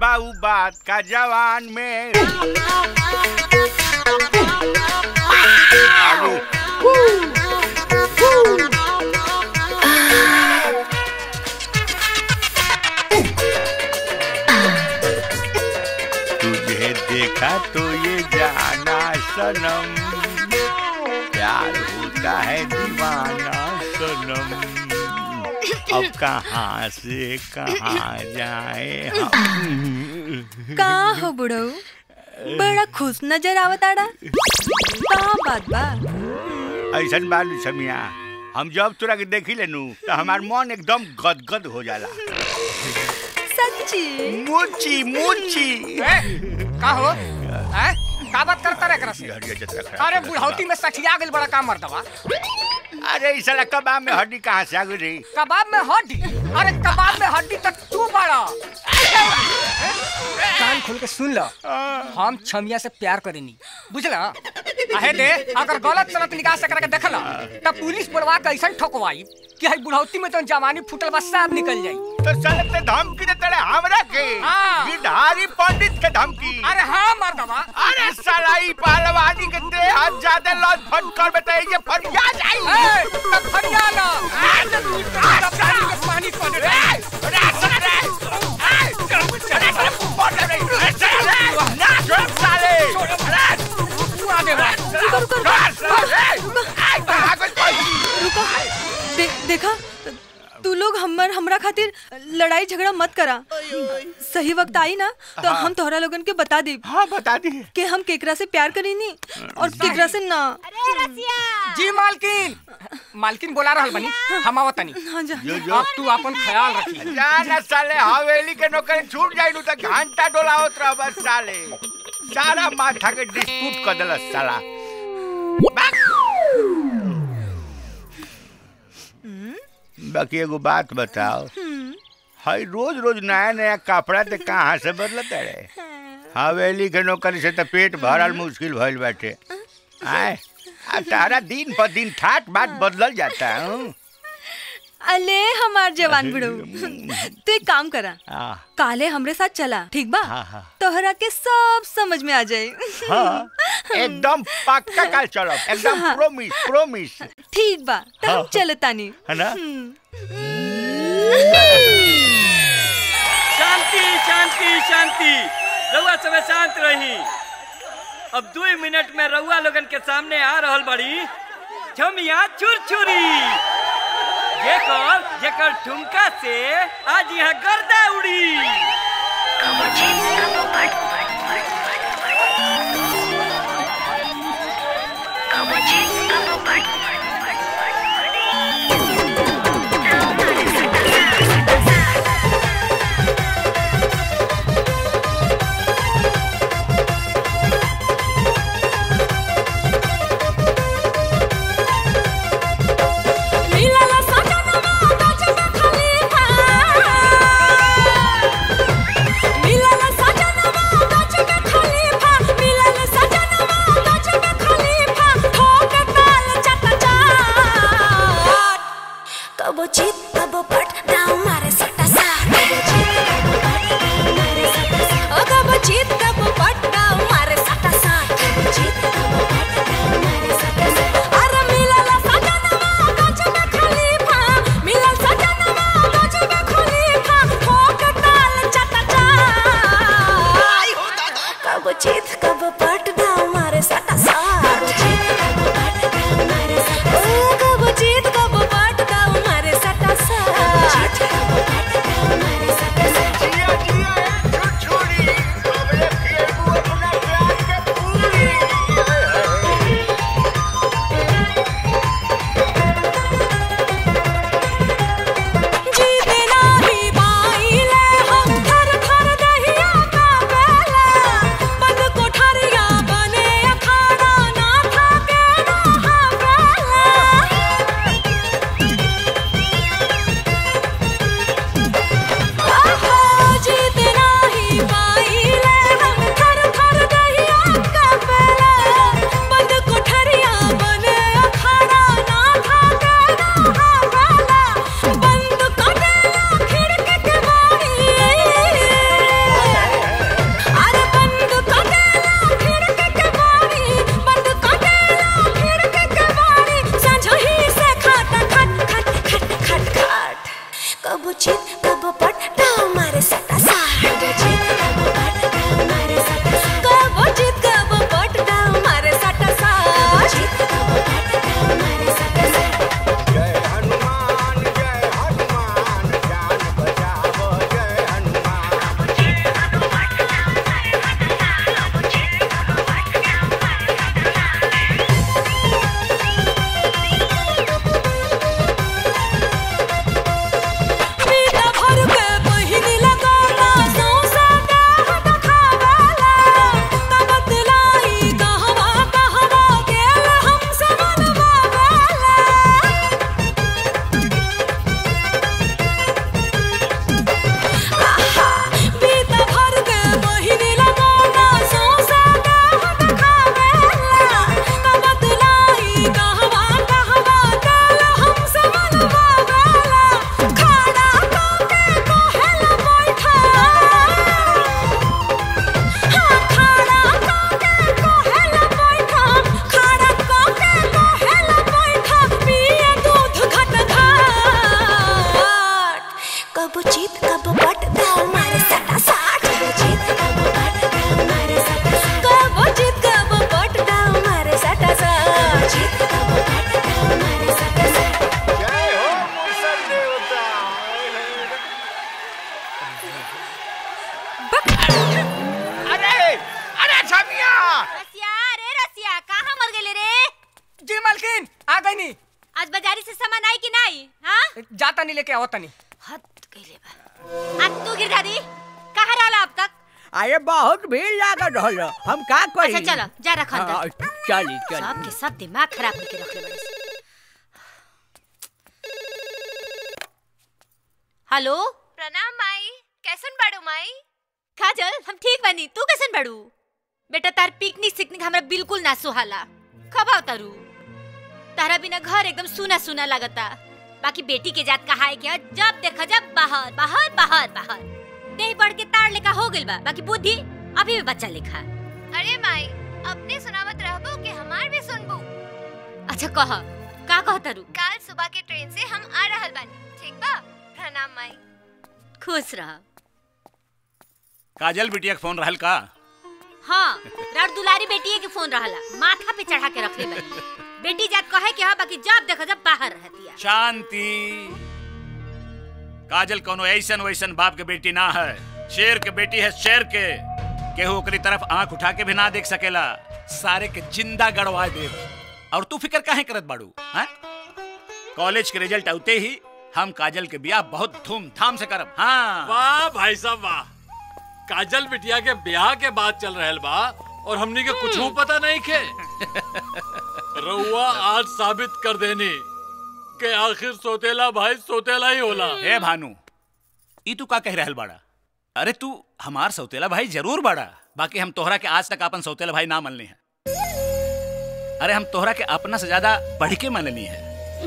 था वो बात का जवान में। तुझे देखा तो ये जाना सनम, प्यार होता है दीवाना सनम। अब कहाँ से कहाँ जाए हम। कहाँ हो बुढ़ऊ, बड़ा खुश नजर आवताड़ा, कहाँ बात बा? ऐसन बालू समिया, हम जब तोरा के देखी लेनू तो हमार मन एकदम गदगद हो जाला। सच्ची? मुची मुची। का हो? का बात करता रे एकरा से? अरे बुढ़ौती में सठिया गेल बड़ा काम मर्दवा। अरे इस साला कबाब में हड्डी कहाँ से आ गई रे? कबाब में हड्डी? अरे कबाब में हड्डी तक तू बड़ा। कान खोल के सुन लो, हम छमिया से प्यार करेनी, बुझला? आहे दे, अगर गलत सलत निकाह से करके देखला तब पुलिस बुलवा के ऐसा ठोकवाई कि हई बुढ़ौती में तो जवानी फूटल बस साफ निकल जाई। तो साले ते धमकी देते रे हमरा के? गिरधारी पंडित के धमकी? अरे हाँ मर्दवा। अरे साला ई पहलवानी के दे हाथ ज्यादा लौट फट कर बेटा ये फरिया जाई। तब फरिया ला। पानी पड़ रे। देखा, तू लोग हमरा खातिर लड़ाई झगड़ा मत करा। सही वक्त आई ना तो हम तोहरा लोगन के बता दी। हाँ बता दी कि हम केकरा से प्यार करीनी और केकरा से ना। जी मालकिन, मालकिन बोला रहल बनी, हम आवतनी। हाँ जा। अब तू अपन ख्याल रखी। जाना साले हवेली के नौकरी छूट जाई नु त घंटा डोलावत रह बस साले। सारा माथा के डिस्प्यूट कर देलस साला। बाकी एगो बात बताओ, हाई रोज रोज नया नया कपड़ा ते कहाँ से बदलत रे? हवेली के नौकरी से तो पेट भरल मुश्किल भइल बाटे। आए तारा दिन पर दिन ठाट बाट बदलल जाता है। अले हमार जवान बुढ़ऊ, तू एक काम करा, काले हमरे साथ चला, ठीक बा? तोहरा के सब समझ में आ जाए। एकदम पक्का काल चलो, एकदम प्रॉमिस प्रॉमिस। ठीक बा, तो हम चलतानी, है ना? शांति शांति शांति, रउआ सब शांत रही। अब 2 मिनट में रउआ लोगन के सामने आ रहल बड़ी छमिया चुरचुरी। जेकर ठुमका से आज यहाँ गर्दा उड़ी। गई नहीं। आज बाजारी से सामान आई कि नहीं? हाँ जाता नहीं लेके आओ तनी। हद कइले बा। आज तू गिरधारी कहाँ रहला अब तक? अरे बहुत भीड़ लागल रहल, हम का करी। अच्छा चलो जा रख अंदर। चली चली। सब के सब दिमाग खराब करके रखले बड़े। हेलो प्रणाम माई, कैसन बाड़ू माई? काजल हम ठीक बनी, तू कैसन बाड़ू? बेटा तार पिकनिक सिकनिक हमरा बिल्कुल ना सुहाला। कब आओ तारू? तारा बिना घर एकदम सुना सुना लगता। बाकी बेटी के जात कहा है कि जब देखा जब बाहर बाहर बाहर बाहर। नहीं पढ़ के तार लेखा हो गइल बा, बाकी बुद्धि अभी भी बच्चा लेखा। अरे माई, अपने सुनावत रहबो कि हमार भी सुनबो? अच्छा का कह तारू? काल सुबह के ट्रेन से हम आ रहल बानी, ठीक बा? प्रणाम माई। खुश रह। काजल बिटिया के फोन रहल का? हाँ, रात दुलारी बेटी के फोन रहला, माथा पे चढ़ा के रखले बानी। बेटी जात कहे कि हाँ, बाकी जब देखो जब बाहर रहती है। शांति। काजल कोनो ऐसन वैसन बाप के बेटी ना है, शेर के बेटी है, शेर के। केहू ओकरी तरफ आंख उठा के भी ना देख सकेला, सारे के जिंदा गड़वा दे। और तू फिक्र काहे करत बाड़ू? हैं? कॉलेज के रिजल्ट आते ही हम काजल के ब्याह बहुत धूमधाम से करब। हाँ। वाह भाई साहब वाह, काजल बिटिया के ब्याह के बाद चल रहल बा और हमनी के कुछ पता नहीं के। रउआ आज साबित कर देनी कि आखिर सोतेला भाई सोतेला ही होला। ए भानु, ई तू का कह रहल बाड़ा? अरे तू हमार सौतेला भाई जरूर बाड़ा, बाकी हम तोहरा के आज तक अपन सौतेला भाई ना मनली है। अरे हम तोहरा के अपना से ज्यादा बढ़ के मनली है।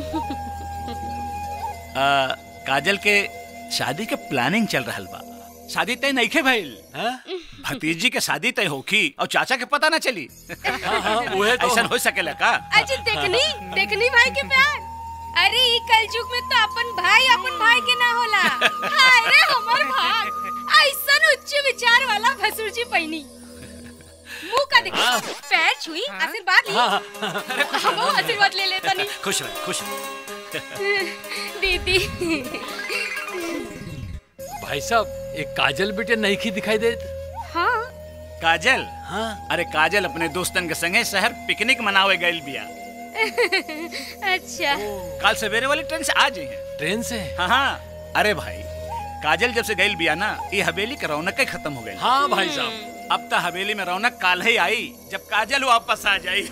काजल के शादी के प्लानिंग चल रहल बा। शादी तय नहीं खे भइल, भतीजी के शादी तय होखी और चाचा के पता ना चली। ऐसा हो सकेला का? अच्छा देखनी भाई के प्यार। अरे ई कलयुग में तो अपन भाई के ना होला। हाय रे हमर भाग, ऐसन उच्च विचार वाला भसुर जी पहिनी। मुंह का देखो, पैर छुई आशीर्वाद ली। हम आशीर्वाद ले लेता नहीं। खुश रह, खुश रह। दीदी। भाई साहब एक काजल बेटे नहीं की दिखाई दे। हाँ काजल? हाँ। अरे काजल अपने दोस्तन के संगे शहर पिकनिक मनावे गइल बिया। अच्छा। कल सवेरे वाली ट्रेन से आ जाइए। ट्रेन से? हाँ। अरे भाई काजल जब से गइल बिया ना, ये हवेली का रौनक ही खत्म हो गई। हाँ भाई साहब, अब तो हवेली में रौनक काल ही आई जब काजल वापस आ जाई।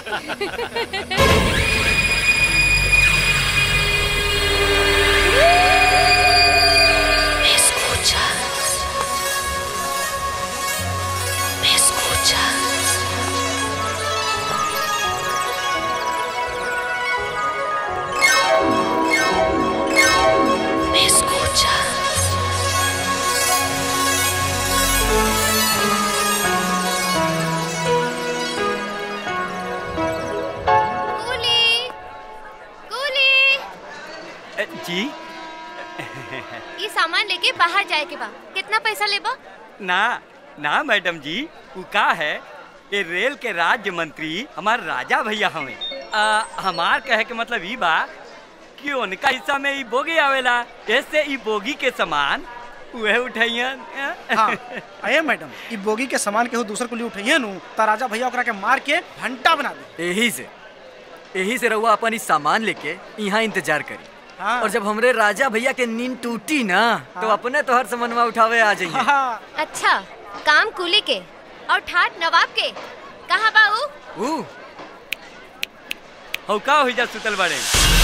जी ये सामान लेके बाहर जाए के बा, कितना पैसा लेबा? ना मैडम जी, उ का है, ये रेल के राज्य मंत्री हमार राजा भैया हमें। हमार कहे के मतलब ई बा कि उनका हिस्सा में ई बोगी आवेला, ऐसे ई बोगी के सामान उहे उठाइयन। हाँ, अये मैडम, ई बोगी के सामान केहू दूसर को लिए उठाइयन त राजा भैया ओकरा के मार के घंटा बना दे। यही से रउआ अपन इस सामान लेके यहाँ इंतजार करी। हाँ। और जब हमरे राजा भैया के नींद टूटी ना, तो अपने तोहर समनवा उठावे आ जाइए। हाँ। अच्छा, काम कुली के और ठाट नवाब के कहाँ बाऊ? हो का हो जा सुतल बड़े।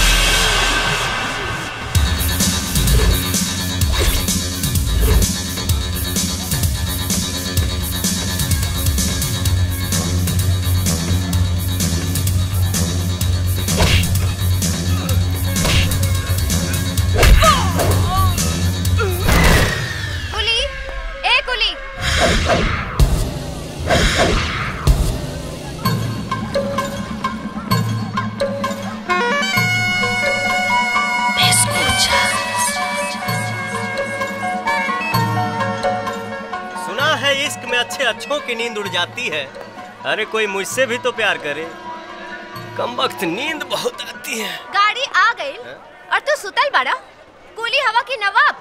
अच्छों की नींद उड़ जाती है। अरे कोई मुझसे भी तो प्यार करे। कमबख्त नींद बहुत आती है। गाड़ी आ गई और तू सुतल बड़ा, कूली हवा की नवाब।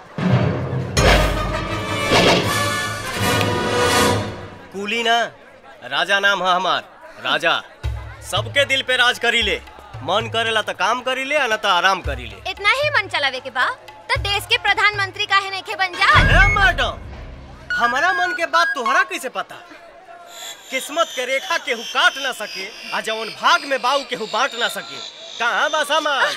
कूली ना, राजा नाम है हमार। राजा सबके दिल पे राज करी ले। मन करेला तो काम करी ले ना तो आराम करी ले। इतना ही मन चलावे के बा तो देश के प्रधानमंत्री काहे नहीं के बन जा? मैडम, हमारा मन के बात तोहरा कैसे पता? किस्मत के रेखा केहू काट ना सके, आ जवन भाग में बाऊ केहू बांट ना सके। कहाँ बा सामान?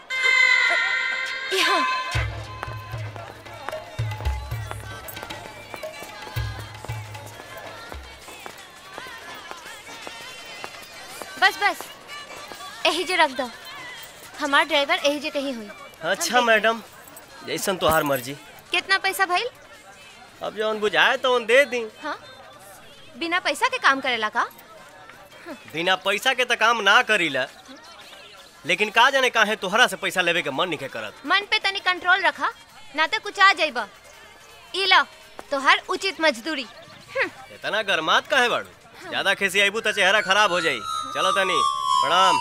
बस बस यही जे रख दो, हमार ड्राइवर यही जे कहीं हुई। अच्छा मैडम, जैसन तोहार मर्जी। कितना पैसा भइल? अब जौन बुझाए तो दे दी। हाँ, बिना पैसा के काम करेला का? बिना पैसा के तो काम ना करीला, लेकिन का जाने काहे तोहरा से पैसा लेवे के मन नहीं करत। मन पे तनी कंट्रोल रखा, ना तो कुछ आ जाइबा। ई लो तोहर उचित मजदूरी। इतना गरमात काहे बाड़ू? ज्यादा खिसी आईबू तो चेहरा खराब हो जाई। चलो तनी, प्रणाम।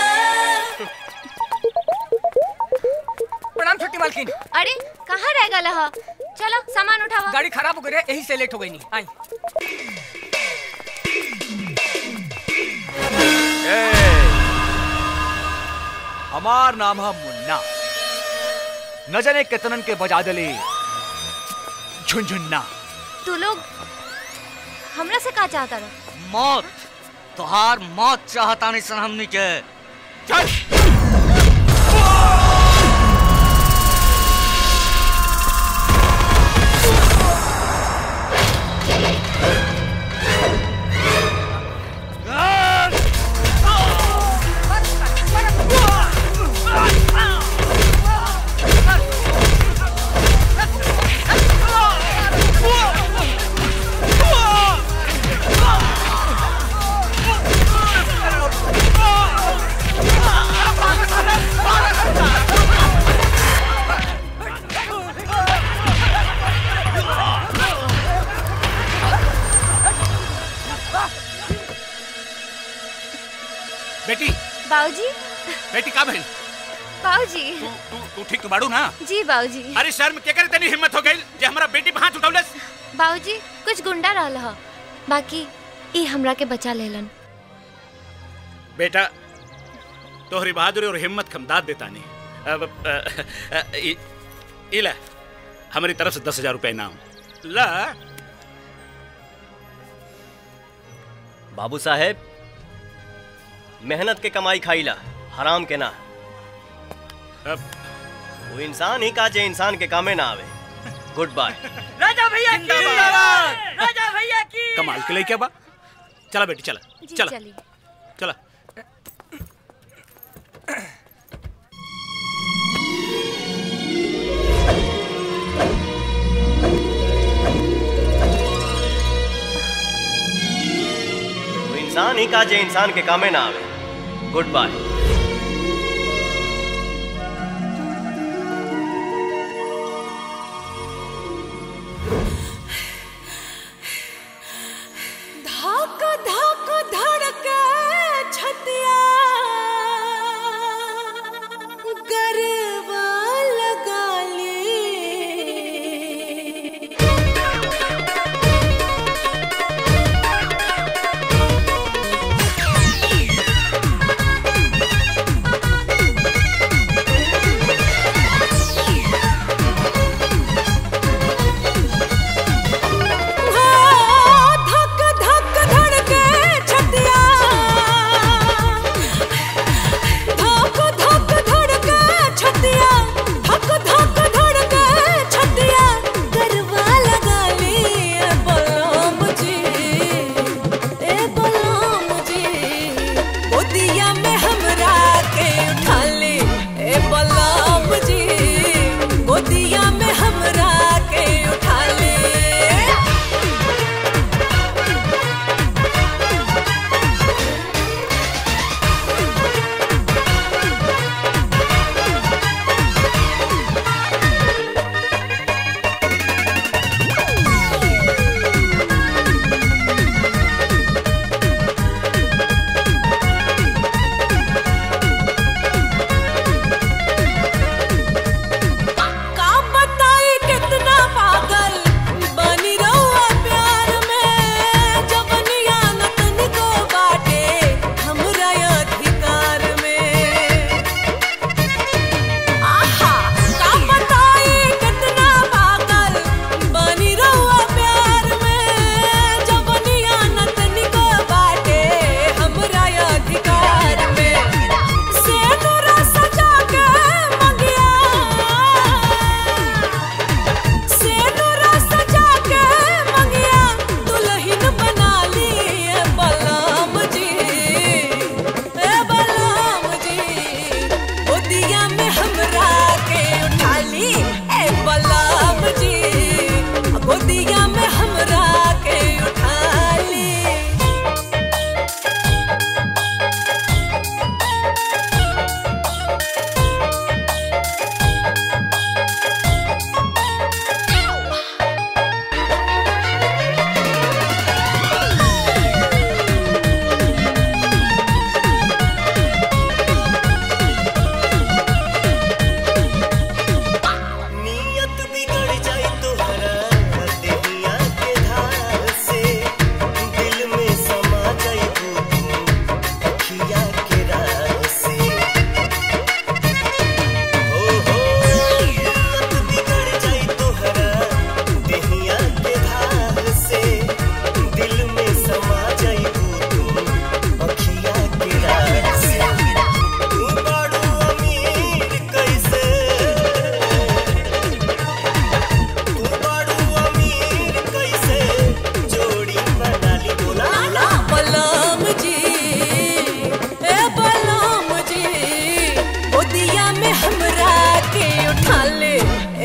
प्रणाम छोटी मालकिन। अरे कहाँ रह गला ह? चलो सामान उठावा। गाड़ी खराब हो गई है, यही से लेट हो गई। नहीं आई। हमार नाम है मुन्ना, न जाने कितनन के बजा दले झुनझुन्ना। तू लोग हमरा से का चाहता रहा? मौत, तोहार मौत चाहता नहीं सन हमनी के। चल। बेटी, बाबूजी। बेटी का भइल? बाबूजी। तू ठीक तो बाड़ू ना? जी बाबूजी। अरे शर्म के करे तनी हिम्मत हो गई जे हमरा बेटी पे हाथ उठौलस। बाबूजी कुछ गुंडा रहल ह, बाकी ई हमरा के बचा लेलन। बेटा, तोहरी बहादुरी और हिम्मत खम दाद देता नहीं। अब इला हमारी तरफ से 10,000 रुपए इनाम ला। बाबू साहेब, मेहनत के कमाई खाईला, हराम के ना। वो इंसान ही का जे इंसान के कामे ना आवे। Good by. राजा भैया की राजा भैया की। कमाल के लिए क्या बा? चला बेटी, चला चला चला। वो इंसान ही का जे इंसान के कामे ना आवे। Good bye. धाक धाक धड़के छतिया, गरबा लगा ले।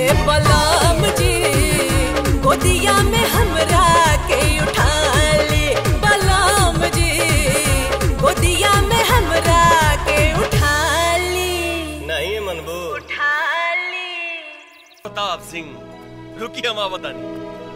बलराम जी गोदिया में हमरा के उठा ले बलराम जी गोदिया में हमरा के उठा ली नहीं मनबू उठा ली प्रताप सिंह रुकिए माँ बतानी।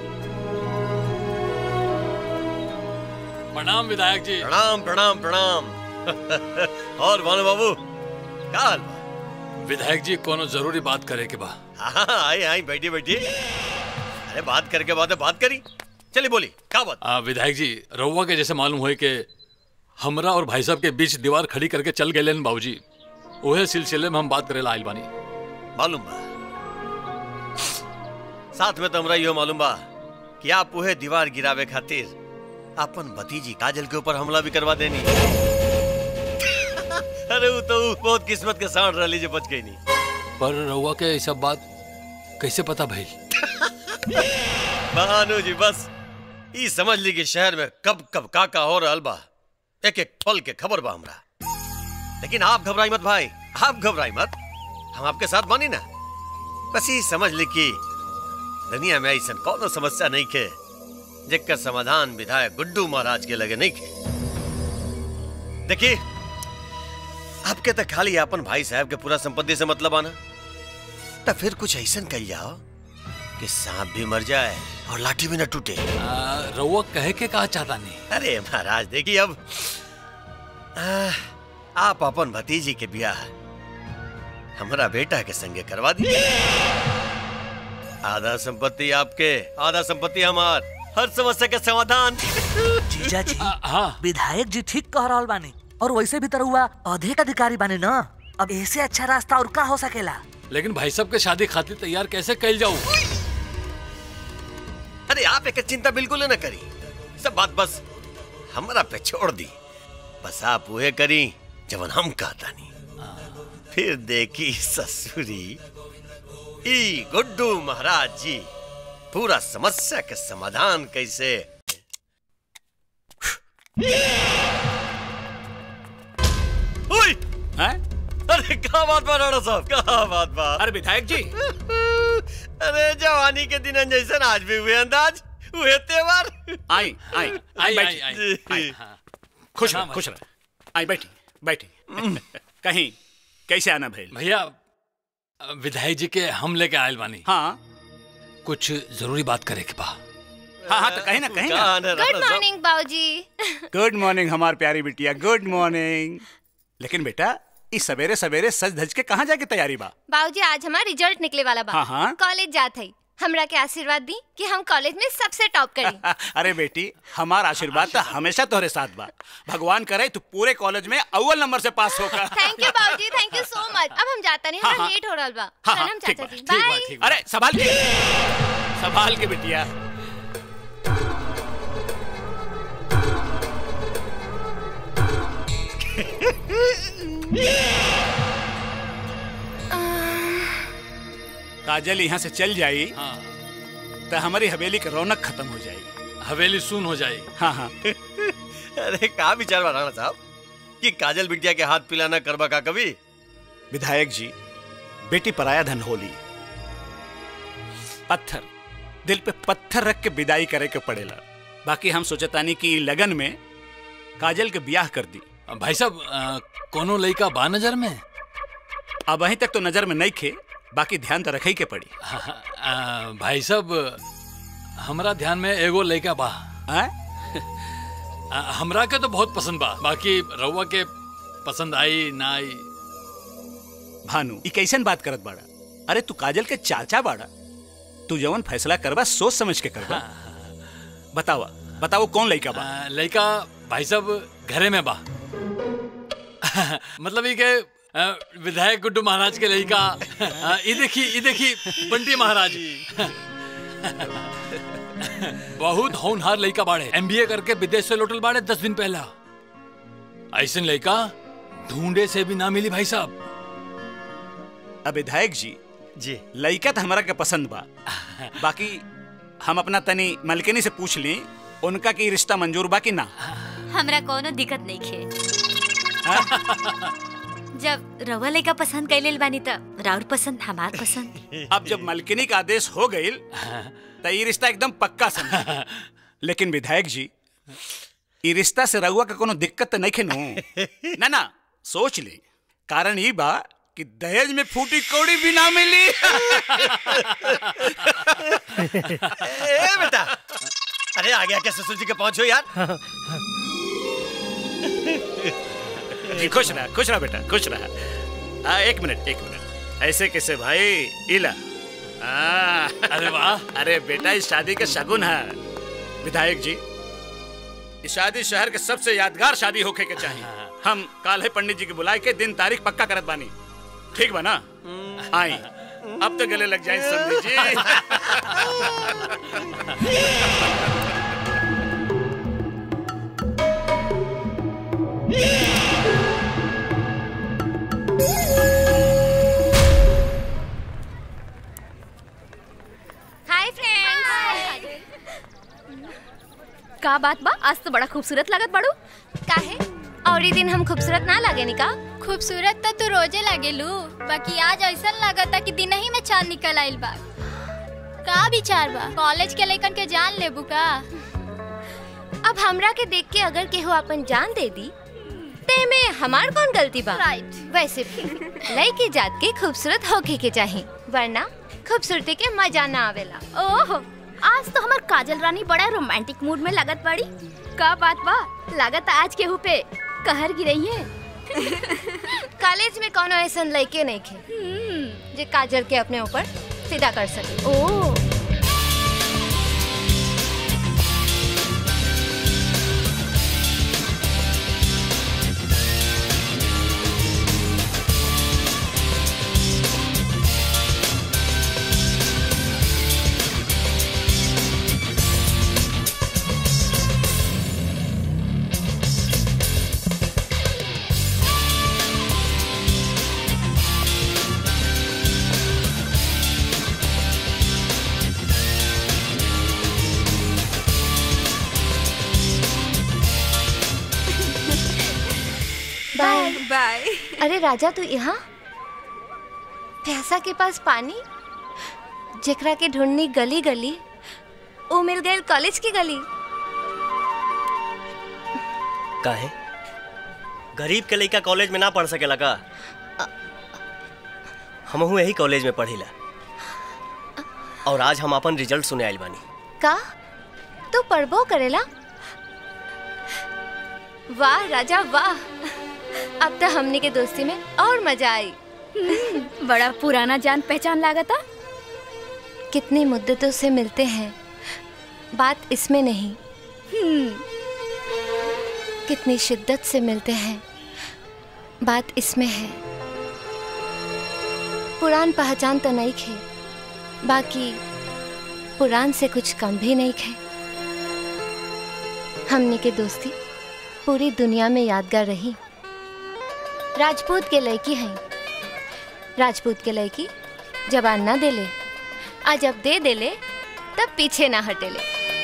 प्रणाम विधायक जी। प्रणाम प्रणाम प्रणाम। और भानु बाबू का हाल बा? विधायक जी कोनो जरूरी बात करे के बा। हाँ आई आई बैठिए बैठिए। अरे बात करके बात करी चलिए बोली क्या बात? विधायक जी रउआ के जैसे मालूम हुए कि हमरा और भाई साहब के बीच दीवार खड़ी करके चल गए बाबूजी, उहे सिलसिले में हम बात करेला आइल बानी। मालूम बा साथ में तो हमरा यो मालूम बा कि आप उहे दीवार गिरावे खातिर अपन भतीजी काजल के ऊपर हमला भी करवा देनी। अरे वो तो बहुत किस्मत के साथ रह लीजिए बच गई नहीं। पर रउआ के सब बात कैसे पता भइल? भानु जी बस ई समझ ली कि शहर में कब कब का हो रहल बा एक एक पल के खबर बा हमरा। लेकिन आप घबराई मत भाई, आप घबराई मत, हम आपके साथ बानी ना। बस ही समझ ली कि दुनिया में ऐसा कौनो समस्या नहीं के जिसका समाधान विधायक गुड्डू महाराज के लगे नहीं के। देखिए आपके तो खाली अपन भाई साहब के पूरा संपत्ति से मतलब आना, तो फिर कुछ ऐसा कही जाओ कि सांप भी मर जाए और लाठी भी न टूटे। रउआ कहे के कहा चाहता नहीं? अरे महाराज देखिए अब आप अपन भतीजी के ब्याह हमारा बेटा के संगे करवा दीजिए। आधा संपत्ति आपके आधा संपत्ति हमार, हर समस्या के समाधान। जीजा जी विधायक जी ठीक कह रहा बानी, और वैसे भी तरहुआ अधिक अधिकारी बाने ना। अब ऐसे अच्छा रास्ता और का हो सकेला? लेकिन भाई साहब के शादी खातिर तैयार कैसे कैल जाऊं? अरे आप एक चिंता बिल्कुल न करी, सब बात बस हमरा पे छोड़ दी। बस आप वह करी जवन हम कहता नहीं, फिर देखी ससुरी ई गुड्डू महाराज जी पूरा समस्या के समाधान कैसे। हैं? अरे क्या बात बा राणा साहब, क्या बात बा? अरे विधायक जी अरे जवानी के दिन जैसे आज भी हुए अंदाज हुए तेवर। आई आई आई बैठी, खुश रह खुश रह। आई बैठी बैठी। कहीं कैसे आना भाई? भैया विधायक जी के हम लेके आयल बानी। हाँ कुछ जरूरी बात करे के बा। हाँ हाँ तो कहीं ना कहीं ना। गुड मॉर्निंग बाबूजी। गुड मॉर्निंग हमार प्यारी बिटिया, गुड मॉर्निंग। लेकिन बेटा इस सवेरे सवेरे सज धज के कहाँ जाके तैयारी बा? बाबूजी आज हमारा रिजल्ट निकले वाला बा। हाँ। कॉलेज जात है, हमरा के आशीर्वाद दी कि हम कॉलेज में सबसे टॉप करें। अरे बेटी हमारा आशीर्वाद तो हमेशा तोहरे साथ बा। भगवान करे तू पूरे कॉलेज में अव्वल नंबर से पास होगा। थैंक यू बाबूजी, थैंक यू सो मच। अब हम जाता नहीं, हमरा लेट हो रहा बा। सनम चाचा जी बाय। अरे संभाल के बिटिया। काजल यहाँ से चल जाई तो हमारी हवेली की रौनक खत्म हो जाएगी, हवेली सुन हो जाएगी। हाँ हाँ। अरे क्या विचार बा राणा साहब कि काजल बिटिया के हाथ पिलाना करबा का कभी? विधायक जी बेटी पराया धन होली, पत्थर दिल पे पत्थर रख के विदाई करे के पड़ेला। बाकी हम सोचतानी कि लगन में काजल के ब्याह कर दी। भाई साहब कोनो लड़का बा नजर में? अब अहीं तक तो नजर में नहीं खे, बाकी ध्यान तो रखे के पड़ी। भाई साहब हमरा ध्यान में एगो लड़का बा। हमरा के तो बहुत पसंद बा, बाकी रउआ के पसंद आई ना आई। भानु ई कैसन बात करत बाड़ा? अरे तू काजल के चाचा बाड़ा, तू जवन फैसला करबा सोच समझ के करबा। बतावा बताओ कौन लड़का बा? लड़का भाई साहब घरे में बा। मतलब ये के विधायक गुड्डू महाराज के लड़का। ये देखी बंटी महाराज। बहुत होनहार लड़का बाड़े, MBA करके विदेश से लौटल बाड़े 10 दिन पहला। ऐसे लड़का ढूंढे से भी ना मिली भाई साहब। अब विधायक जी लड़का तो हमारा के पसंद बा, बाकी हम अपना तनी मलकिनी से पूछ ली उनका की रिश्ता मंजूर बा कि ना। हमरा कोनो दिक्कत नहीं खे। जब रवा लड़का पसंद कैले बानी त राउर पसंद हमार पसंद। अब जब मलकिनी का आदेश हो गई तो ये रिश्ता एकदम पक्का समझ। लेकिन विधायक जी, ये रिश्ता से रउआ का कोनो दिक्कत नहीं खेनू ना ना सोच ले। कारण ये बा कि दहेज में फूटी कौड़ी भी ना मिली। ए बेटा, अरे आ गया क्या ससुर जी के पहुंचो यार। जी खुश रहा बेटा, खुश रहा। एक मिनट ऐसे कैसे भाई, इला। अरे वाह, अरे बेटा इस शादी के शगुन है। विधायक जी, इस शादी शहर के सबसे यादगार शादी होके के चाहिए। हम काल है पंडित जी के बुलाए के दिन तारीख पक्का करत बानी। ठीक बा ना? आई अब तो गले लग जाए समझी जी। Hi friends. का बात बा, आज तो बड़ा खूबसूरत लागत बाड़ू। काहे? और ये दिन हम खूबसूरत ना लागे नी का? खूबसूरत तो तू रोजे लागेलू, बाकी आज ऐसा लागता कि दिन ही में चांद निकल आइल बा। का विचार बा? कॉलेज के लइकन के जान लेबू का? अब हमरा के देख के अगर केहू अपन जान दे दी ते में हमार कौन गलती बा? राइट। वैसे भी लड़की जात के खूबसूरत होके के चाहिए, वरना खूबसूरती के मजा ना आवेला। ओह, आज तो हमार काजल रानी बड़ा रोमांटिक मूड में लागत पड़ी। का बात बा? लागत आज केहू पे कहर गिरई है। कॉलेज में कोनो ऐसा लड़के नहीं थे जे काजल के अपने ऊपर सीधा कर सके। ओह, बाय बाय। अरे राजा, तू यहाँ? प्यासा के पास पानी, जेकरा के ढूंढनी गली गली, वो मिल गए कॉलेज की गली। काहे? गरीब के लइका कॉलेज में ना पढ़ सकेला का? हमहू यही कॉलेज में पढ़िला और आज हम अपन रिजल्ट सुने आइल बानी। का तू पढ़बो करेला? वाह राजा वाह, अब तो हमने के दोस्ती में और मजा आई। बड़ा पुराना जान पहचान लागता। कितनी मुद्दतों से मिलते हैं, बात इसमें नहीं। कितनी शिद्दत से मिलते हैं, बात इसमें है। पुरान पहचान तो नहीं खे, बाकी पुरान से कुछ कम भी नहीं खे। हमने के दोस्ती पूरी दुनिया में यादगार रही। राजपूत के लड़की हैं, राजपूत के लड़की जबान ना देले, आ जब दे देले तब पीछे ना हटेले।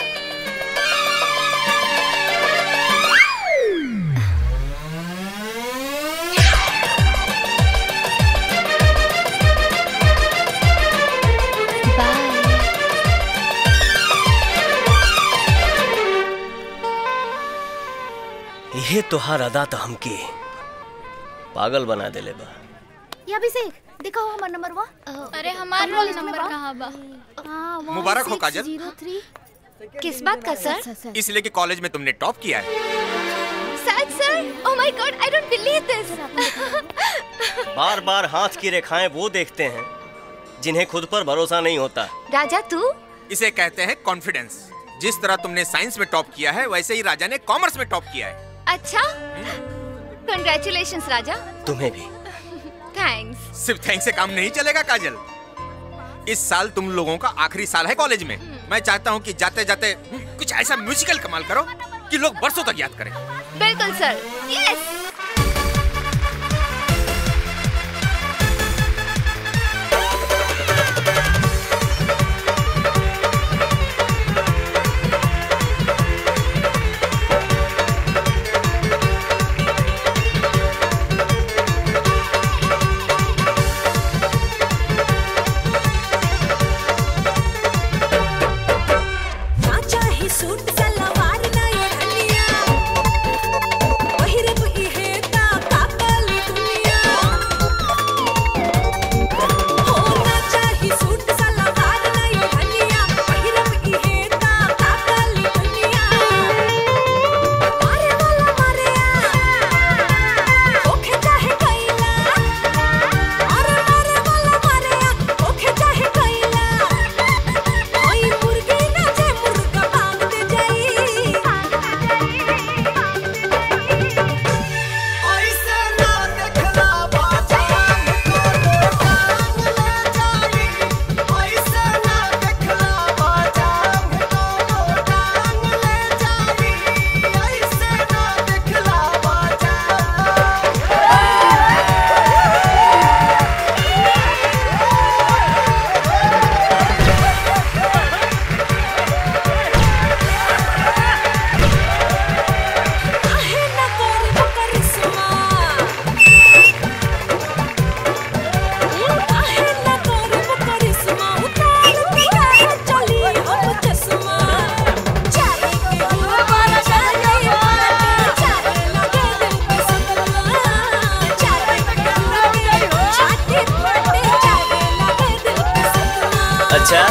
ये तोहार अदा तो हमके पागल बना देले बा। या अभिषेक, देखो हमार नंबर वा। अरे हमार रोल नंबर कहाँ बा? मुबारक हो काजल। 03। किस बात का सर? इसलिए कि कॉलेज में तुमने टॉप किया है। Sir, oh my God, I don't believe this. बार बार हाथ की रेखाएं वो देखते हैं जिन्हें खुद पर भरोसा नहीं होता। राजा तू? इसे कहते हैं कॉन्फिडेंस। जिस तरह तुमने साइंस में टॉप किया है, वैसे ही राजा ने कॉमर्स में टॉप किया है। अच्छा, कंग्रेचुलेशंस राजा। तुम्हें भी। थैंक्स। सिर्फ थैंक्स से काम नहीं चलेगा काजल। इस साल तुम लोगों का आखिरी साल है कॉलेज में। मैं चाहता हूँ कि जाते जाते कुछ ऐसा म्यूजिकल कमाल करो कि लोग बरसों तक याद करें। बिल्कुल सर, यस। अच्छा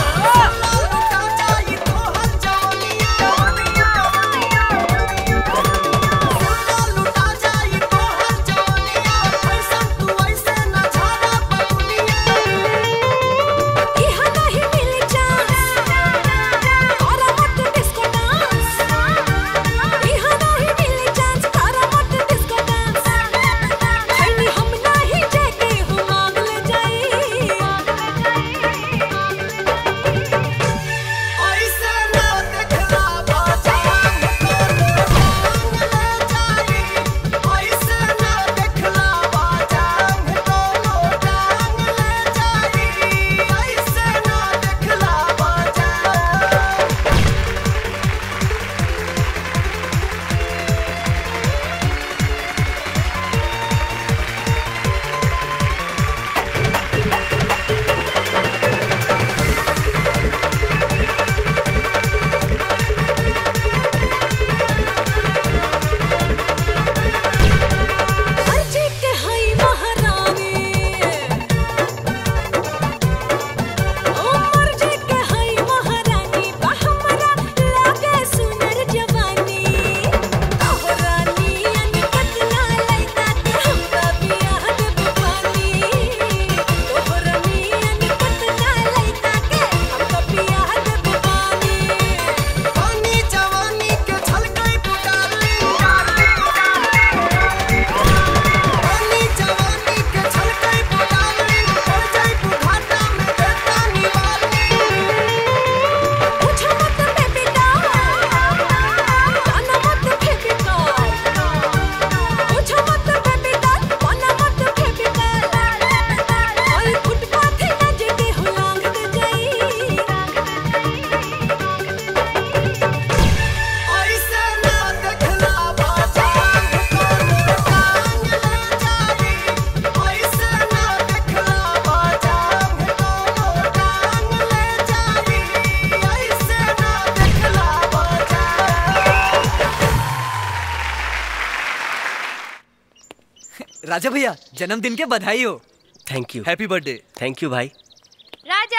राजा भैया जन्मदिन के बधाई हो। Thank you. Happy birthday. Thank you भाई। राजा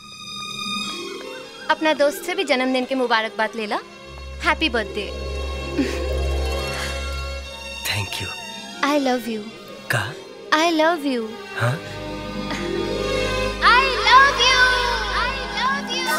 अपना दोस्त से भी जन्मदिन के मुबारकबाद ले ला। Happy birthday. Thank you. I love you. का आई लव यू। हाँ I love you. I love you.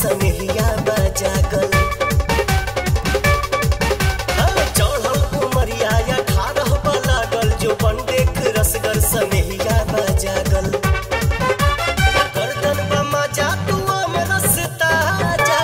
सनहिया बजागल चढ़ल उमरिया या ठारह लागल जो बन देख रसगर सनहिया बजागल गर्दन बमा जा तू में रसता जा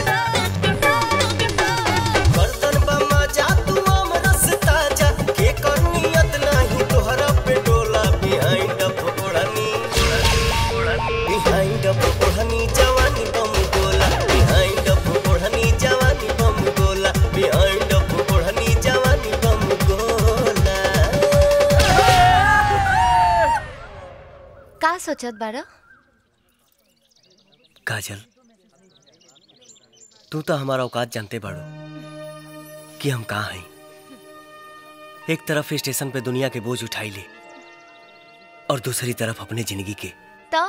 गर्दन बमा जा तू में रसता जा के कर नियत नहीं तोहरा पे डोला बिहाइंड अप ओढ़नी बिहाइंड अप ओढ़नी जवानी बम गोला बिहाइंड अप ओढ़नी जवानी बम गोला बिहाइंड अप ओढ़नी जवानी बम गोला। का सोचत बाड़ा? काजल तू तो हमारा औकात जानते बाड़ो कि हम कहाँ हैं। एक तरफ स्टेशन पे दुनिया के बोझ उठाई ले और दूसरी तरफ अपने जिंदगी के। तो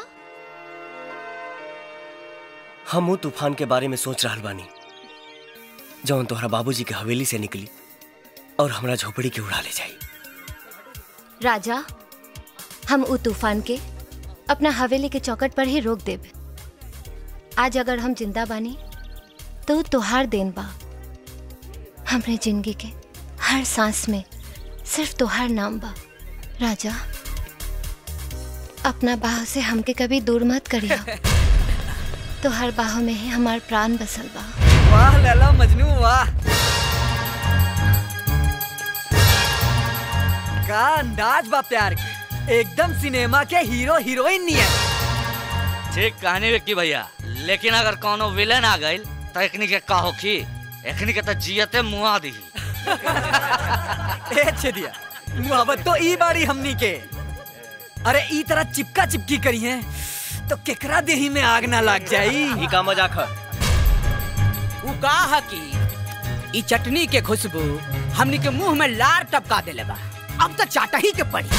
हम वो तूफान के बारे में सोच रहल बानी जौन तोहरा बाबूजी के हवेली से निकली और हमरा झोपड़ी के उड़ा ले जाई। राजा, हम उ तूफान के अपना हवेली के चौकट पर ही रोक देब। आज अगर हम जिंदा बानी तो तोहार देन बा। हमरे जिंदगी के हर सांस में सिर्फ तोहार नाम बा। राजा, अपना बाह से हमके कभी दूर मत करिया। तोहार बाहों में ही हमार प्राण बसल बा। वाह लैला मजनू वाह, का अंदाज बा प्यार के, एकदम सिनेमा के हीरो हीरोइन नियर। ठीक कहनी विक्की भैया, लेकिन अगर कोनो विलेन आ गइल तो एकनी के का होखी? एकनी के तो जियते मुआ दी। ए छेदिया, मोहब्बत तो ई बारी हमनी के। अरे ई तरह चिपका चिपकी करी है तो केकरा देही में आग ना लग जाई। ई का मजाक है? उ का है कि ई चटनी के खुशबू हमनी के मुंह में लार टपका देले बा। अब तो चाटा ही के पड़ी।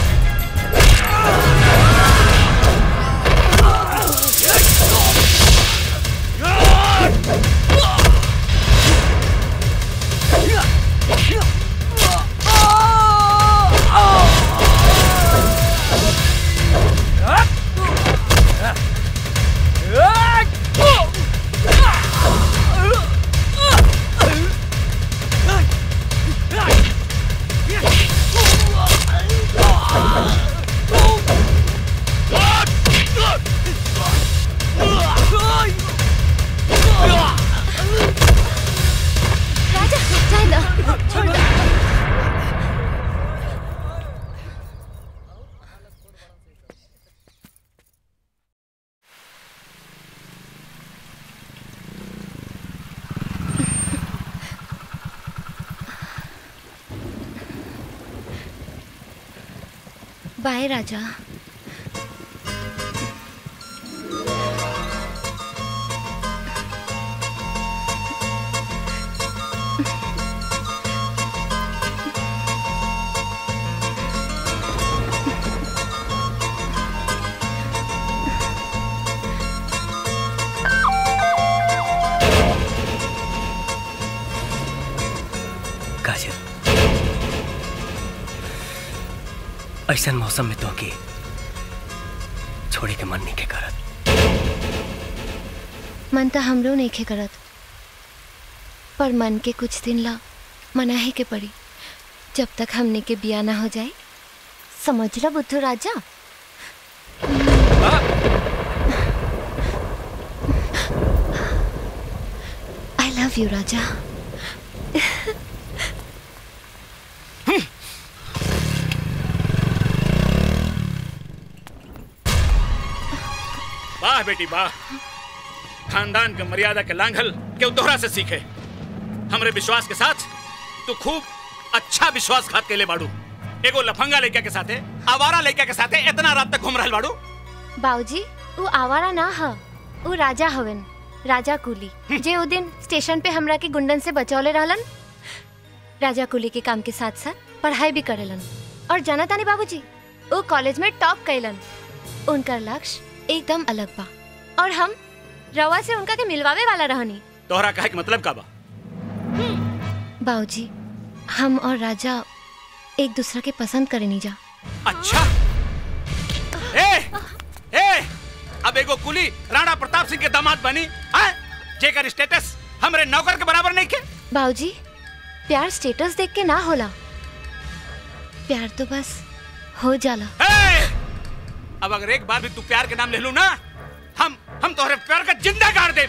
बाय राजा। ऐसा मौसम में तो के छोड़े के मन नहीं के करत। मन तो हमरो नहीं खे करत, पर मन के कुछ दिन ला मना ही के पड़ी जब तक हमने के बिया ना हो जाए। समझ ला बुद्धू राजा। आई लव यू राजा। वाह बेटी वाह, खानदान के मर्यादा के लांघल क्यों दोहरा से सीखे। हमरे विश्वास के साथ तू खूब अच्छा विश्वासघात के ले बाड़ू। एगो लफंगा लड़का के साथे, आवारा लड़का के साथे इतना रात तक घूम रहल बाड़ू। बाबूजी, वो आवारा ना ह, वो राजा हवन, राजा कुली, जे वो दिन स्टेशन पे हमरा के गुंडन से बचौले रहलन। राजा कुली के काम के साथ साथ पढ़ाई भी करेलन और जाना तानी बाबूजी, वो कॉलेज में टॉप कैलन। उनका लक्ष्य एकदम अलग बा और हम रवा से उनका के मिलवावे वाला रहनी। तोहरा कहे के मतलब का बा? बाबूजी, हम और राजा एक दूसरे के पसंद करे नहीं जा। अच्छा, ए, अब एगो कुली राणा प्रताप सिंह के दामाद बनी है? जेकर स्टेटस हमरे नौकर के बराबर नहीं के। बाबूजी प्यार स्टेटस देख के ना होला, प्यार तो बस हो जाला। अब अगर एक बार भी तू प्यार के नाम ले लू ना, हम तोहरे प्यार का जिंदा गाड़ दे।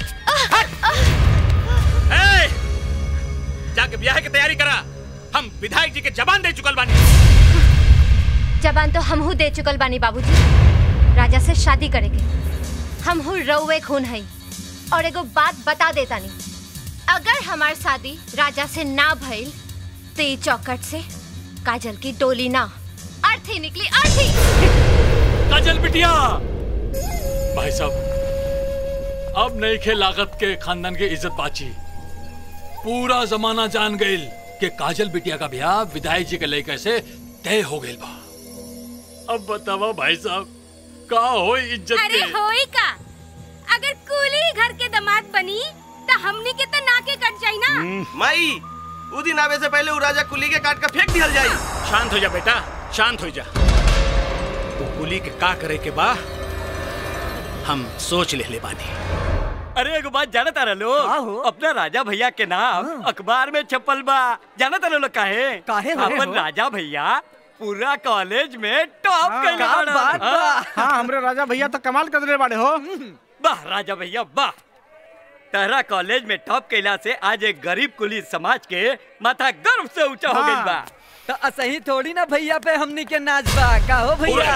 जाके ब्याह की तैयारी करा, हम विधायक जी के जबान दे चुकल बानी। जबान तो हमहू दे चुकल बानी बाबूजी, राजा से शादी करेंगे। हमहू रउए खून हई। और एगो बात बता देता नहीं, अगर हमार शादी राजा से ना भइल तो ई चौकट से काजल की डोली ना अर्थी निकली, अर्थी। काजल बिटिया, भाई साहब अब नहीं खे लागत के खानदान की इज्जत बाची। पूरा जमाना जान गइल कि काजल बिटिया का ब्याह विधायक जी के लड़के से तय हो गइल बा। अब बतावा भाई साहब का हो इज्जत अरे के? होई का, अगर कूली घर के दामाद बनी तो हमनी के तो नाके कट जाई ना। माई उ दिन आवे से पहले उ राजा कुली के काट के फेंक दिहल जाई। शांत हो जा बेटा, शांत हो जा। तो कुली के का करे के बा हम सोच ले बानी। अरे एगो बात जाना तारा लोग, अपना राजा भैया के नाम अखबार में छपल बा। जाना तारा लोग काहे? अपन राजा भैया पूरा कॉलेज में टॉप कइले बाड़न। हाँ हमरे राजा भैया तो कमाल कर दिले बाड़े हो। वाह राजा भैया वाह, तेरा कॉलेज में टॉप कैला से आज एक गरीब कुली समाज के माथा गर्व से ऊंचा हो गइल बा। तो असही थोड़ी ना भैया पे हमनी के नाच बा का हो भैया।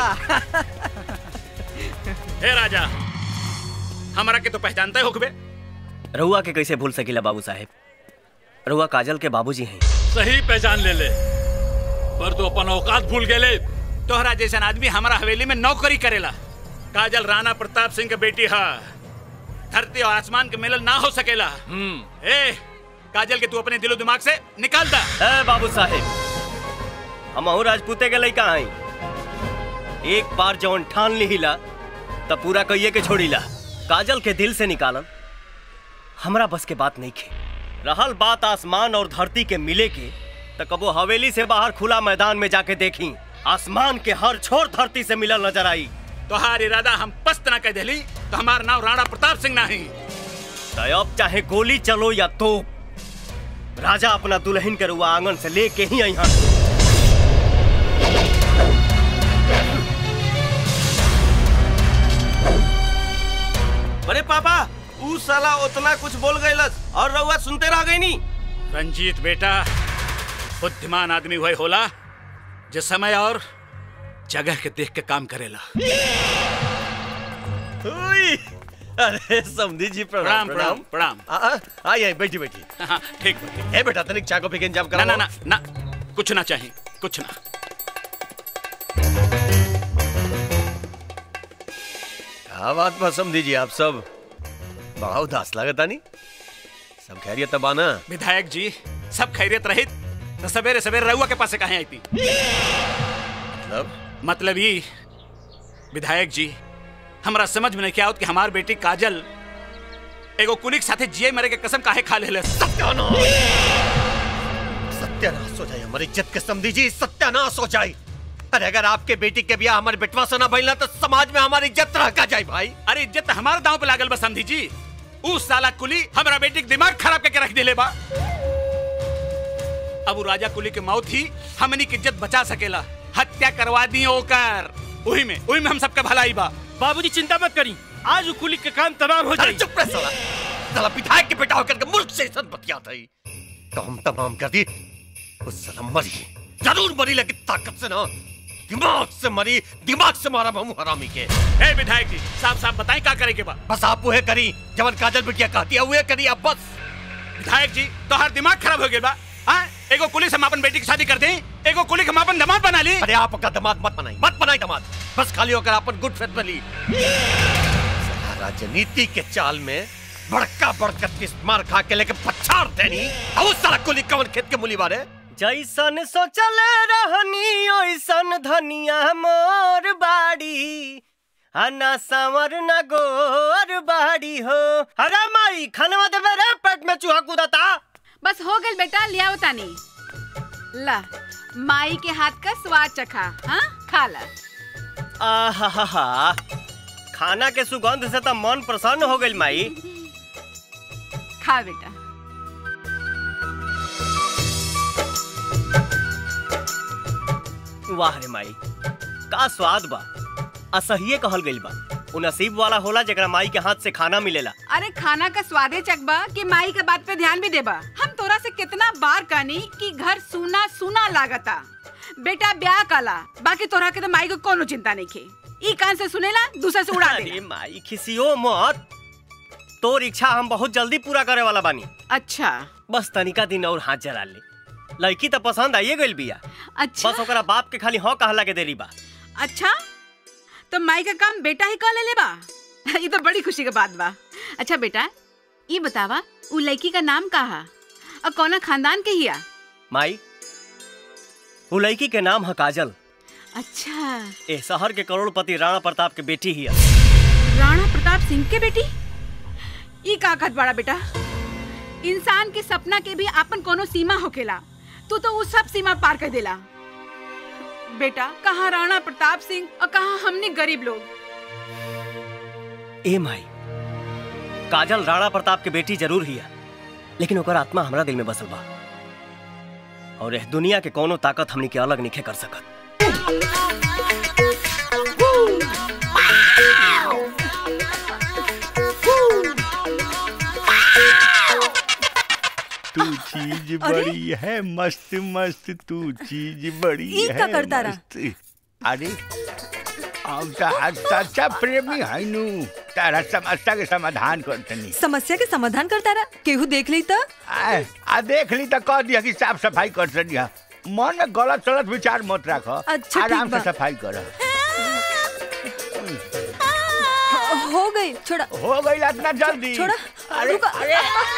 हे राजा, हमारा के तो पहचानते हो कबे? रहुआ के कैसे भूल सकीला बाबू साहेब, रहुआ काजल के बाबूजी हैं। सही पहचान ले ले, पर तो अपन औकात भूल गेले। तोहरा जैसा आदमी हमारा हवेली में नौकरी करेला। काजल राणा प्रताप सिंह के बेटी है, धरती और आसमान के मिलन ना हो सकेला। काजल के तू अपने दिलो दिमाग से निकाल दा। बाबू साहेब हम राजपूते के लइका हई, एक बार जौन ठान लिहिला तब पूरा कहिए के छोड़ीला। काजल के दिल से निकालन हमरा बस के बात नहीं खे। रहल बात आसमान और धरती के मिले के, तो कबो हवेली से बाहर खुला मैदान में जाके देखी, आसमान के हर छोर धरती से मिलल नजर आई। तोहार इरादा हम पस्त ना कह देली तो हमार नाम राणा प्रताप सिंह नहीं। तो अब चाहे गोली चलो या तो राजा अपना दुल्हन के रुआ आंगन से लेके ही आई। अरे पापा उ साला उतना कुछ बोल गइलस और रउआ सुनते रह गई नी। रंजीत बेटा, बुद्धिमान आदमी हुए होला जो समय और जगह के देख के काम करेला। अरे समधी जी प्रणाम प्रणाम प्रणाम। आइए बैठी बैठी। हाँ ठीक है बेटा, तनिक चाय कॉफी के इंतजाम करो। ना ना ना कुछ ना चाहिए, कुछ ना। क्या बात बा समधी जी, आप सब बड़ा उदास लागता नहीं? सब खैरियत बाना? विधायक जी सब खैरियत रहित तो सवेरे सवेरे रउआ के पास से कहीं आई थी। मतलब ये विधायक जी, हमरा समझ में नहीं क्या कि हमार बेटी काजल एगो कुली के साथे जिए मरे के कसम काहे खा ले। सत्यानाश हो जाए हमारी इज्जत के समधी जी, सत्यानाश हो जाए। अरे अगर आपके बेटी के ब्याह हमारे बेटवा से ना भइला तो समाज में हमारी इज्जत रह का जाए भाई। अरे इज्जत हमारे दांव पे लागल बा समधी जी। उस साला कुली हमारा बेटी के दिमाग खराब करके रख दिले बा। अब राजा कुली के मौत ही हमनी की इज्जत बचा सकेला। हत्या करवा दी ओकर, वही में हम सबका भलाई बा। बाबूजी चिंता मत करी, आज कुली के काम तमाम हो जाए। चुप रह साला, साला विधायक के बेटा होकर के मुल्क से इज्जत बतियाता है। काम तमाम कर दी, उस साला मरी, जरूर मरी, लेकिन ताकत से ना, दिमाग से मरी, दिमाग से मारा हमू हरामी के। ए विधायक जी साफ साफ बताएं क्या करे के बा? बस आप वो करी जवन काजल बिटिया कहती है वो करी आप बस। विधायक जी तो हर दिमाग खराब हो गया बा। एगो कुली से हम अपन बेटी की शादी कर दें, एगो कुली हम अपन दामाद बना ली। अरे आप का दामाद मत बनाई दामाद, बस खाली होकर अपन गुड फेथ बनी। राजनीति के चाल में बड़का बड़का मार खा के लेके पछाड़ देनी। और सारा कुली कवन खेत के मुली बारे। जैसन सोचल रहनी ओइसन धनिया मोर बाड़ी, ना सांवर न गोर बाड़ी हो। अरे माई खाना देवे रे, पेट में चूहा कूदता। बस हो गल बेटा, लिया तानी ला, माई के हाथ का स्वाद चखा। हाँ खा ला। आहा, खाना के सुगंध से तो मन प्रसन्न हो गई माई। खा बेटा। वाह रे माई, का स्वाद बा। असहिये कहल गइल बा, उ नसीब वाला होला जेकरा माई के हाथ से खाना मिलेला। अरे खाना का स्वादे चकबा कि माई के बात पे ध्यान भी देबा। हम तोरा से कितना बार कहनी कि घर सूना सूना लागता। बेटा ब्याह काला, बाकी तोरा के तो माई को कोनो चिंता नहीं खे। ई कान से सुनेला, दूसरे से उड़ा देला। अरे माई खिसियो मत, तोर इच्छा हम बहुत जल्दी पूरा करे वाला बानी। अच्छा, बस तनिका दिन और हाथ जरा ले। लड़की तो पसंद आइए गइल बिया। अच्छा, बस ओकरा बाप के खाली हाँ कहला के देरी बा। अच्छा, तो माई का काम बेटा ही कर ले बा। ये तो बड़ी खुशी के बात बा। अच्छा बेटा, ये बतावा उ लड़की का नाम का है और कौन खानदान के हिया? माई, उ लड़की के नाम है काजल। अच्छा, ए शहर के करोड़पति राणा प्रताप के बेटी हिया। राणा प्रताप सिंह के बेटी? ये का कहत बड़ा बेटा? इंसान के सपना के भी अपन कोनो सीमा होकेला, तू तो वो सब सीमा पार कर देला। बेटा, कहाँ राणा प्रताप सिंह और कहाँ हमने गरीब लोग। ए माई, काजल राणा प्रताप के बेटी जरूर हिया, लेकिन ओकर आत्मा हमरा दिल में बसल बा और एह दुनिया के कोनो ताकत हमनी के अलग नहीं कर सकत। तू चीज बड़ी है मस्त मस्त, तू चीज बड़ी ई का है करता मस्त। अरे अब सच्चा प्रेमी है नु, तारा समस्या के समाधान करतनी। समस्या के समाधान करता रहा, केहू देख ली तो? आ देख ली तो कह दिया कि साफ सफाई कर दिया। मन में गलत सलत विचार मत रख। अच्छा, आराम ठीक से बा। सफाई कर। हो गई, छोड़ा। हो गई इतना जल्दी? छोड़ा। अरे रुको। अरे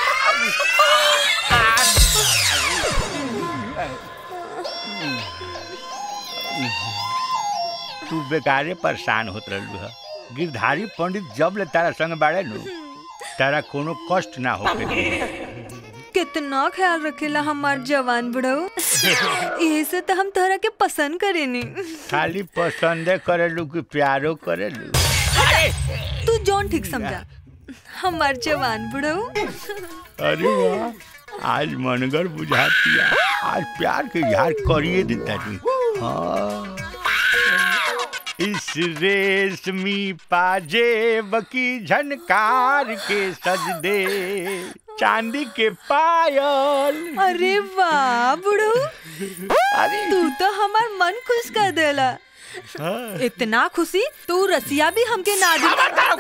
तू बेकारे परेशान होत रहलू है। गिरधारी पंडित जब ले तारा संग बाड़े नु, तारा कोनो कष्ट ना होके। कितना ख्याल रखेला हमार जवान बुढ़ऊ। यही से तो हम तोहरा के पसंद करेनी। खाली पसंदे करेलू कि प्यारो करेलू? तू जौन ठीक समझा। हमार जवान बुढ़ऊ। अरे वाह, आज मनगर बुझातिया, आज प्यार के इजहार करिए देता जी। हाँ, इस रेशमी पाजेब की झनकार के सजदे, चांदी के पायल। अरे वाह बुढ़ऊ, तू तो हमार मन खुश कर देला। इतना खुशी तू रसिया भी हमके ना दी।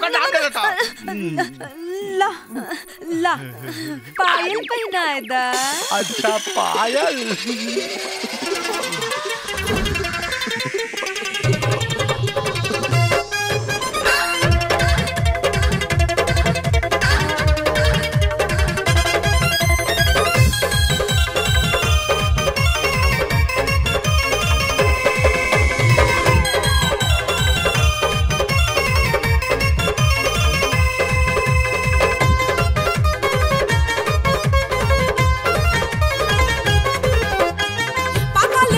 ला ला पायल पहनाए दा। अच्छा पायल। पागल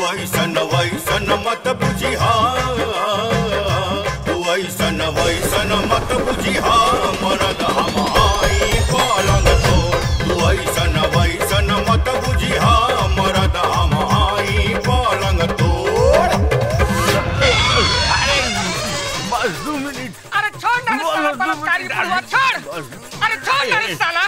ऐसन वैसन मत बुझिहा, तू ऐसन वैसन मत बुझिहा, मरद हम आई पलंग तोड़। तू ऐसन वैसन मत बुझिहा, मरद हम आई पलंग तोड़। अरे बस 2 मिनट। अरे छोड़ ना साला बलात्कारी बुढ़वा, छोड़। अरे छोड़ ना साला।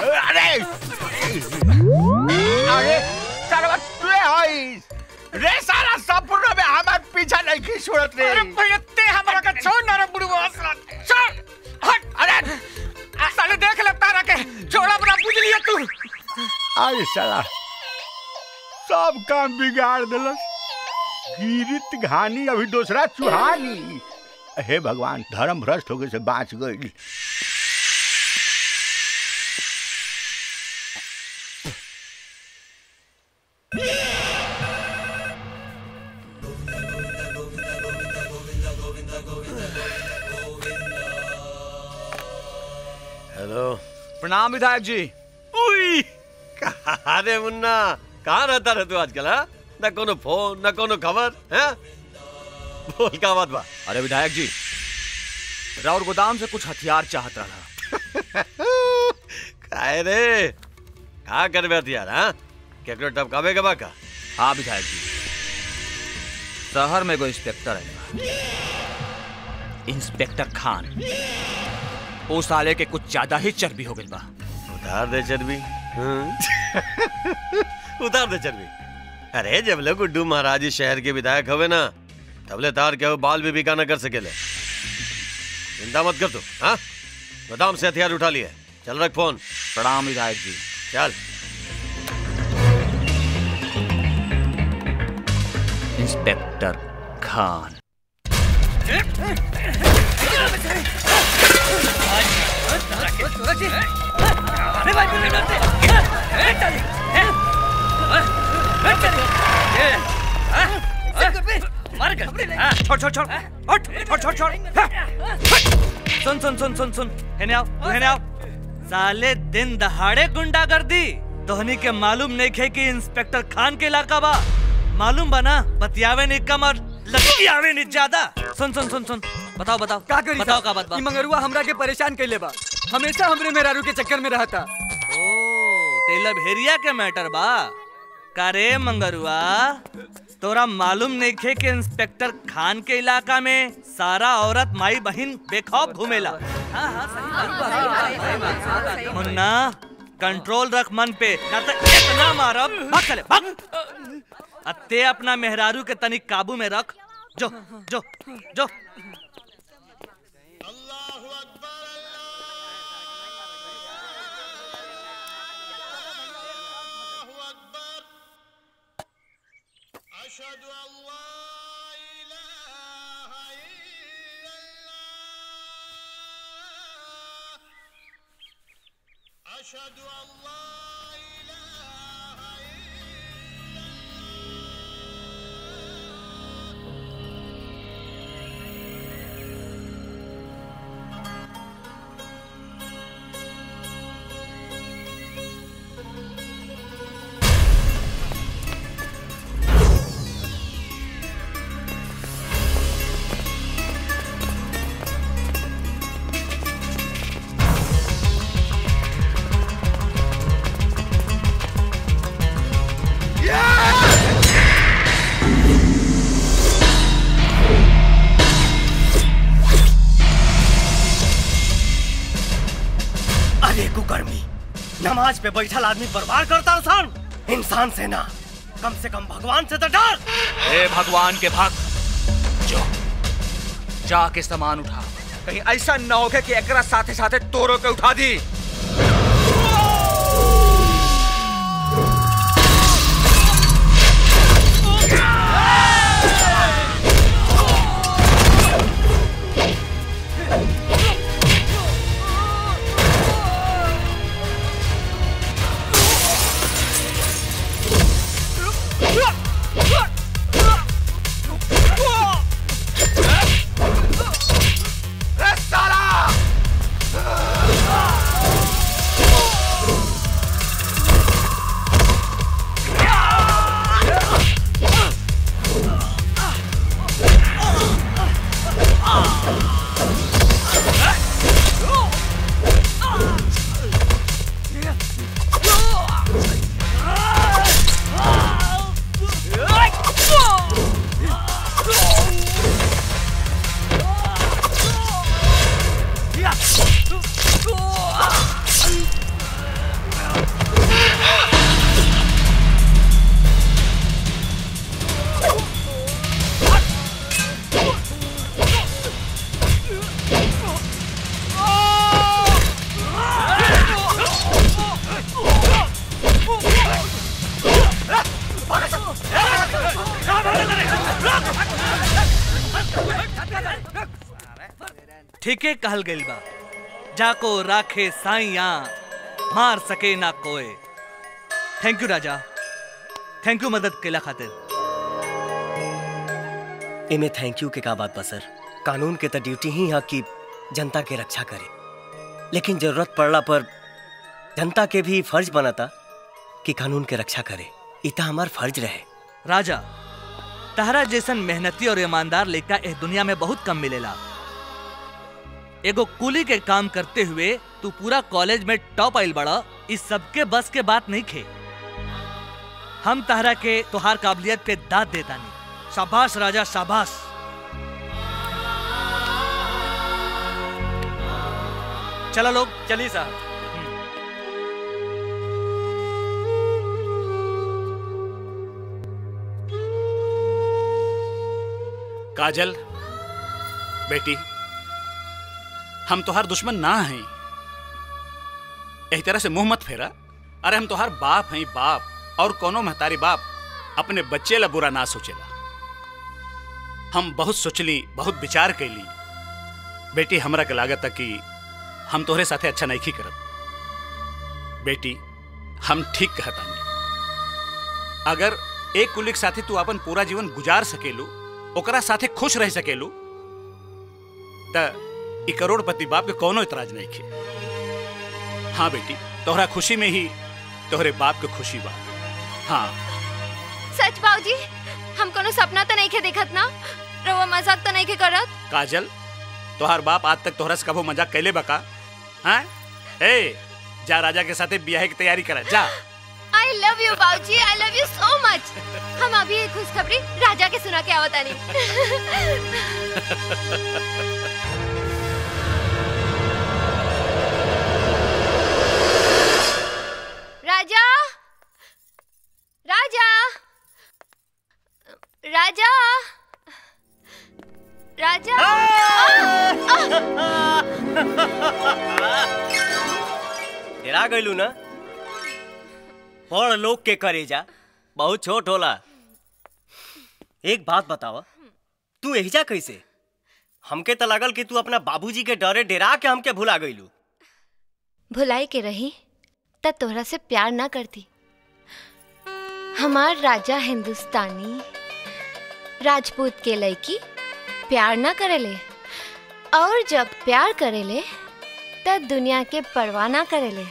अरे साला तू है रे, साला सपनों में हमार पीछा नहीं की छोड़त रे। अरे भैया ते हमरा के छोड़ ना रे बुढ़वा, छोड़ हट। अरे साले देख ले तारा के छोड़ा बना बुझ लिया तू। अरे साला सब काम बिगाड़ दिलस, गिरित घानी अभी दूसरा चुहानी। हे भगवान, धर्म भ्रष्ट होके से बाँच गई। हेलो, प्रणाम विधायक जी। उई, अरे मुन्ना, कहाँ रहता रहे तू आजकल? न कोनो फोन न कोनो खबर है? बोल का बात बा? अरे विधायक जी, राउर गोदाम से कुछ हथियार चाहत रहा। काहे रे, का करबे हथियार? हाँ, केकरो टपकावे के बा का? हाँ विधायक जी, शहर में एगो इंस्पेक्टर है, इंस्पेक्टर खान। वो साले के कुछ ज्यादा ही चर्बी हो गई बा। उतार दे चर्बी। उतार दे चर्बी। अरे जब ले गुड्डू महाराज शहर के विधायक हवे ना, तबले तार के बाल भी बिका न कर सकेले। चिंता मत कर तू। हाँ, गोदाम से हथियार उठा लिए। चल रख फोन। प्रणाम विधायक जी। चल। इंस्पेक्टर खान। छोड़ छोड़ छोड़, उठ, छोड़ छोड़ छोड़। सुन सुन सुन सुन सुन, हेने आओ, तू हेने आओ। साले दिन दहाड़े गुंडागर्दी, तोहनी के मालूम नहीं खे कि इंस्पेक्टर खान के इलाका बा। मालूम बना, बतियावे नहीं कम और लतियावे नहीं ज्यादा। सुन सुन सुन सुन, बताओ बताओ का करी? बताओ का बात बा? ई मंगरुआ हमरा के परेशान कैले बा, हमेशा हमरे मेहरारू के चक्कर में रहता। ओ, तेला भेरिया के मैटर बा। करे मंगरुआ, तोरा मालूम नहीं खे कि इंस्पेक्टर खान के इलाका में सारा औरत माई बहन बेखौफ घूमेला। मुन्ना, कंट्रोल रख मन पे, ना तो इतना मारब। भाग चले, भाग। अत्ते अपना मेहरारू के तनिक काबू में रख। जो जो जो। नमाज पे बैठल आदमी बर्बाद करता इंसान से ना, कम से कम भगवान से तो डर। ए भगवान के भक्त, जो जाके सामान उठा, कहीं ऐसा न हो कि एकरा साथे साथे तोरो के उठा दी। ठीके कहल गइल बा, जाको राखे साइया मार सके ना कोई। थैंक यू राजा, थैंक यू मदद केला खातिर। इमे थैंक यू के का बात बा सर। कानून के तो ड्यूटी ही है कि जनता के रक्षा करे, लेकिन जरूरत पड़ला पर जनता के भी फर्ज बनता कि कानून के रक्षा करे। इतना हमार फर्ज रहे। राजा, तहरा जैसन मेहनती और ईमानदार लड़का इस दुनिया में बहुत कम मिलेला। एगो कुली के काम करते हुए तू पूरा कॉलेज में टॉप आइल बड़ा, इस सबके बस के बात नहीं खे। हम तहरा के तुहार काबिलियत पे दाद देता नहीं। शाबाश राजा, शाबाश। चलो लोग, चलिए साहब। काजल बेटी, हम तोहार दुश्मन ना हैं। इस तरह से मुंह मत फेरा। अरे हम तोहार बाप हैं, बाप। और कोनो महतारी बाप अपने बच्चे ला बुरा ना सोचेला। हम बहुत सोचली, बहुत विचार कैली बेटी। हमरा के लागत कि हम तोहरे साथे अच्छा नहीं करब। बेटी, हम ठीक कहता नहीं। अगर एक कुली के साथे तू अपन पूरा जीवन गुजार सकेलू, ओकरा साथे खुश रह सकेलू, त ई करोड़पति बाप के कोनो इतराज नहीं खे। हाँ बेटी, तोहरा खुशी में ही तोहरे बाप के खुशी बा। हाँ सच बाबूजी, हम कोनो सपना तो नहीं के देखत ना, रवा मजाक तो नहीं के करत। काजल, तोहार बाप आज तक तोहरा से कबो मजाक कैले बका? हाँ? ए, जा राजा के साथे ब्याह की तैयारी करा, जा। I love you बाबूजी, I love you so much। हम अभी एक खुशखबरी राजा के सुना के आवत आनी। राजा, राजा, राजा, राजा। डरा गइलू ना? बड़ लोग के करेजा बहुत छोट होला। एक बात बतावा, तू एहिजा कैसे? हमके तो लागल कि तू अपना बाबूजी के डरे डरा के हमके भुला गइलू। भुलाई के रही त तोहरा से प्यार ना करती। हमार राजा हिंदुस्तानी राजपूत के लड़की प्यार ना करेले, और जब प्यार करेले तब दुनिया के परवाह ना करेले।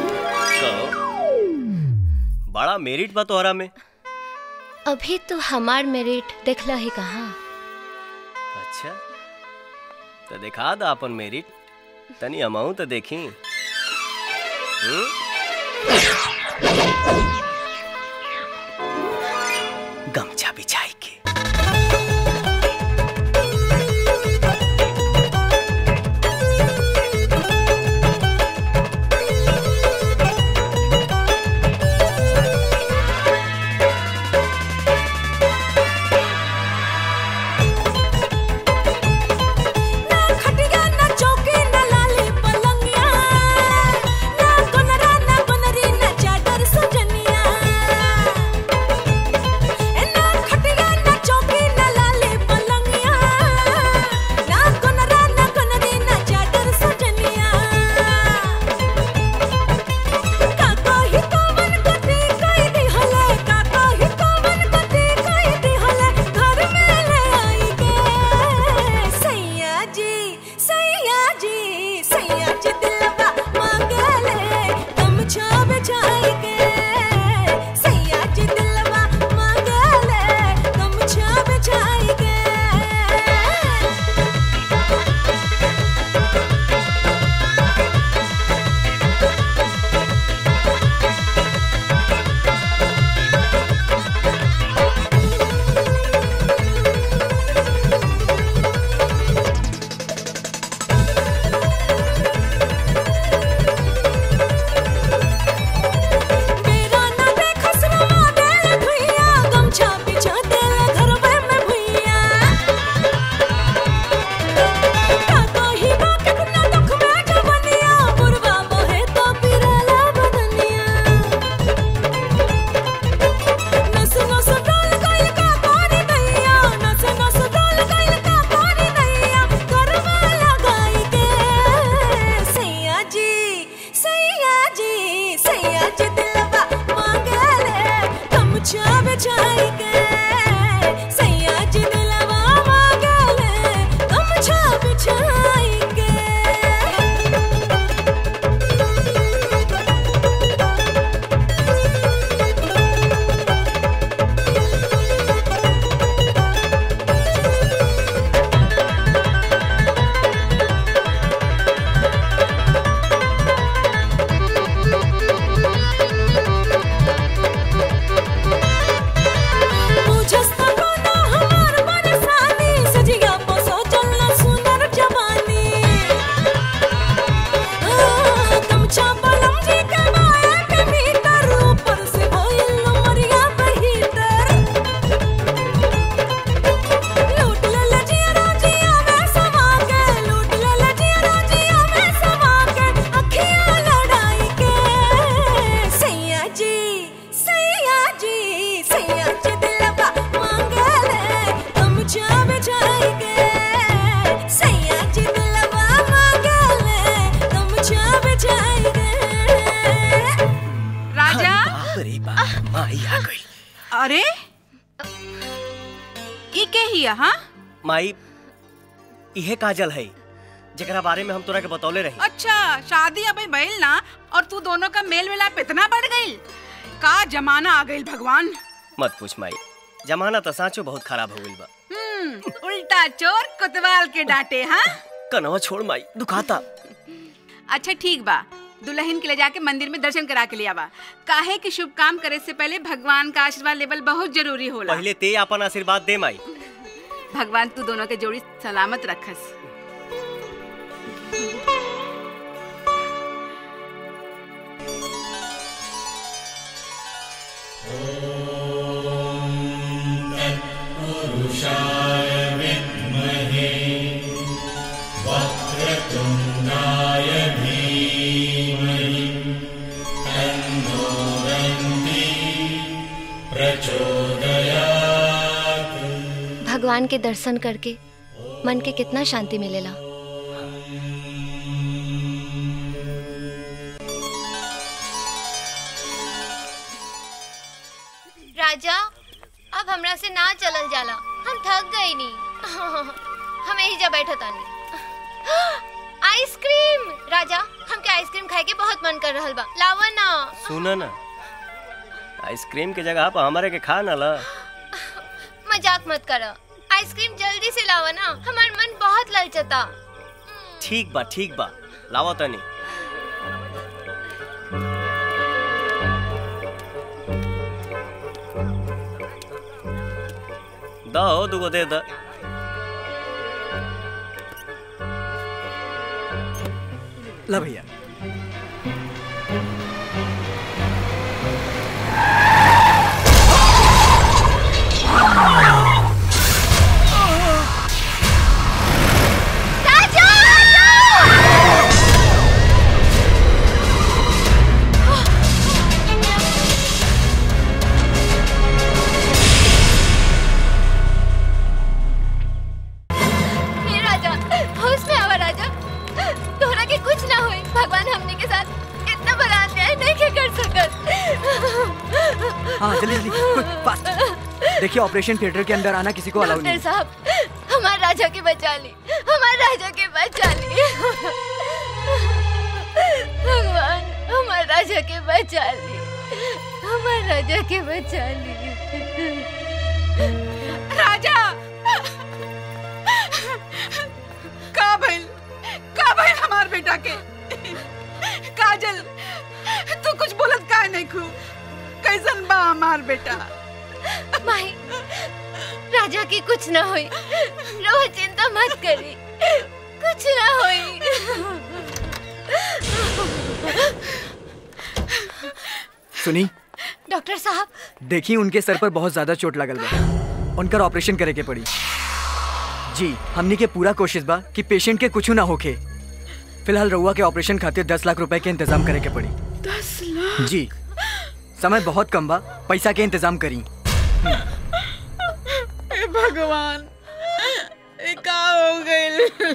बड़ा मेरिट बा तोहरा में। अभी तो हमार मेरिट देखला ही कहाँ। अच्छा, तो दिखा दा अपन मेरिट, तनी अमाऊ तो देखी। गमछा बिछाई के। ना अरे ई के हिया? हाँ माई इहे काजल है जेकरा बारे में हम तोरा के बतौले रही। अच्छा, शादी अभी भइल ना और तू दोनों का मेल मिलाप इतना बढ़ गई। का जमाना आ गई भगवान। मत पूछ माई, जमाना तो साचो बहुत खराब हो गइल बा। उल्टा चोर कोतवाल के डांटे। हाँ कनवा छोड़ माई, दुखाता। अच्छा ठीक बा, दुल्हन के ले जाके मंदिर में दर्शन करा के लिया बा। काहे कि शुभ काम करे से पहले भगवान का आशीर्वाद लेवल बहुत जरूरी होला। पहले ते अपन आशीर्वाद दे माई। भगवान तू दोनों के जोड़ी सलामत रखस। पुरुषाय विद्महे वक्रतुंडाय धीमहि तन्नो दन्ति प्रचोदयात्। भगवान के दर्शन करके मन के कितना शांति मिलेला। राजा अब हमरा से ना चलल जाला, हम थक गई नी। हम यही जा बैठा तानी। आइसक्रीम राजा, हमके आइसक्रीम खाए के बहुत मन कर रहल बा, लावा ना। सुना ना, आइसक्रीम के जगह पर हमारे के खा ना ला। मजाक मत करो, आइसक्रीम जल्दी से लावा ना, हमार मन बहुत ललचता। ठीक बा लावा तनी। दो दुगो दे द। ला भैया। हाँ जल्दी फास्ट। देखिए ऑपरेशन थिएटर के अंदर आना किसी को अलाउ नहीं। डॉक्टर साहब, हमारे राजा के बचा ली, हमारे राजा के बचा ली। भगवान हमारे राजा के बचा ली, हमारे राजा के बचा ली। राजा का भइल हमार बेटा के? काजल तू कुछ बोलत काहे नहीं खू? कैसन बा हमार बेटा? माई, राजा की कुछ ना होई, रोह चिंता मत करी, कुछ ना होई। सुनी डॉक्टर साहब, देखिए उनके सर पर बहुत ज्यादा चोट लगल बा, उनका ऑपरेशन करे के पड़ी। जी हमनी के पूरा कोशिश बा कि पेशेंट के कुछ ना होके। फिलहाल रउआ के ऑपरेशन खातिर 10 लाख रुपए के इंतजाम करे के पड़ी। 10 लाख? जी समय बहुत कम बा, पैसा के इंतजाम करी। भगवान ये का हो गइल?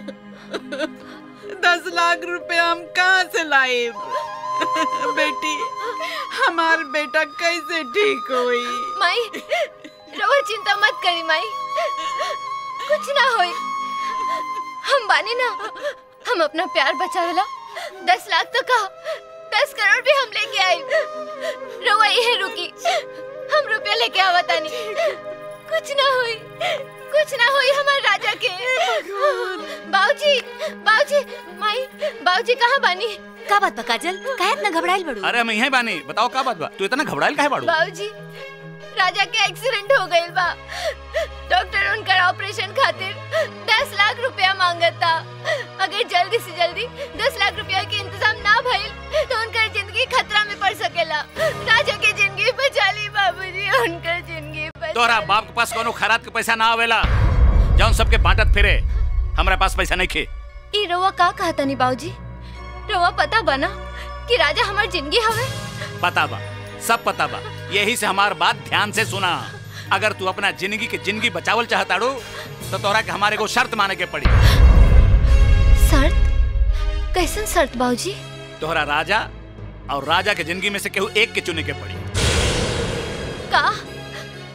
10 लाख रुपए हम कहाँ से लाएब? बेटी हमार बेटा कैसे ठीक होई? माई रोह चिंता मत करी माई, कुछ ना होई। हम बानी ना, हम अपना प्यार बचावेला 10 लाख तो कहा 10 करोड़ भी हम लेके आई। रउआ यही रुकी, हम रुपया लेके आवतानी। कुछ ना हुई, कुछ ना हुई हमारे राजा के। बाबूजी, बाबूजी, माई, बाबूजी कहाँ बानी? का बात बा काजल, काहे इतना घबराइल बड़ू? अरे हम यहीं बानी, बताओ का बात बा? तू इतना घबराइल काहे बाड़ू? बाबूजी राजा के एक्सीडेंट हो गइल बा, डॉक्टर उनका ऑपरेशन खातिर 10 लाख रुपया मांगता। अगर जल्दी से जल्दी 10 लाख रुपया के इंतजाम ना भइल तो उनका जिंदगी खतरा में पड़ सकेला। राजा के जिंदगी बचा ली बाबूजी, उनका जिंदगी बचा। तोहरा बाप के पास कोनो खैरात के पैसा ना आवेला, जौन सबके बांटत फिरे। हमरा पास पैसा नहीं खे। ई रउआ का कहता नहीं बाबूजी? रउआ पता बना कि राजा हमार जिंदगी हवे? पता बा, सब पता बा। यही से हमार बात ध्यान से सुना। अगर तू अपना जिंदगी बचावल चाहताड़ू तो तोहरा के हमारे को शर्त माने के पड़ी। शर्त? कैसन शर्त बाबूजी? तोहरा राजा और राजा के जिंदगी में से केहू एक के चुने के पड़ी। का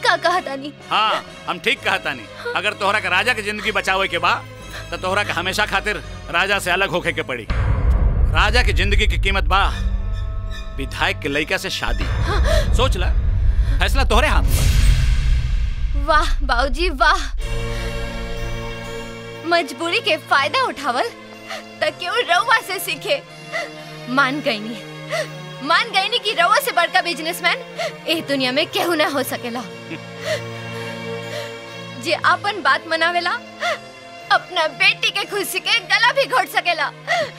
का कहा तानी? हाँ हम ठीक कहा तानी। अगर तोहरा के राजा की जिंदगी बचावे के बा तो तोहरा के हमेशा खातिर राजा से अलग होके के पड़ी। राजा की जिंदगी की कीमत बा विधायक के लड़का से शादी। सोच ला, फैसला तोहरे हाथ में। वाह बाबूजी वाह, मजबूरी के फायदा उठावल त क्यों रउआ से सीखे। मान गई नी कि रउआ से बड़का बिजनेसमैन ए दुनिया में केहू ना हो सकेला। जे अपन बात मनावेला अपना बेटी के खुशी के गला भी घोट सकेला।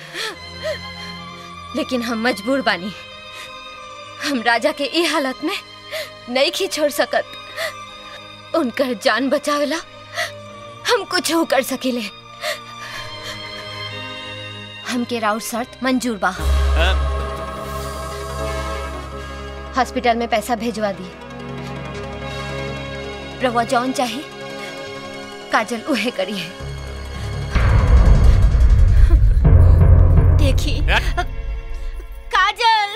लेकिन हम मजबूर बानी, हम राजा के ई हालत में नहीं खी छोड़ सकत। उनकर जान बचावेला हम कुछ हो कर सकेले। हमके राउर शर्त मंजूर बा। हॉस्पिटल में पैसा भेजवा दी। रवा जौन चाहे काजल उहे करिए। देखी काजल।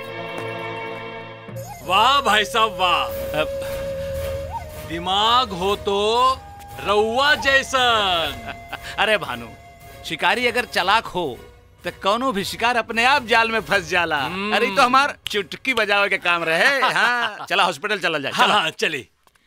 वाह भाई साहब वाह, दिमाग हो तो रउआ जैसन। अरे भानु, शिकारी अगर चालाक हो तो कौनो भी शिकार अपने आप जाल में फंस जाला। अरे तो हमार चुटकी बजावे के काम रहे। हाँ चला हॉस्पिटल चला जाए। हाँ, हाँ चली।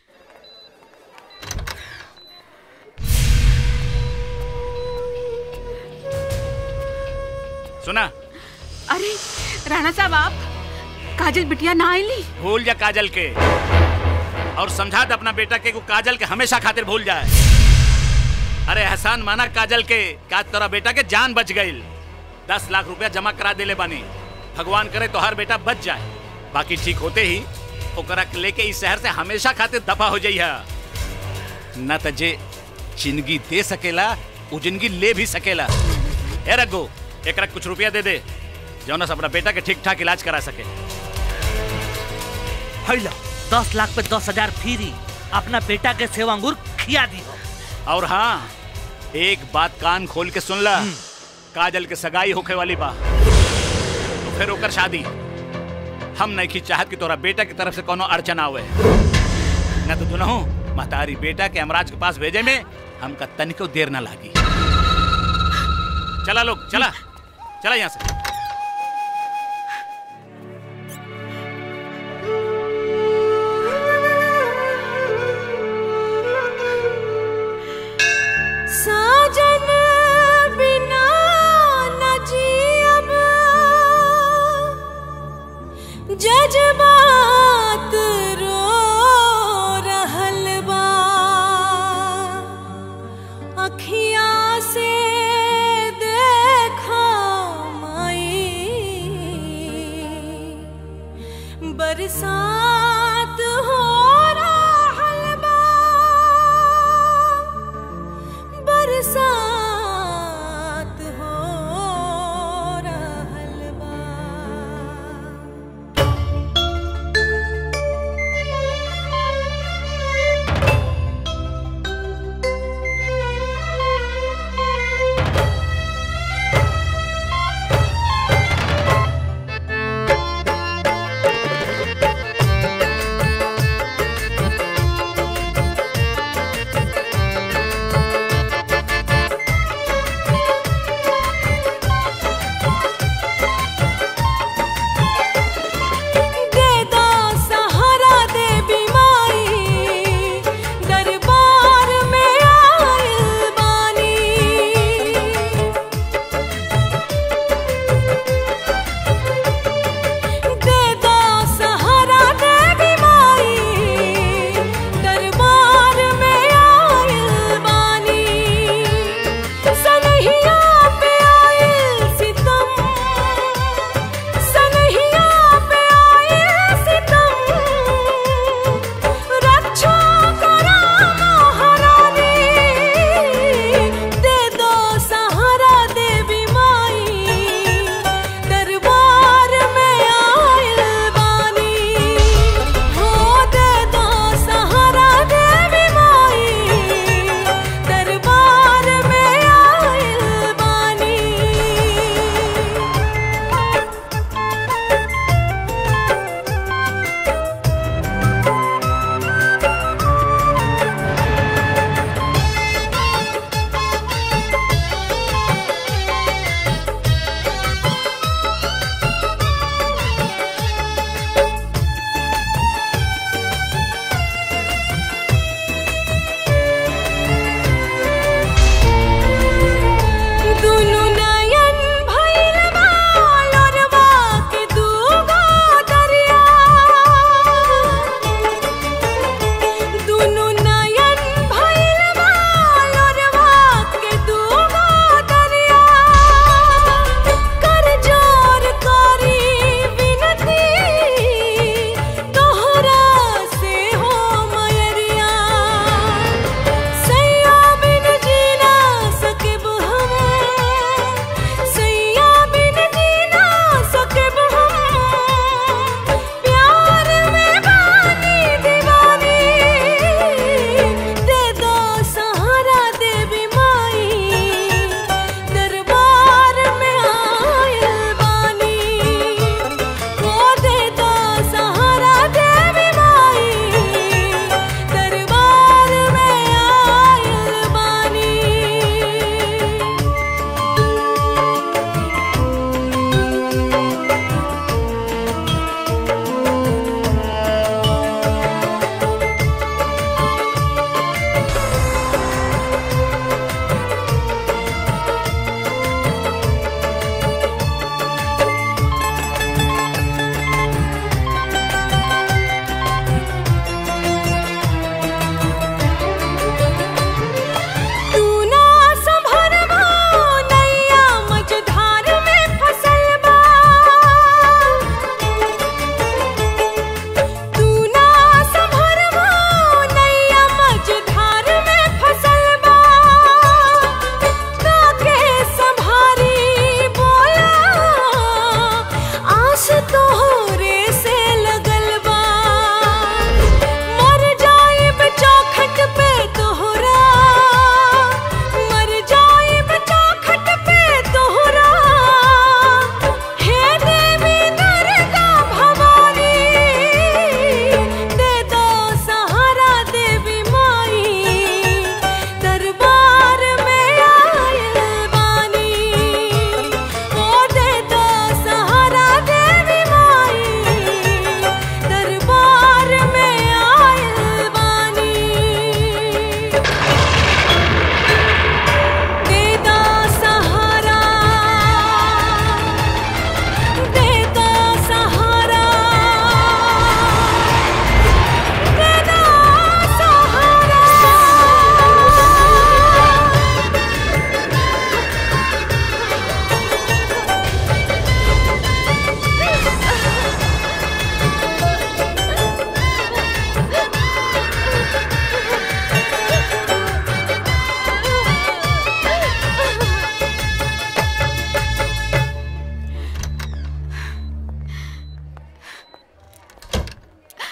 सुना? अरे राणा साहब, आप काजल बिटिया ना आईली। भूल जा काजल के और समझा दे अपना बेटा के को काजल के हमेशा खातिर भूल जाए। अरे एहसान माना काजल के, का तेरा बेटा के जान बच गई। 10 लाख रुपया जमा करा देले बानी। भगवान करे तो हर बेटा बच जाए। बाकी ठीक होते ही ओकरा के लेके इस शहर से हमेशा खातिर दफा हो जाइए। न तो जे जिंदगी दे सकेला वो जिंदगी ले भी सकेला। ए रघु, एकरा कुछ रुपया दे दे जौना से अपना बेटा के ठीक ठाक इलाज करा सके। 10 लाख पे 10,000 फ्री। अपना बेटा के सेवा अंगूर खिया दी। और हाँ, एक बात कान खोल के सुन ला, काजल के सगाई होके वाली बा तो फिर ओकर शादी। हम नहीं की चाहत कि तोरा बेटा की तरफ से कोनो अड़चन आवे। न तो दुनहु महतारी बेटा के हमराज के पास भेजे में हमका तनिको देर ना लागी। चला लोग, चला चला यहाँ से। साजन बिना न जियब, जज्बात रो रहल बा, अखियाँ से देखा माई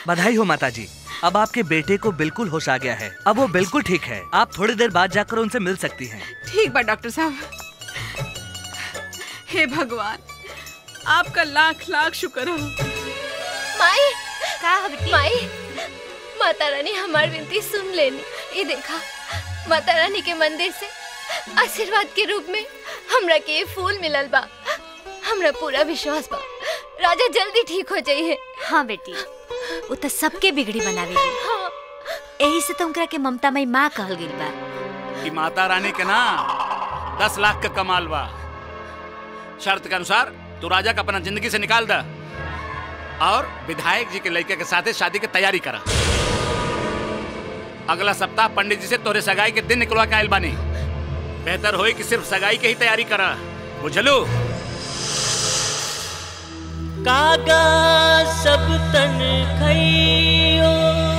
बधाई हो माता जी। अब आपके बेटे को बिल्कुल होश आ गया है। अब वो बिल्कुल ठीक है। आप थोड़ी देर बाद जाकर उनसे मिल सकती हैं। ठीक बा डॉक्टर साहब। हे भगवान, आपका लाख लाख शुक्र हो। माई का माई, माता रानी हमार विनती सुन लेनी। ये देखा, माता रानी के मंदिर से आशीर्वाद के रूप में हमरा के ये फूल मिलल बा। हमरा पूरा विश्वास बा राजा जल्दी ठीक हो जाइए। हाँ बेटी, वो तो सबके बिगड़ी बनावेली। हाँ। यही से तो उनकरा के ममतामयी माँ कहल गई बा। कि माता रानी के ना 10 लाख का कमाल बा। शर्त के अनुसार तू राजा का अपना जिंदगी से निकाल दा और विधायक जी के लड़के के साथ शादी की तैयारी करा। अगला सप्ताह पंडित जी से तोरे सगाई के दिन निकलवा के आइल बानी। बेहतर होई कि सिर्फ सगाई के ही तैयारी करा, बुझलू? कागा सब तन खइयो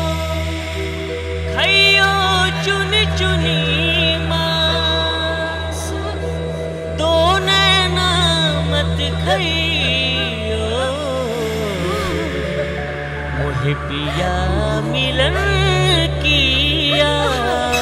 खइयो चुन चुनी मांस, दो नैना मत खइयो, मोहे पिया मिलन की आस।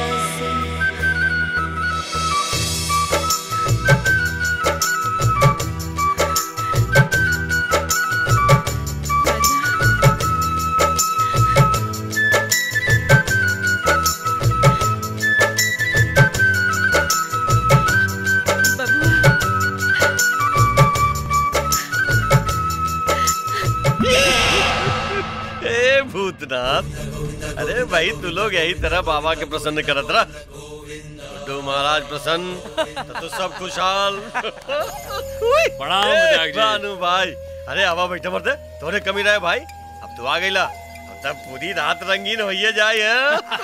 भूतनाथ, अरे भाई तू लोग यही तरह बाबा के प्रसन्न करत रहा। तो महाराज प्रसन्न तो सब खुशहाल। प्रणाम विधायक जी। भानु भाई, अरे आवा बैठे मरते, तोरे कमी रहे भाई। अब तू आ गईला, अब तब पूरी रात रंगीन होइए जाए।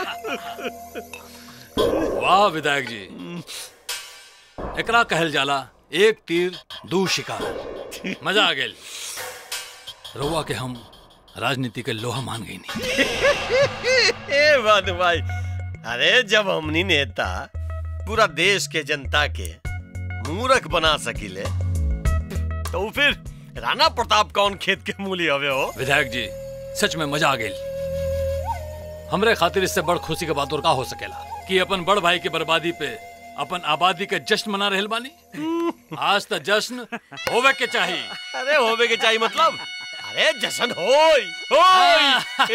वाह विधायक जी, एकरा कहल जाला एक तीर दू शिकार। मजा आ गेल। रउआ के हम राजनीति के लोहा मान गई नहीं। भानु भाई, अरे जब हमनी नेता पूरा देश के जनता के मूर्ख बना सकीले तो फिर राणा प्रताप कौन खेत के मूली हवे हो? विधायक जी, सच में मजा आ गई। हमरे खातिर इससे बड़ खुशी के बात और का हो सकेला कि अपन बड़ भाई के बर्बादी पे अपन आबादी के जश्न मना रहल बानी। आज तक जश्न होवे के चाहिए। अरे होवे के चाहिए मतलब? अरे जश्न होय होय।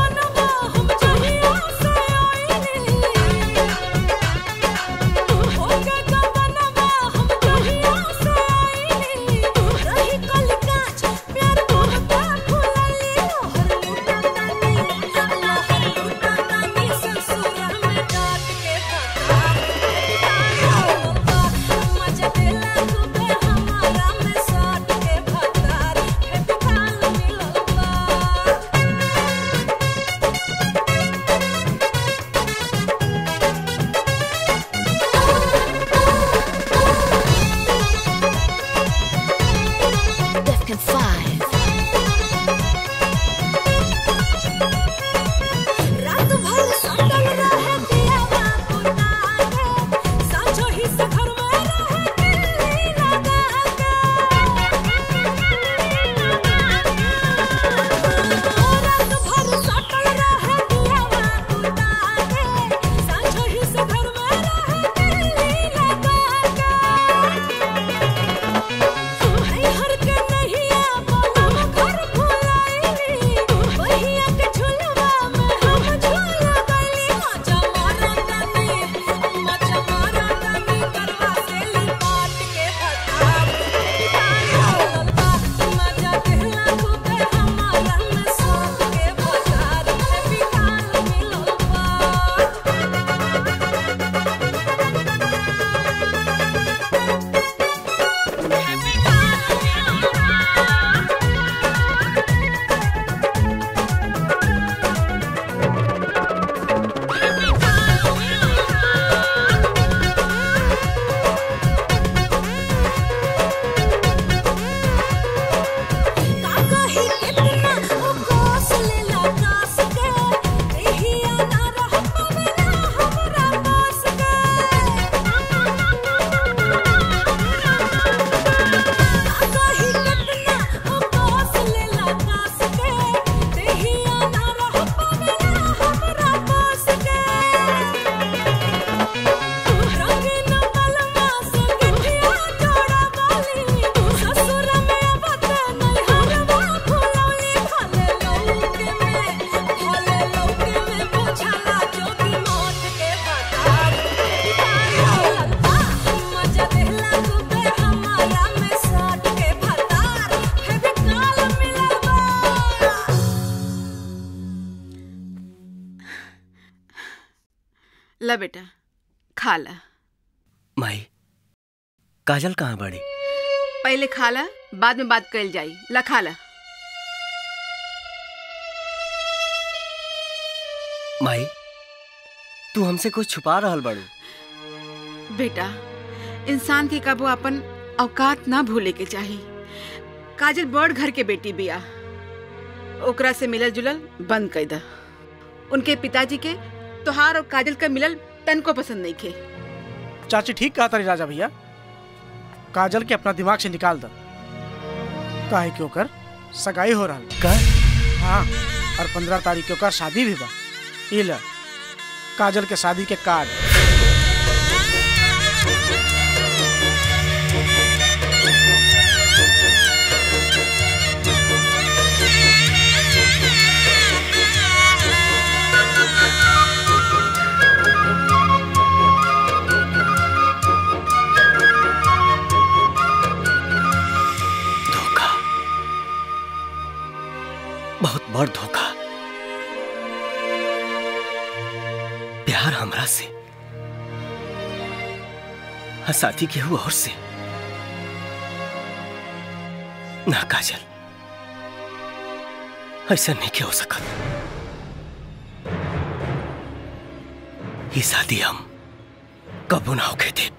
हो ला बेटा खा ला। माई काजल कहाँ बड़ी? पहले खा ला, बाद में बात कल जाई। ला खा ला। माई तू हमसे कुछ छुपा रहल बाड़ू। बेटा इंसान के कबो अपन औकात ना भूले के चाहिए। काजल बड़ घर के बेटी बिया, ओकरा से मिलल जुलल बंद कर दा। उनके पिताजी के तोहार और काजल का मिलल तन को पसंद नहीं खे। चाची ठीक कहा तारी राजा भैया, काजल के अपना दिमाग से निकाल दो। काहे के ओकर सगाई हो रहा। हाँ, और 15 तारीख के ओकर शादी भी बा। ये ला काजल के शादी के कार्ड। बहुत बड़ धोखा। प्यार हमरा से, साथी केहू और से। ना काजल, ऐसा नहीं के हो सकत। ये शादी हम कबू ना होके दे।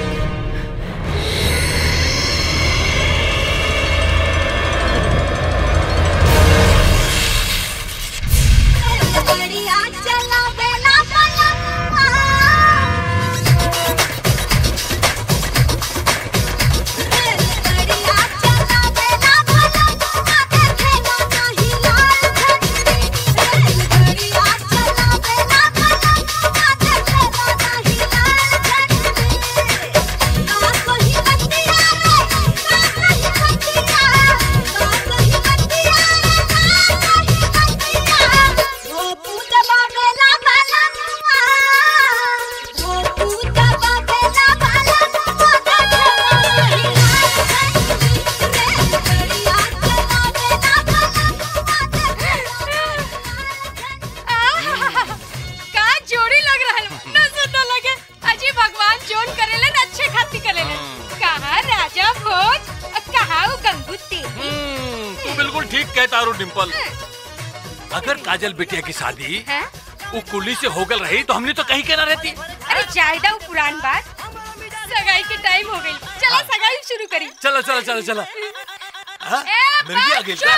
डिम्पल, अगर काजल बिटिया की शादी वो कुली से होगल रही तो हमने तो कहीं के ना रहती। अरे जायदा वो पुरान बात, सगाई के टाइम हो गई। चला सगाई शुरू करी। चलो चलो चलो चलो। मिर्गी आ गई का?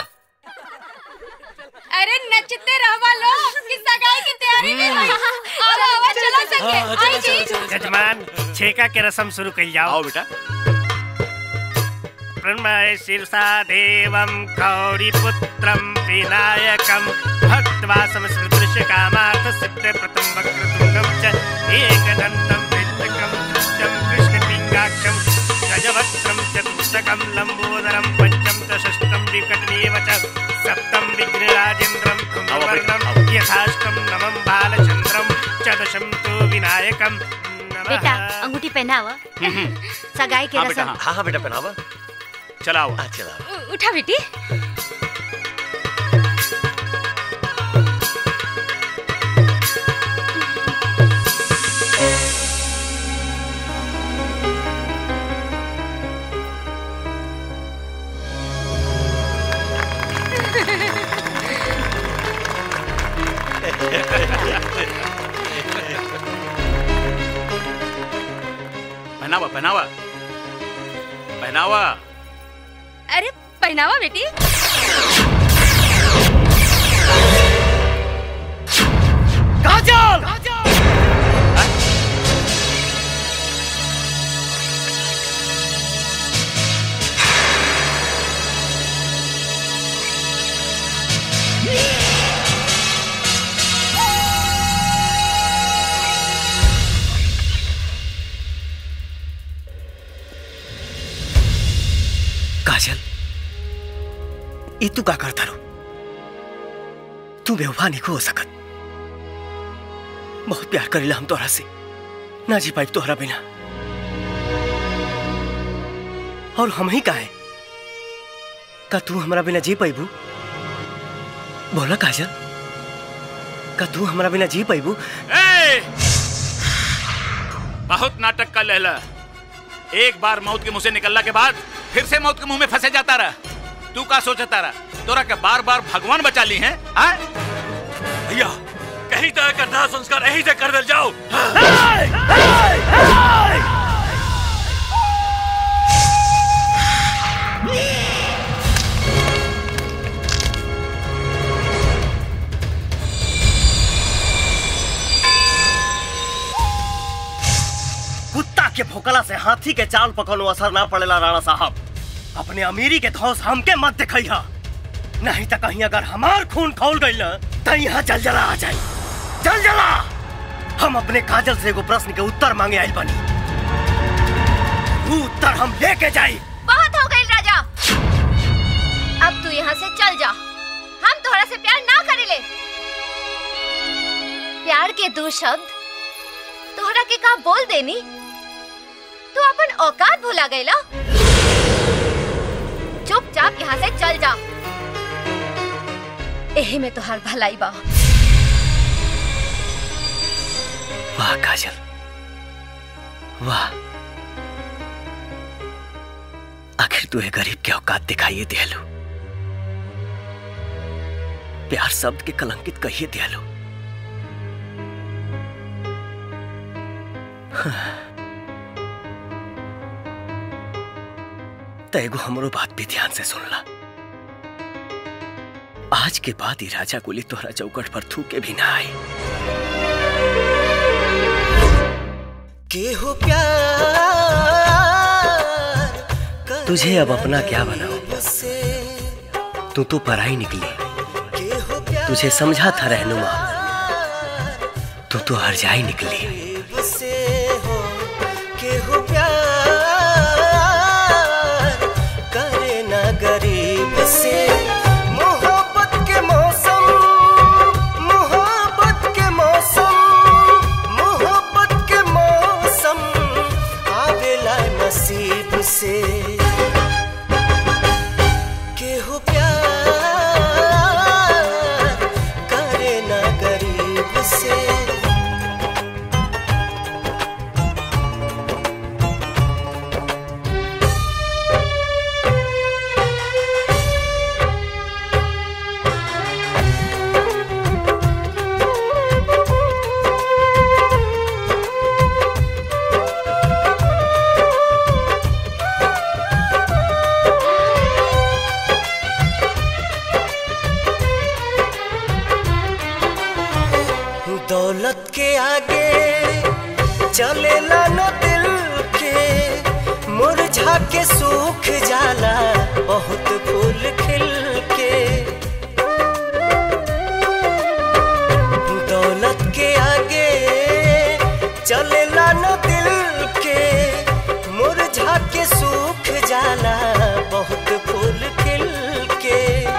अरे नचते रहवा लो कि सगाई की तैयारी नहीं हुई। आवा चला सके। आई जी जजमान, छेका के रस्म शुरू कर जाओ। आओ बेटा। प्रणमय शीर्षा देवं गौरीपुत्रं विनायकं भक्त्वा समसृदृश्य कामार्थ सिद्धे प्रथम वक्रतुंगं च एकदन्तं विद्यकं दृष्टं कृष्णपिङ्गाक्षं गजवक्त्रं चतुष्टकं लम्बोदरं पंचम च षष्ठं विकटमेव च सप्तम विघ्नराजेन्द्रं धूम्रवर्णं यथाष्टम नवम बालचंद्रम च दशम तु विनायकं। बेटा अंगूठी पहनावा। सगाई के रस्म। हाँ बेटा पहनावा। चलाओ। चलाओ। उठा बेटी। पहनावा पहनावा पहनावा। अरे पहनावा बेटी। काजल! काजल, ये तू का करता रो? तू बेवफा नहीं हो सकत। बहुत प्यार करेला हम तोहरा से, ना जी पाइब तोहरा बिना। और हम ही काहे का तू हमारा बिना जी पाइबू? बोला काजल, का तू हमारा बिना जी पाइबू? बहुत नाटक कर लेला। एक बार मौत के मुंह से निकलने के बाद फिर से मौत के मुंह में फंसे जाता रहा। तू का सोचता रहा तोरा के बार बार भगवान बचा ली हैं? भैया कहीं तरह का दाह संस्कार यहीं से कर दे जाओ। कुत्ता के भोकला से हाथी के चाल पकड़ो असर ना पड़ेला राणा साहब। अपने अमीरी के धौस हमके मत दिखाइया, नहीं तो कहीं अगर हमार खून खौल गई ना तो यहाँ जलजला आ जाए। जलजला। हम अपने काजल से एगो प्रश्न के उत्तर मांगे आइल बनी, वो उत्तर हम लेके जाई। बहुत हो गई राजा, अब तू यहाँ से चल जा। हम तोहरा से प्यार ना करेले। प्यार के दो शब्द तोहरा के का बोल देनी, तू अपन औकात भुला गईला। चुपचाप यहाँ से चल जा, एही में तोहार भलाई बा। वाह काजल, वाह, आखिर तू एक गरीब के औकात दिखाइए दियालू, प्यार शब्द के कलंकित कहिए दियालू। तो एगो हमरो बात भी ध्यान से सुन ला। आज के बाद ही राजा कुली तोहरा चौकट पर थूके भी ना आए। केहू प्यार तुझे अब अपना क्या बनाऊं, तू तो पराई निकली। तुझे समझा था रहनुमा, तू तो हर जाई निकली। केहू प्यार करे ना गरीब से, मोहब्बत के मौसम, मोहब्बत के मौसम, मोहब्बत के मौसम आवेला नसीब से। केहू प्यार करे ना गरीब से। दौलत के आगे चलेला न दिल के, मुरझा के सूख जाला बहुत फूल खिल के। दौलत के आगे चलेला न दिल के, मुरझा के सूख जाला बहुत फूल खिल के।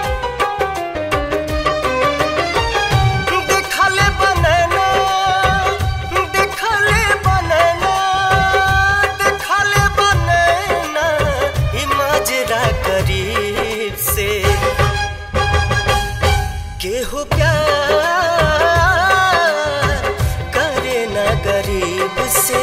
केहू प्यार करे ना गरीब से।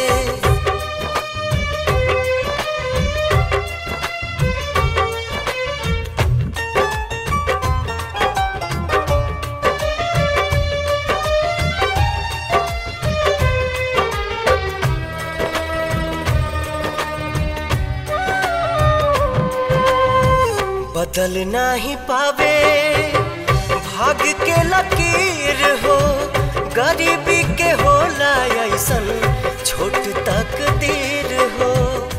बदल नहीं पावे भाग्य के लकीर हो, गरीबी के होला ऐसन छोट तकदीर हो।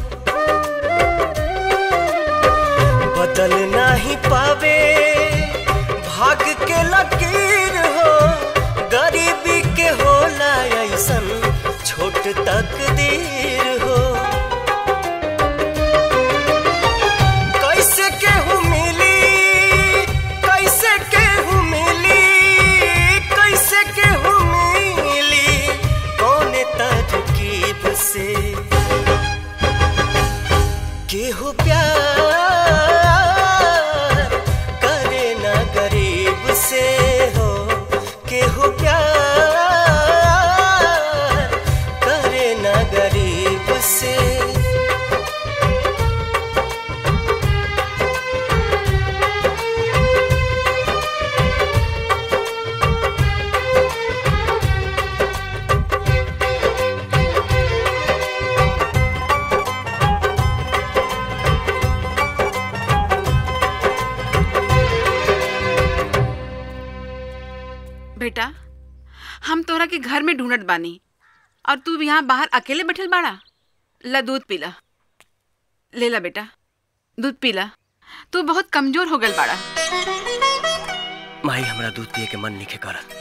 बदल नहीं पावे भाग्य के लकीर हो, गरीबी के होला ऐसन छोट तकदीर हो। कैसे केहू मिली, कैसे केहू मिली, कैसे केहू मिली कौन तरकीब से। केहू प्यार करे ना गरीब से हो, केहू प्यार करे ना गरीब बेटा हम तोहरा के घर में ढूंढत बानी और तू यहाँ बाहर अकेले बैठल बाड़ा। ला दूध पीला। ले ला बेटा दूध पीला। तू बहुत कमजोर हो गल बाड़ा। माई हमरा दूध पिए के मन नहीं करत।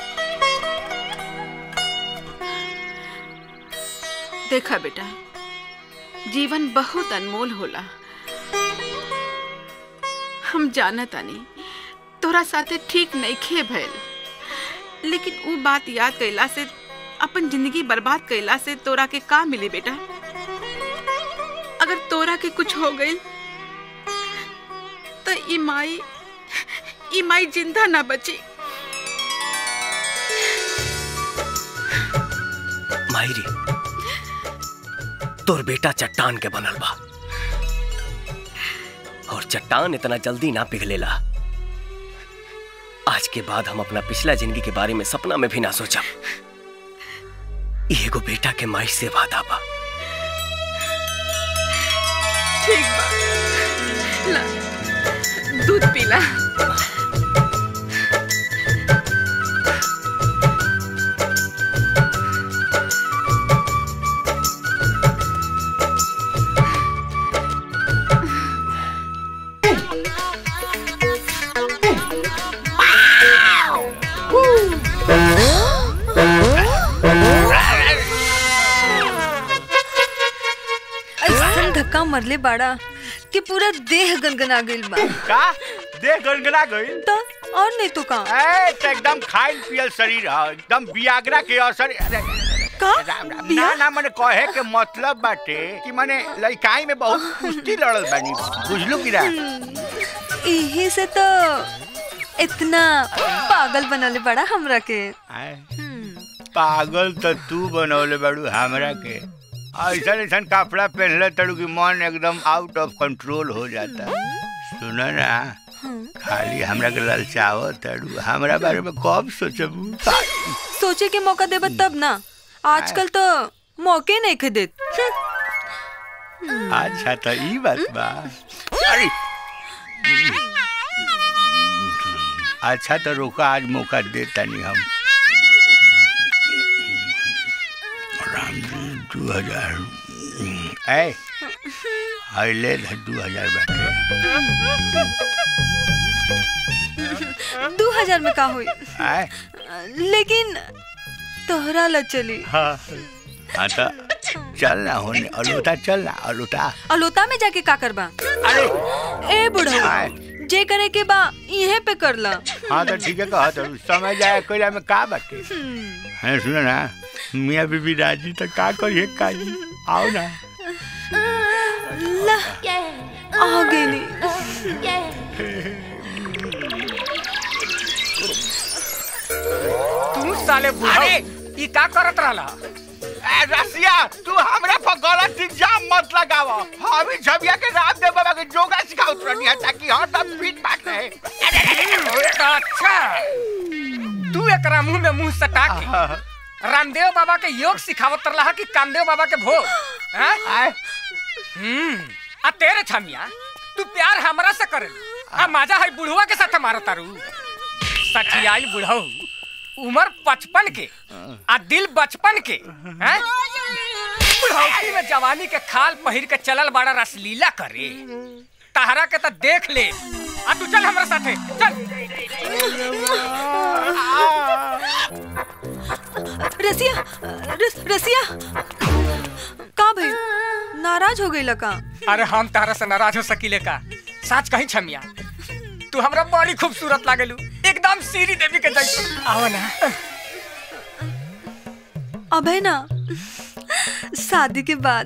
देखा बेटा जीवन बहुत अनमोल होला। हम जानत आनी तोरा साथे ठीक नहीं खे भइल, लेकिन वो बात याद कैला से अपन जिंदगी बर्बाद कैला से तोरा के का मिली बेटा। अगर तोरा के कुछ हो गई तो ई माई जिंदा ना बची। मायरी तोर बेटा चट्टान के बनल बा और चट्टान इतना जल्दी ना पिघलेला। आज के बाद हम अपना पिछला जिंदगी के बारे में सपना में भी ना सोचब। एगो बेटा के माई से वादा बा। ठीक बा ला दूध पीला। धक्का मरले बाड़ा कि पूरा देह गनगना गइल बा। का देह गनगना गइल? तो और नहीं तो का? तो एकदम खाइल पियल शरीर है, एकदम वियाग्रा के असर। का? ना ना मने कहे के मतलब बाटे कि मने लइकाई में बहुत कुश्ती लड़ल बानी, बुझलू कि ना? यही से तो इतना पागल बनले बड़ा हमरा के। पागल तो तू बनौले बाड़ू हमरा के। ऐसा ऐसा कपड़ा पहनले तड़ू की मन एकदम आउट ऑफ कंट्रोल हो जाता। सुनो ना खाली हमरा के ललचाओ तड़ू, हमरा बारे में कब सोचबू? सोचे के मौका देब तब ना, आजकल तो मौके नहीं खे देत। अच्छा तो ई बात बा। अरे अच्छा तो रोका, आज मौका देता नहीं हम। 2000 ले 2000 बाटे। 2000 में का हुई? लेकिन तोहरा ला चली। हाँ तो चलना होने अलोता, चलना अलोता। अलोता में जाके का करबा? अरे ए बुढ़ऊ जे करे के बा इहे पे करला। हाँ तो ठीक है, कहा तो समय जाए कोयला में का बाटे है। सुनो ना मियाँ बीबी राजी तो का करिए काजी, आओ ना। ला आ गेली। तू साले बुढ़ऊ ई का करत रहला? रसिया तू हमरा पर गलत इल्जाम मत लगावा। हम ही छबिया के रात दे बाबा के योगा सिखाउत रहनी है ताकि हरदम फिट बात रहे। अच्छा तू एकरा मुंह में मुंह सटा के रामदेव बाबा के योग सिखावत रहा कि कामदेव बाबा के भोग? आ तेरे छमिया तू प्यार हमरा से करे आ माजा है बुढ़वा के साथ मारत तारू। सठियाई बुढ़ऊ उम्र 55 के आ दिल बचपन के हैं? बुढ़ौती में जवानी के खाल पहिर के चलल बड़ा रसलीला करे। तहरा के तो देख ले। आ तू चल हमरा साथे चल। रसिया रसिया का भाई नाराज हो गई लका? अरे हम तारा से नाराज हो सकीले का? सच कहीं छमिया तू हमरा बड़ी खूबसूरत लागेलू, एकदम श्री देवी के जैसे। आओ ना। अबे ना शादी के बाद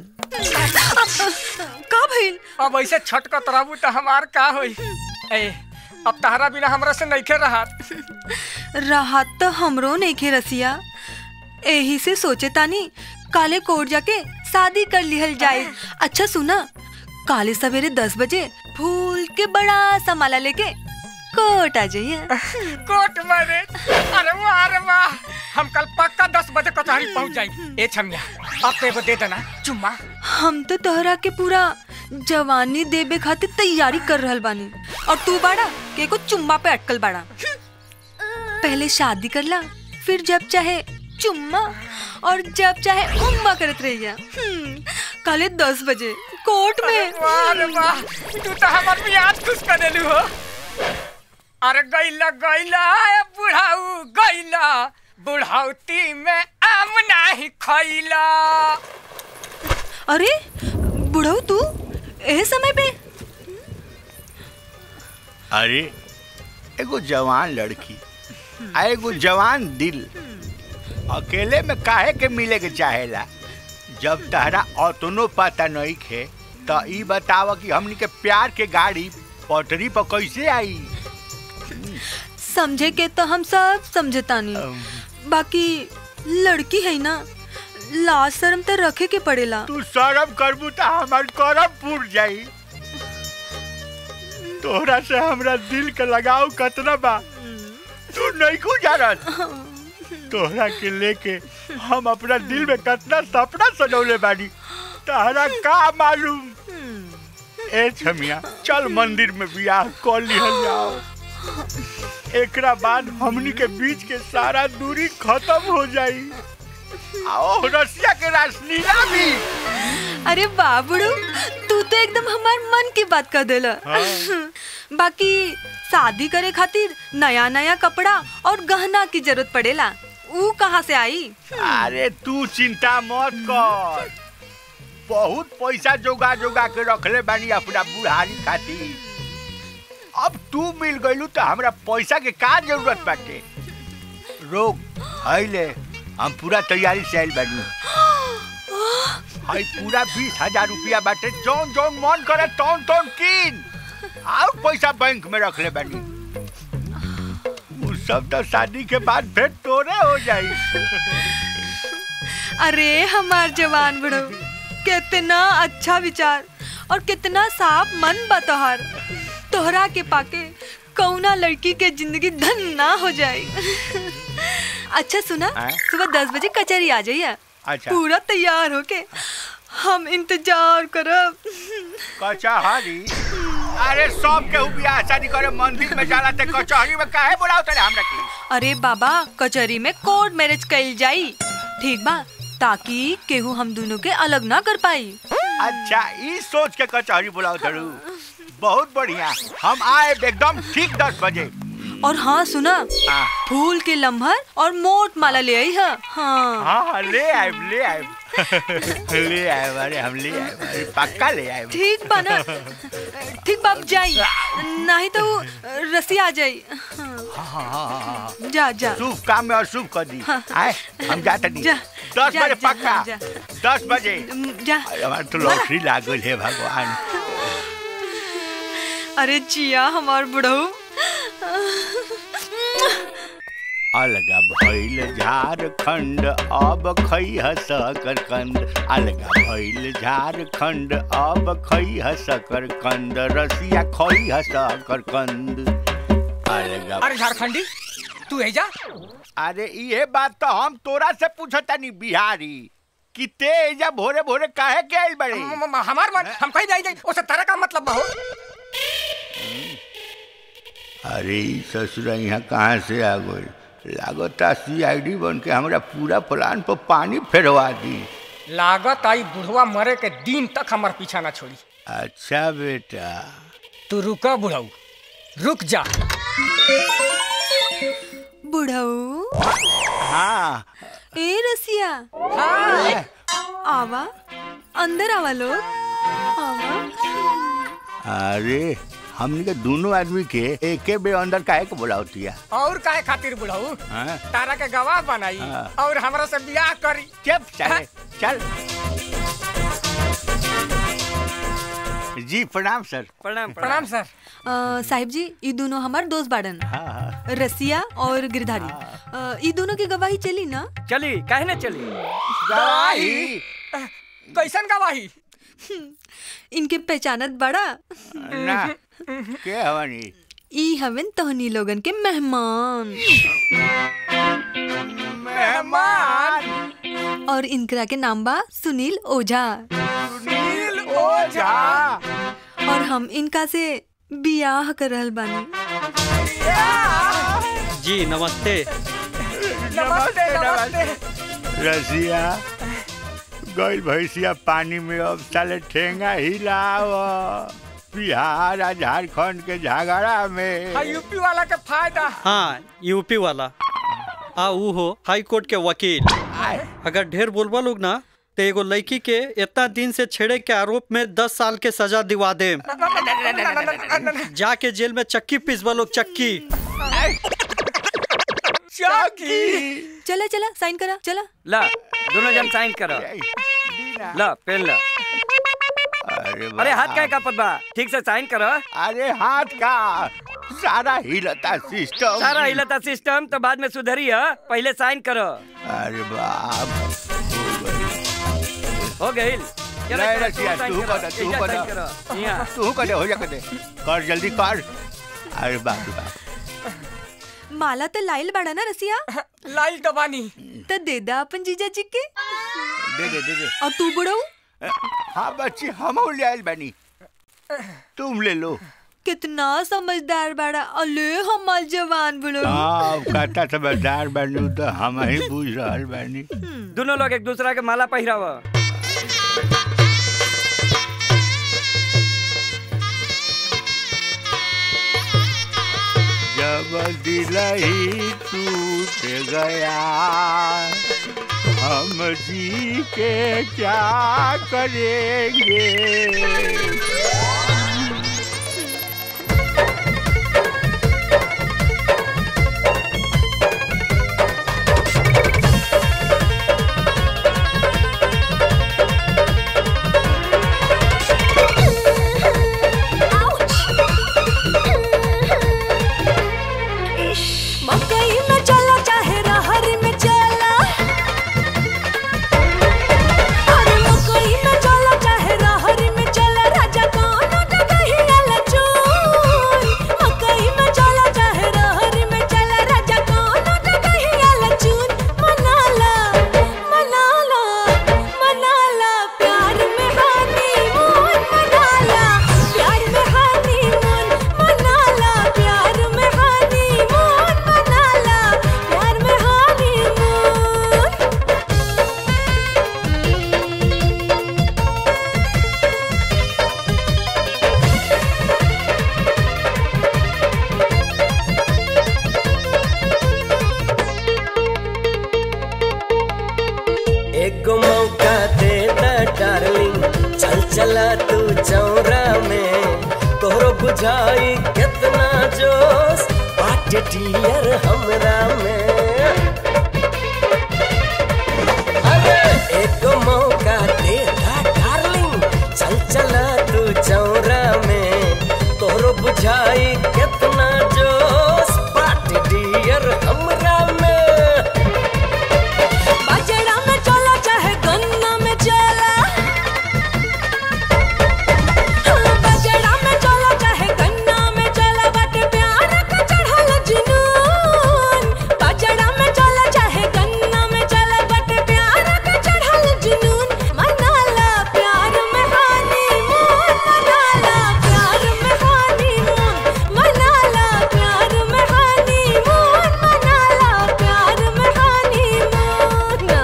का भइल? अब ऐसे छटकत रहबू तो हमार का होई? ए अब तहरा बिना हमरा से नइखे रहत। राहत तो हमरो नइखे रसिया, एही से सोचे तानी काले कोर्ट जाके शादी कर लिहल जाए। अच्छा सुना, काले सवेरे 10 बजे फूल के बड़ा सा माला लेके कोर्ट आ जाइए। कोर्ट मारे? अरे वाह अरे वाह, हम कल पक्का 10 बजे कचहरी पहुंच जाएंगे। ए छमिया अब तो एगो दे देना चुम्मा। हम तो तोहरा के पूरा जवानी देबे खातिर तैयारी कर रहल बानी और तू बाड़ा के को चुम्मा पे अटकल बाड़ा। पहले शादी करला, फिर जब चाहे चुम्मा और जब चाहे उम्मा करत रहिया। कल 10 बजे कोर्ट में। वाह रे वाह, तू तो हमार मियाद खुश कर देलू हो। अरे गइला गइला बुढ़ाऊ गइला, बुढ़ाउती में आम नाही खइला। अरे बुढ़ाऊ तू ए समय पे? अरे एगो जवान लड़की आ एगो जवान दिल अकेले में काहे के मिले के चाहेला? जब तहरा अतनो पता नहीं खे तो ई बताव कि हमनी के प्यार के गाड़ी पटरी पर कैसे आई? समझे के तो हम सब समझतानी, बाकी लड़की है ना, लाज शर्म तो रखे के पड़ेला। तू शर्म करबू तो हमार करम पूर जाई। तोहरा से हमरा दिल के लगाव कतना बा तू नहीं को जानत। तोहरा के लेके हम अपना दिल में कितना सपना सजौले बानी, तहरा का मालूम। ए छमिया चल मंदिर में बियाह कर लिहल जाओ, एकरा बाद हमनी के बीच के सारा दूरी खत्म हो जाई। आओ रसिया के रासलीला भी। अरे बाबड़ू, तू तो एकदम हमार मन की बात कर देला। बाकी शादी करे खातिर नया नया कपड़ा और गहना की जरूरत पड़ेला, वो कहाँ से आई? अरे तू चिंता मत कर, बहुत पैसा जोगा जोगा के रखले बानी अपना बुढ़ारी खातिर। अब तू मिल गइलू तो हमरा पैसा के का जरूरत बाटे? रोक हईले, हम पूरा तैयारी से आइल बानी। हई पूरा 20,000 रुपया बाटे, जौन जौन मन करे तौन तौन किन, और पैसा बैंक में रख ले बानी। वो सब तो शादी के बाद फिर तोरे हो जाई। अरे हमार जवान बड़ो, कितना अच्छा विचार और कितना साफ मन बतोहर। तोहरा के पाके कौना लड़की के जिंदगी धन ना हो जाए। अच्छा सुना, सुबह 10 बजे कचहरी आ जाइए। अच्छा। पूरा तैयार होके हम इंतजार करब। कचहरी? अरे सब केहू बियाह शादी करे मंदिर में जाला, ते कचहरी में काहे बुलावत रे हमरा के? अरे बाबा, कचहरी में कोर्ट मैरिज कइल जाई, ठीक बा, ताकि केहू हम दोनों के अलग ना कर पाई। अच्छा, ई सोच के कचहरी बुलाओ धरू, बहुत बढ़िया। हम आए एकदम ठीक 10 बजे। और हाँ सुना, फूल के लम्हर और मोट माला ले आई है। हाँ हाँ ले आए ले आए ले आए, अरे हम ले आए, अरे पक्का ले आए। ठीक बा ना? ठीक बाप जाई, नहीं तो रसी आ जाई। जा जा, शुभ काम में अशुभ कर दी। आए हम जाते नहीं। 10 बजे पक्का, 10 बजे जा। हमारे तो लॉटरी लागल है भगवान। अरे जिया हमार बुढ़ऊ। अलगा भइल झारखंड अब खइह शकरकंद, अलगा भइल झारखंड अब खइह शकरकंद, रसिया खइह शकरकंद। अलगा। अरे झारखंडी तू है जा? अरे ये बात तो हम तोरा से पूछतानी बिहारी, कि ते एजा भोरे भोरे काहे के आइल बड़े? हमार मन हम कहीं जाई ओसे तारा का मतलब बा हो? अरे ससुरा यहाँ कहाँ से आ गई? लागता CID बन के हमरा पूरा प्लान पर पानी फेरवा दी। लागत आई बुढ़वा मरे के दिन तक हमार पीछा ना छोड़ी। अच्छा बेटा, तू रुका बुढ़ऊ, रुक जा। बुढ़ऊ? हाँ। ए रसिया। हाँ। आवा, अंदर आवा लोग, आवा। अरे हमने के दोनों आदमी के एके बे अंदर काहे को बुलावती है? और काहे खातिर बुढ़ऊ? तारा के गवाह बनाई और हमरा से बियाह करी। चुप चले चल। जी प्रणाम सर। प्रणाम प्रणाम सर। साहिब जी, ये दोनों हमार दोस्त बाड़न, रसिया और गिरधारी। ये दोनों की गवाही चली ना? चली, काहे ना चली? गवाही? कैसन गवाही? इनके पहचानत बड़ा ना के हवनी? ई हवन तोहनी लोगन के मेहमान। मेहमान? और इनकरा के नाम बा सुनील ओझा। सुनील ओझा? और हम इनका से बियाह कर रहल बानी। जी नमस्ते। नमस्ते नमस्ते। रसिया गई भैंसिया पानी में, अब साले ठेंगा हिलाव बिहार और झारखंड के झगड़ा में। हाँ, यूपी वाला के फायदा। हाँ यूपी वाला आ ऊ हो हाई कोर्ट के वकील। अगर ढेर बोलबा लोग ना तो एगो लड़की के इतना दिन से छेड़े के आरोप में 10 साल के सजा दिवा दे। जाके जेल में चक्की पिसबा लोग, चक्की। चला चला साइन करा, चला। ला दोनों जन साइन करो। ला पेन ला। अरे हाथ का कापत बा, ठीक से साइन करो। अरे हाथ का सारा हिलता सिस्टम, सारा हिलता सिस्टम तो बाद में सुधरी है, पहले साइन करो। अरे बाप हो गई। तू कर हो जा कर जल्दी कर। अरे बाप रे बाप। माला तो लाइल बड़ा ना रसिया। लाइल तो बानी। तो दे दा अपन जीजा जी के। दे दे दे दे। और तू बुढ़ऊ? हाँ बच्ची हम ले आइल बानी, तुम ले लो। कितना समझदार बड़ा। अले हमार जवान बुढ़ऊ। हाँ कहता समझदार बानी तो हम ही बुझ रहल बानी। दोनों लोग एक दूसरा के माला पहिरावा। जब दिल ही टूट गया हम जी के क्या करेंगे। मकई में चला चाहे रहरी में चला, अरे मकई में चला चाहे रहरी में चला, राजा कौन जगही आला चून। मकई में चला चाहे रहरी में चला, राजा कौन जगही आला चून। मनाला मनाला मनाला प्यार में हनीमून, मनाला प्यार में हनीमून, मनाला प्यार में हनीमून, मनाला प्यार में हनीमून। एक मौका दे द डार्लिंग, चल चला तू चौरा में, तोहरो बुझाई कितना जोश बाटे डियर हमरा में। अरे एक मौका दे द डार्लिंग, चल चला तू चौरा में, तोहरो बुझाई कितना जोश बाटे डियर हमरा में। बाजरा में चला चाहे गन्ना में चला, हाँ बाजरा में चला चाहे गन्ना में चला, बाटे प्यार का चढ़ल जुनून। बाजरा में चला चाहे गन्ना में चला, बाटे प्यार का चढ़ल जुनून। मनाला प्यार में हनीमून, मनाला प्यार में हनीमून, मनाला प्यार में हनीमून, मनाला प्यार में हनीमून ना।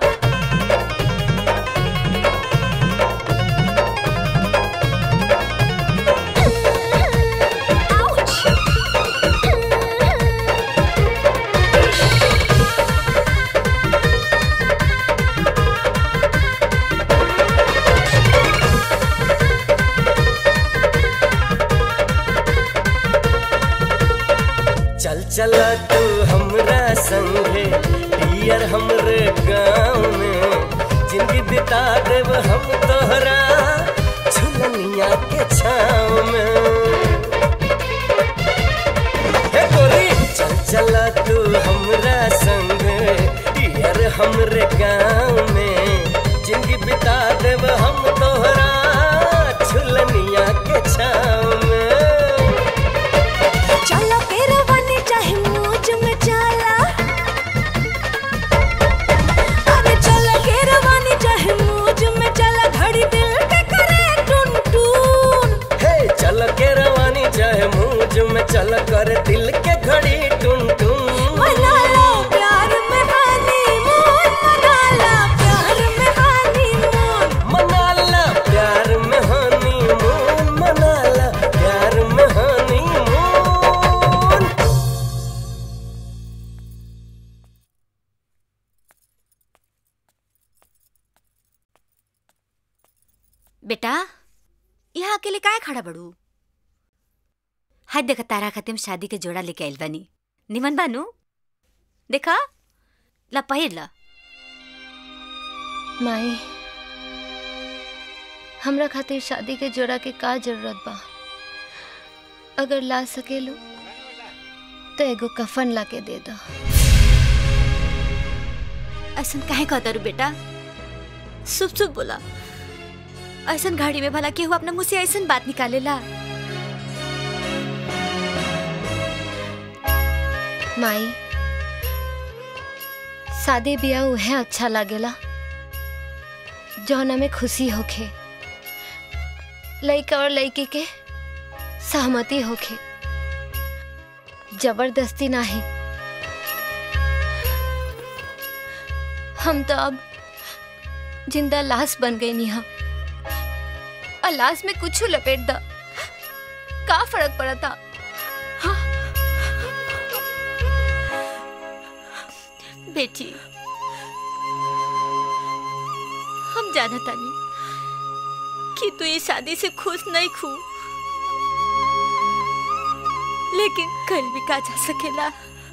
चल चला तू हमरा संगे डियर हमरे गाँव में, जिंदगी बिता देव हम तोहरा झुलनिया के छाँव में। हे गोरी चल चला तू हमरा संगे डियर हमरे गाँव में, जिंदगी बिता देव हम तोहरा झुलनिया के छाँव में। चला केरवानी चाहे मौज में चला, अरे चला केरवानी चाहे मौज में चला, घड़ी दिल के करे टून टून। हे चल के रवानी चाहे मूंज में चल कर दिल के घड़ी टुन टुन। बेटा यहाँ अकेले काहे खड़ा बड़ू? हाय देखा तारा खातिर हम शादी के जोड़ा लेके आइल बानी। निमन बानू? देखा ला पहिर ला। माई हमरा खातिर शादी के जोड़ा के का जरूरत बा? अगर ला सकेलू तो एगो कफन ला के दे दो। ऐसन काहे कहता रू बेटा? शुभ शुभ बोला। ऐसन घड़ी में भला केहू अपना मुंह से ऐसन बात निकालेला? माई शादी ब्याह उहे अच्छा लागेला जौना में खुशी होखे, लइका और लइकी के सहमति होखे, जबरदस्ती नहीं। हम तो अब जिंदा लाश बन गई नहीं। और लाश में कुछ लपेट दा, का फर्क पड़ा था? हाँ? बेटी हम जाना तानी कि तू ये शादी से खुश नहीं खू, लेकिन कल भी का जा सकेला।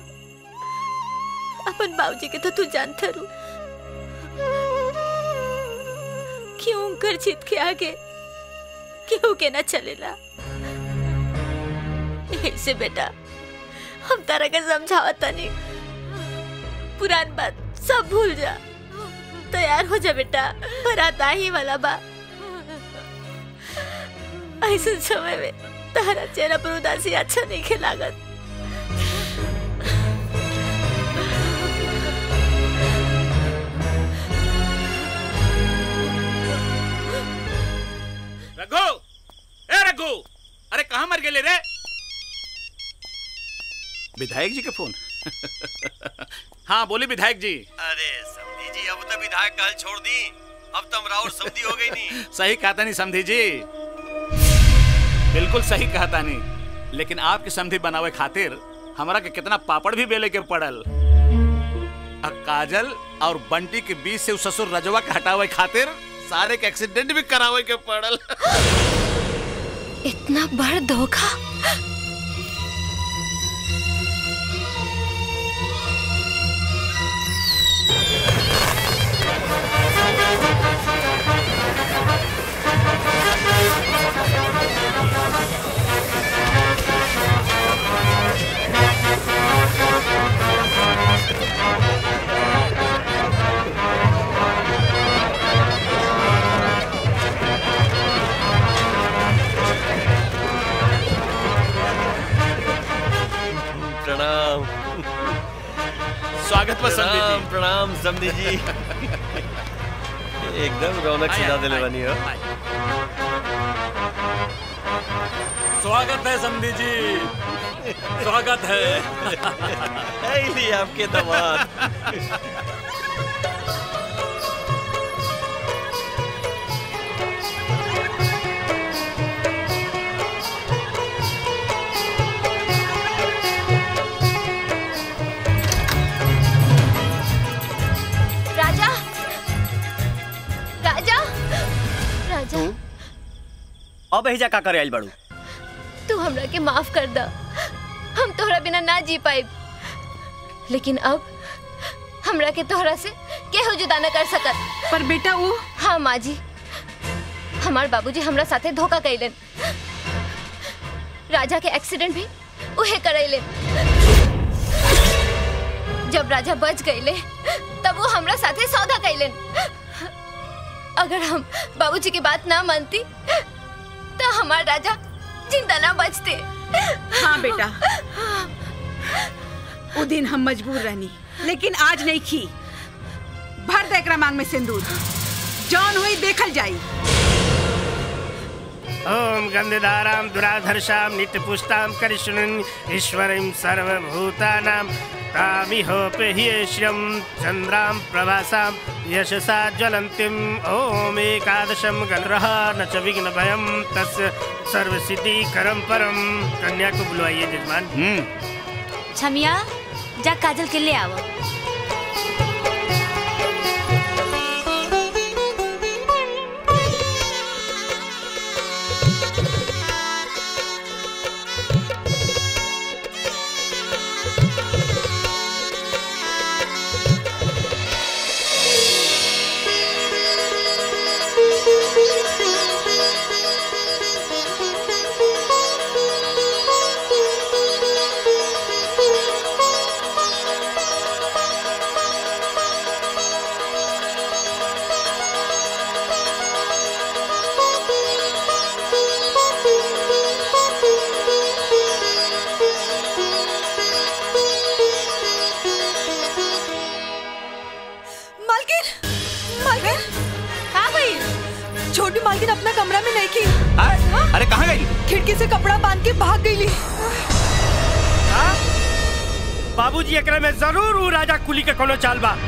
अपन बाबूजी के तो तू जानता रू क्यों कर जीत के आगे क्यों के ना चलेला। ऐसे बेटा हम तारा के समझावता नहीं, पुरान बात सब भूल जा, तैयार हो जा बेटा, बारात ही वाला बा। ऐसे समय में तारा चेहरा पर उदासी अच्छा नहीं खिलागत। रघु, ए रघु, अरे कहाँ मर गए रे? विधायक जी का फोन। हाँ बोली विधायक जी। अरे समधी जी अब तो विधायक काल छोड़ दी, अब तुम राउर समधी हो गई नहीं। सही कहता नहीं समधी जी, बिल्कुल सही कहता नहीं। लेकिन आपकी समधी बनावे खातिर हमारा के कितना पापड़ भी बेले के पड़ल। काजल और बंटी के बीच से उस ससुर रजवा के हटावे खातिर सारे के एक्सीडेंट भी करावे के पड़ल। इतना बड़ धोखा। प्रणाम। स्वागत बस समधी जी। प्रणाम समधी जी। एकदम रौनक सिधा दिले बनी हो। स्वागत है समधी जी, स्वागत है। लिए आपके दामाद। राजा, राजा, राजा, अब एहिजा का करे आइल बाड़ू? तू हमरा के माफ कर दा, हम तोहरा बिना ना जी पाए। लेकिन अब हमरा के तोहरा से केहू जुदा न कर सकत। पर बेटा वो। हाँ माँ जी, हमार बाबूजी हमरा साथे धोखा कैलन। राजा के एक्सीडेंट भी उहे करैलन। जब राजा बच गईले तब वो हमरा साथे सौदा कैलन। अगर हम बाबूजी की बात ना मानती तो हमार राजा जिंदा ना बचते। हाँ बेटा, वो दिन हम मजबूर रहनी, लेकिन आज नहीं खी। भर दे एकरा मांग में सिंदूर, जौन हुई देखल जाई। ओम गंधधाराम दुराधर्षाम नित्यपुष्टाम करिष्णुन ईश्वरीं सर्वभूतानां तामिहोपेह्येष्यं चंद्रां प्रभासां यशसा ज्वलन्तीं। ओम एकादशं गणरः न च विघ्नभयं तस्य सर्वसिद्धिकरं परम। कन्या को बुलवाइए जजमान। छमिया जा काजल के ले आओ। से कपड़ा बांध के भाग गई। बाबूजी एकरा में जरूर ऊ राजा कुली के कोनो चाल बा।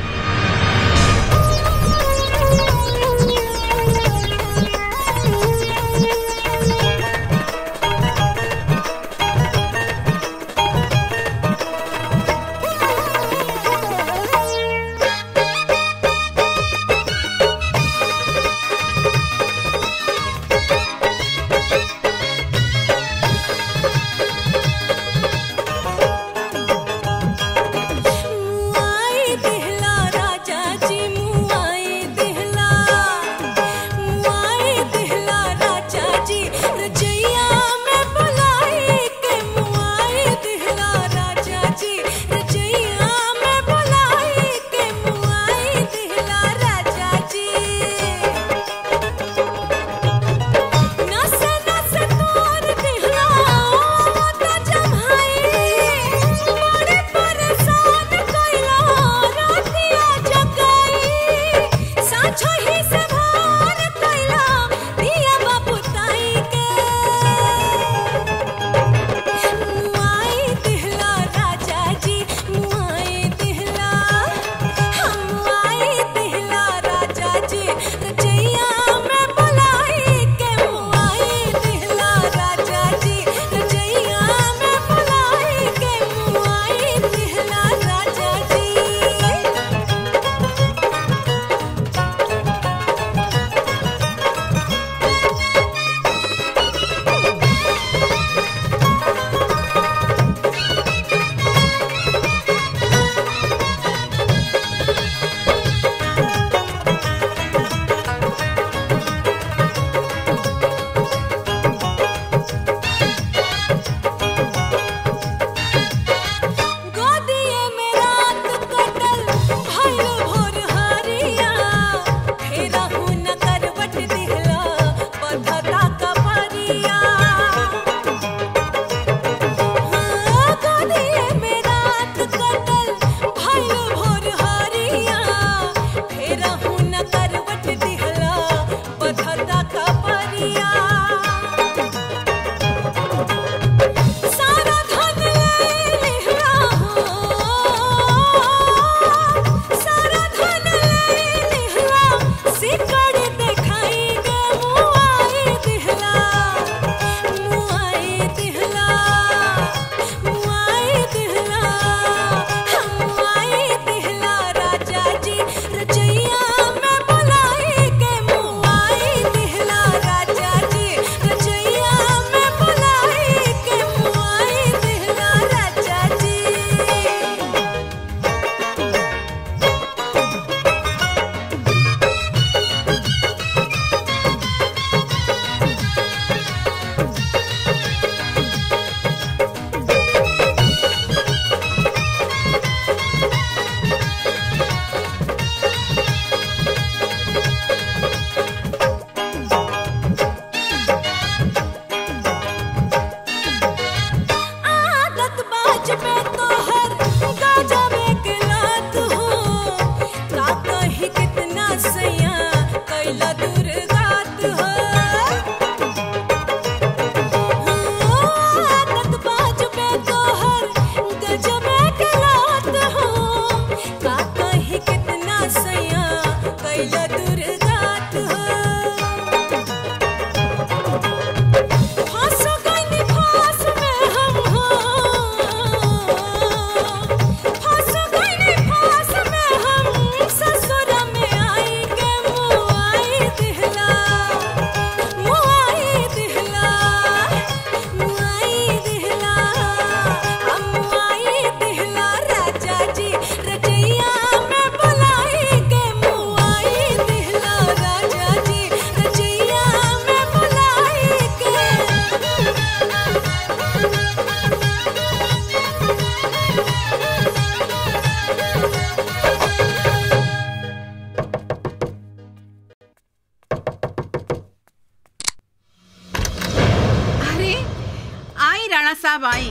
साहब आई।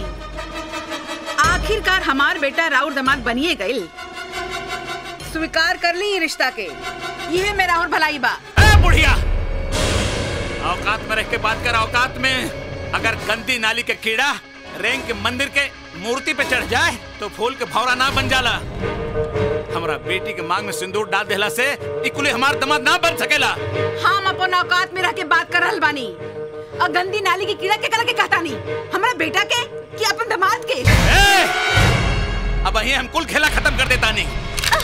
आखिरकार हमार बेटा राउर दामाद बनिए गई। स्वीकार कर ली रिश्ता के, यह मेरा और भलाई बा। बुढ़िया औकात में रह के बात कर, औकात में। अगर गंदी नाली के कीड़ा रेंग के मंदिर के मूर्ति पे चढ़ जाए तो फूल के भौरा ना बन जाला। हमरा बेटी के मांग में सिंदूर डाल देला से इकुले हमार दमाद ना बन सकेला। हम अपन औकात में रह के बात कर रहल बानी और गंदी नाली की कीड़ा के कला के कहता नहीं हमारा बेटा के कि अपन दमाद के। अब यही हम कुल खेला खत्म कर देता नहीं।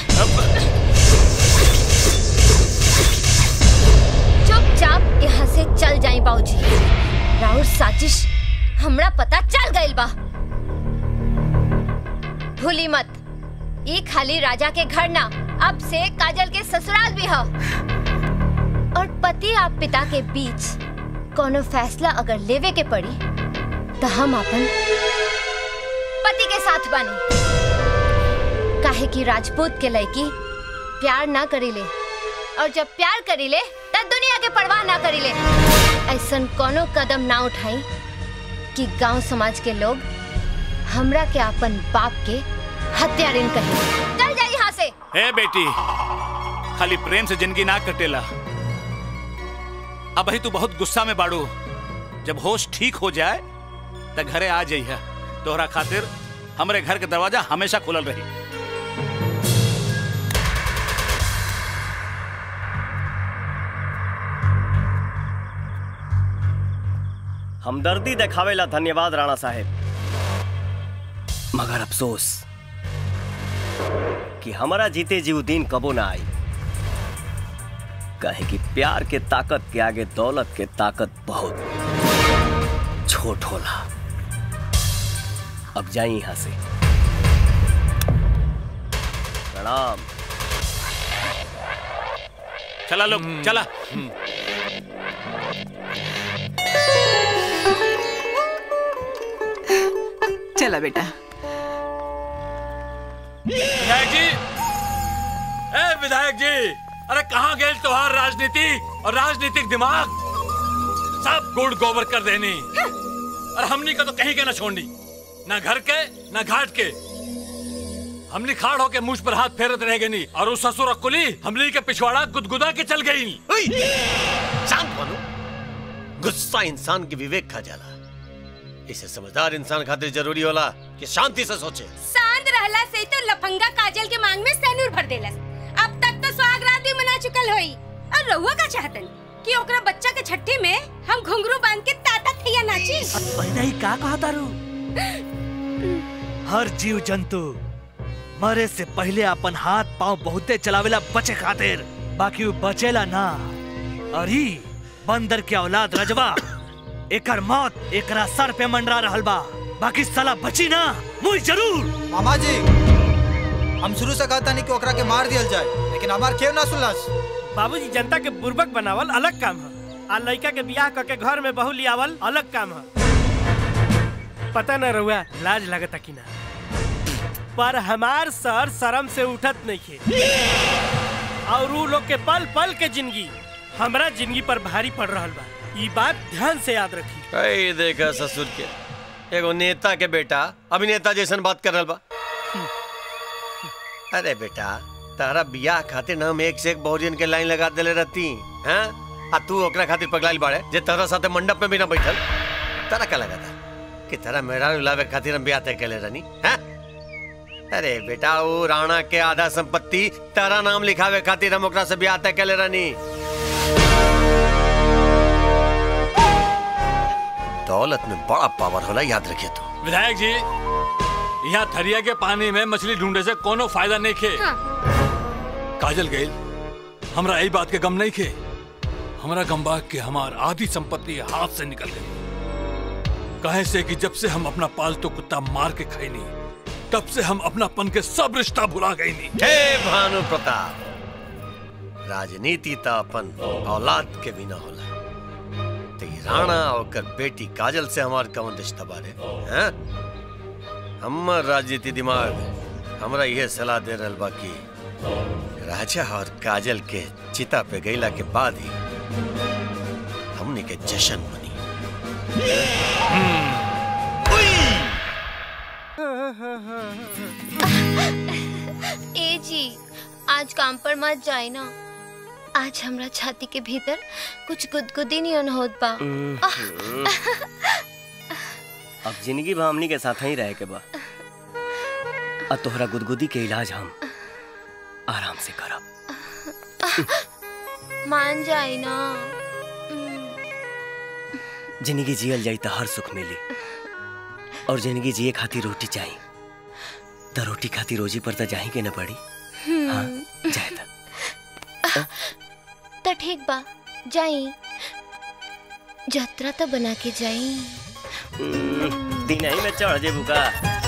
चुपचाप यहाँ से चल जाई बाबूजी। राउर साजिश हमरा पता चल गइल बा। भूली मत ये खाली राजा के घर ना, अब से काजल के ससुराल भी है। और पति आप पिता के बीच कोनो फैसला अगर लेवे के पड़ी तो हम अपन पति के साथ बने। काहे कि राजपूत के लड़की प्यार ना करीले और जब प्यार करीले तब दुनिया के परवाह ना करीले। ऐसन कोनो कदम ना उठाई कि गांव समाज के लोग हमरा के अपन बाप के हत्यारिन कहे। चल जा यहाँ से। हे बेटी, खाली प्रेम से जिंदगी ना कटेला। अब ही तू बहुत गुस्सा में बाड़ू। जब होश ठीक हो जाए तो घरे आ जाइए। तोहरा खातिर हमरे घर के दरवाजा हमेशा खुलल रही। हमदर्दी दिखावेला धन्यवाद राणा साहेब, मगर अफसोस कि हमारा जीते जीव दिन कबो ना आई। कहे कि प्यार के ताकत के आगे दौलत के ताकत बहुत छोट होला। अब जाई यहां से। प्रणाम। चला लोग चला। चला बेटा। विधायक जी, विधायक जी, अरे कहाँ गए तुम्हार राजनीति और राजनीतिक दिमाग? सब गुड़ गोबर कर देनी। और हमनी का तो कहीं के ना छोड़नी, ना घर के ना घाट के। हमनी खाड़ होके मुझ पर हाथ फेरत रह गई और उस ससुर कुली हमनी के पिछवाड़ा गुदगुदा के चल गई। शांत बनो। गुस्सा इंसान के विवेक खा जाला। इसे समझदार इंसान खातिर जरूरी होला कि शांति से सोचे। शांत रहला से तो लफंगा काजल के मांग में सेनूर भर देलस। अब तक तो सुहागरात भी मना चुकल होई। और रहुआ का चाहतन कि ओकरा बच्चा के छठी में हम घुंघरू बांध के ताता थैया नाची। पहले ही का कहा तारू? हर जीव जंतु मरे से पहले अपन हाथ पांव बहुते चलावेला बचे खातिर, बाकी वो बचेला ना। अरे बंदर के औलाद रजवा, एकर मौत एकरा सर पे मंडरा रहल बा, बाकी साला बची ना। मुई जरूर। मामा जी, हम शुरू से कहता नहीं कि ओकरा के मार दिया जाए, लेकिन हमार क्यों ना सुनलस? बाबूजी, जनता के बुर्बक बनावल अलग काम है आ लड़का के बियाह करके घर में बहू लियावल अलग काम है। पता न रहुआ लाज लगता कि ना, पर हमार सर शर्म से उठत नहीं है। और उ लोग के पल पल के जिंदगी हमरा जिंदगी पर भारी पड़ रहा बा। ये बात ध्यान से याद रखी। देखा ससुर के एगो नेता के बेटा अभिनेता जैसन बात कर रहा बा। अरे बेटा, तारा बियाह खातिर ना हम एक से एक बहुजन के लाइन लगा देले रहती हैं? आ तू ओकरा खातिर पगलाइल बाड़े जे तारा साथे मंडप में भी ना बैठल। तारा का लगा था कि तारा मेहरान लावे खातिर हम बियाह तय कैले रहनी हैं? अरे बेटा, वो राणा के आधा संपत्ति तारा नाम लिखावे खातिर हम ओकरा से बियाह तय कैले रहनी। दौलत में बड़ा पावर होला, याद रखिए तू। विधायक जी, यहाँ थरिया के पानी में मछली ढूंढे से कोनो फायदा नहीं खे। काजल गईल, हमरा यही बात के गम नहीं खे। हमरा गम बा कि हमार आधी संपत्ति हाथ से निकल गई। कहे से कि जब से हम अपना पालतू कुत्ता मार के खैनी, तब से हम अपनापन के सब रिश्ता भुला गई नी। हे भानु प्रताप, राजनीति ता अपन औलाद के बिना होला। राणा और बेटी काजल से हमार कौन रिश्ता बारे हैं? हमर राजनीति दिमाग हमरा यह सलाह दे रहल बा कि राजा और काजल के चिता पे गईला के बाद ही हमने के जश्न मनी। ए जी, आज काम पर मत जाए ना। आज हमरा छाती के भीतर कुछ गुदगुदी नहीं होत बा। अब जिंदगी भर हमनी के साथ ही रहे के बा। अब तोहरा गुदगुदी के इलाज हम आराम से करब। मान जाई ना। जिंदगी जियल जाई तो हर सुख मिली, और जिंदगी जिए खातिर रोटी चाहिए, तो रोटी खातिर रोजी पर तो जाही के न पड़ी। हाँ जाए तो ठीक बा, जाई यात्रा तो बना के जाई। दिन ही में चढ़ जेबू का।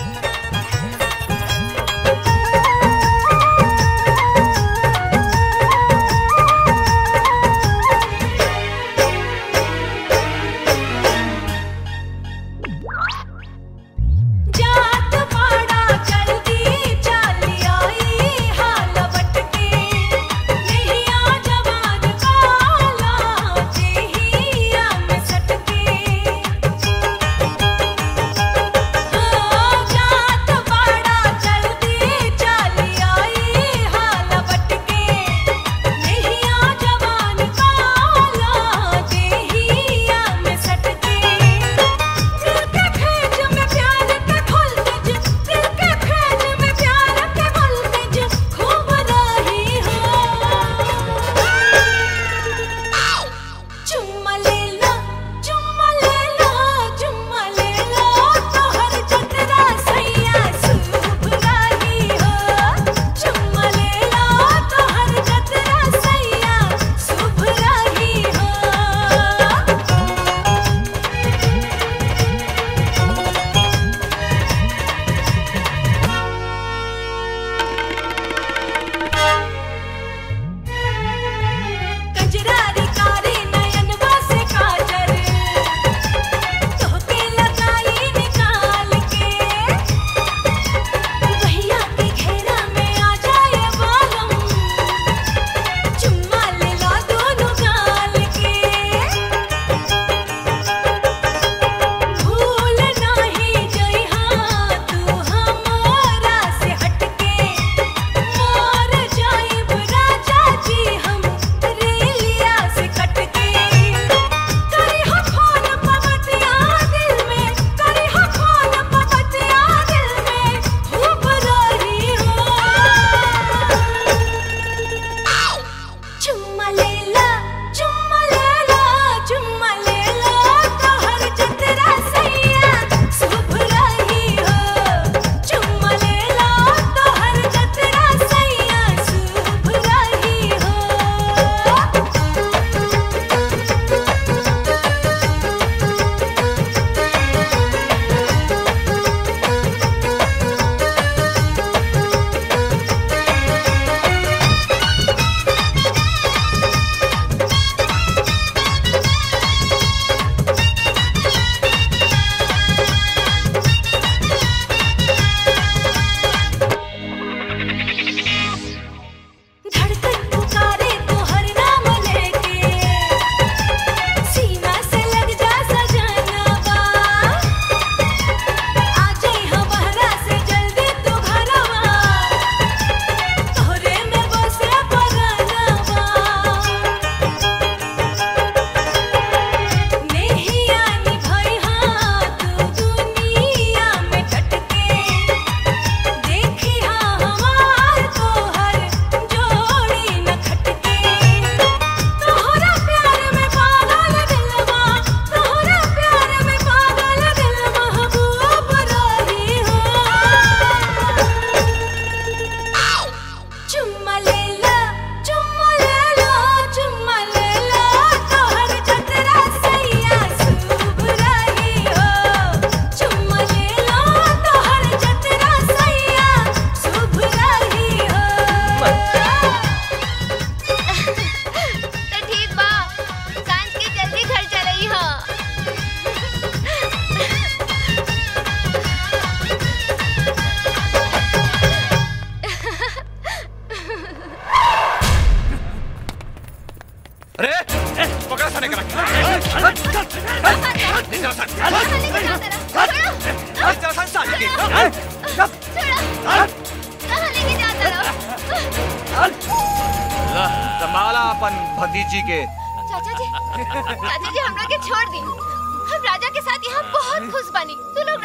संभाला अपन भतीजी के। चाचा जी हमरा के छोड़ दी। हम राजा के साथ यहाँ बहुत खुश बनी। तू लोग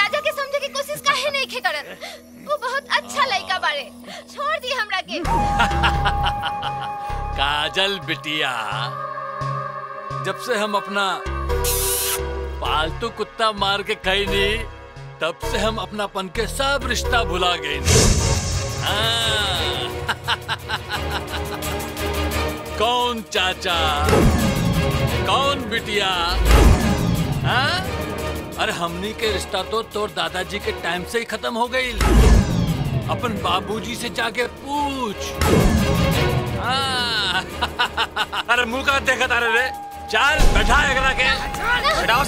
काजल बिटिया, जब से हम अपना पालतू कुत्ता मार के खाई नहीं, तब से हम अपनापन के सब रिश्ता भुला गए कौन चाचा, कौन बिटिया, हाँ? अरे हमनी के रिश्ता तो तोर दादाजी के टाइम से ही खत्म हो गई। अपन बाबूजी से जाके पूछ। अरे मुंह का देखा तारे रे, चल बैठा एकरा के, बैठाओ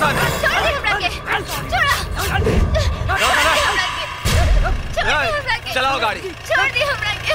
चलाओ गाड़ी। छोड़ दी हमरा के।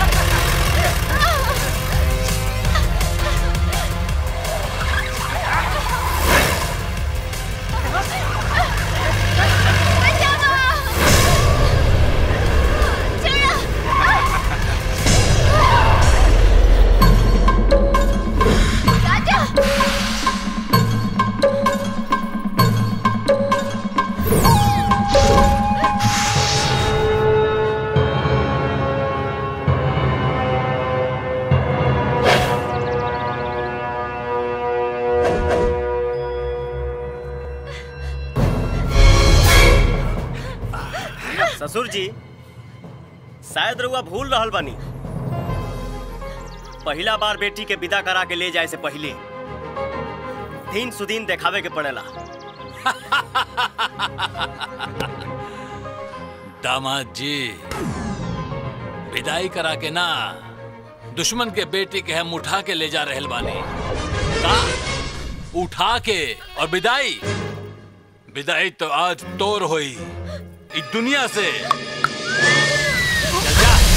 ससुर जी, शायद रउआ भूल रहल बानी। पहला बार बेटी के विदा करा के ले जाए से पहले दिन सुदीन देखावे के पड़ेला। दामाद जी, विदाई करा के ना, दुश्मन के बेटी के हम उठा के ले जा रहल बानी। का उठा के और विदाई? विदाई तो आज तोर होई इस दुनिया से। चल जा।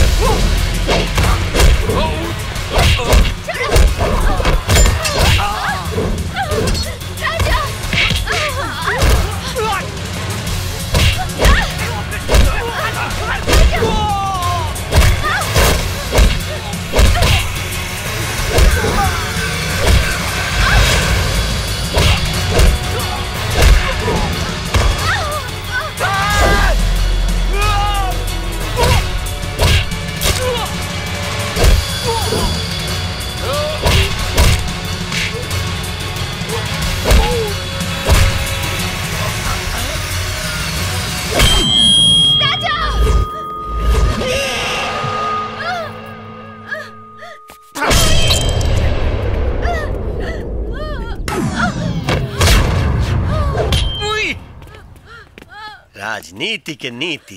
राजनीति के नीति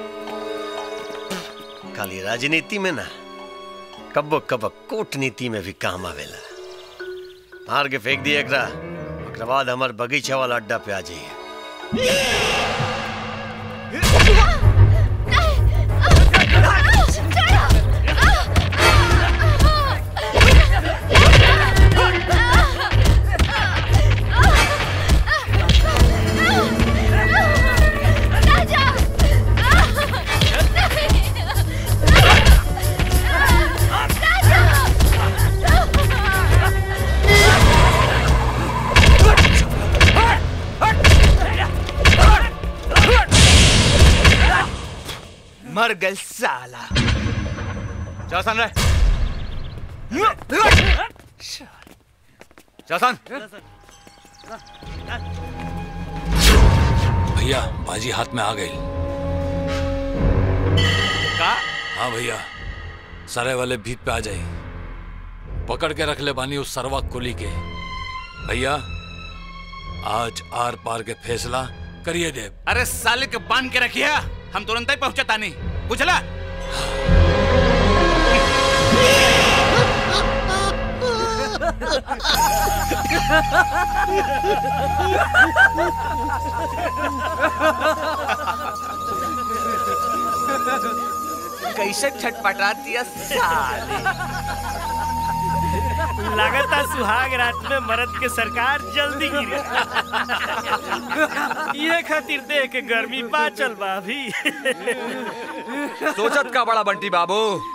खाली राजनीति में ना, कब्बो कब्बो कूटनीति में भी काम आवेला। मार के फेंक दिए एकरा, ओकरा बाद हमार बगीचा वाला अड्डा पे आ जाइए। मर गए साला। चौसन रे, चौसन। भैया बाजी हाथ में आ गई। का? हाँ भैया, सरे वाले भीत पे आ जाए। पकड़ के रख ले बानी उस सरवा कुली के। भैया आज आर पार के फैसला करिए दे। अरे साले के बांध के रखिए, हम तुरंत ही पहुंचता नहीं। बुझला? कैसे छटपटा दिया साले। लगातार सुहाग रात में मर्द के सरकार जल्दी गिरे। ये खातिर देख के गर्मी पाचल बा अभी। सोचत का बड़ा बंटी बाबू,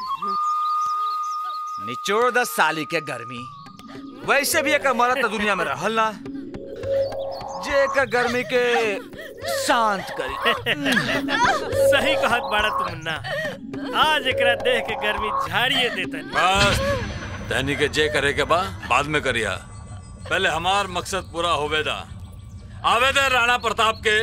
निचोड़ 10 साली के गर्मी। वैसे भी एक मर्द तो दुनिया में रहल ना, जे एक गर्मी के शांत करी। सही कहत बाड़ा तुम ना। आज एकरा देख के गर्मी झाड़िए देता। बस तहनी के जे करे के बाद में करिया, पहले हमार मकसद पूरा होवेदा। आवेदे राणा प्रताप के।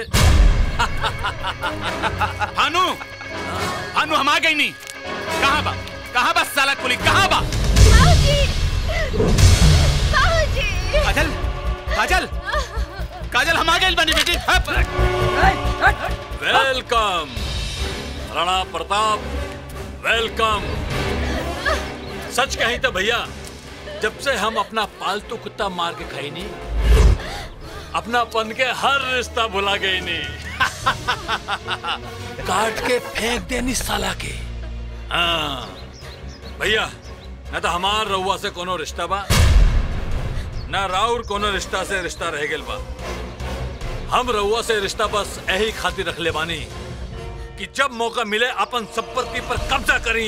भानु भानु हम आ गई नहीं। कहाँ बा साला कुली, कहाँ बा? काजल काजल काजल हम आ गए बनी बेटी। Welcome Rana Pratap, welcome. सच कहीं तो भैया, जब से हम अपना पालतू कुत्ता मार के खाई नहीं, अपनापन के हर रिश्ता भुला गई नहीं। काट के फेंक देनी साला के। हाँ भैया, न तो हमार रउआ से कोनो रिश्ता बा, न राउर कोनो रिश्ता से रिश्ता रह गेल बा। हम रउआ से रिश्ता बस यही खातिर रख ले बानी कि जब मौका मिले अपन संपत्ति पर कब्जा करी।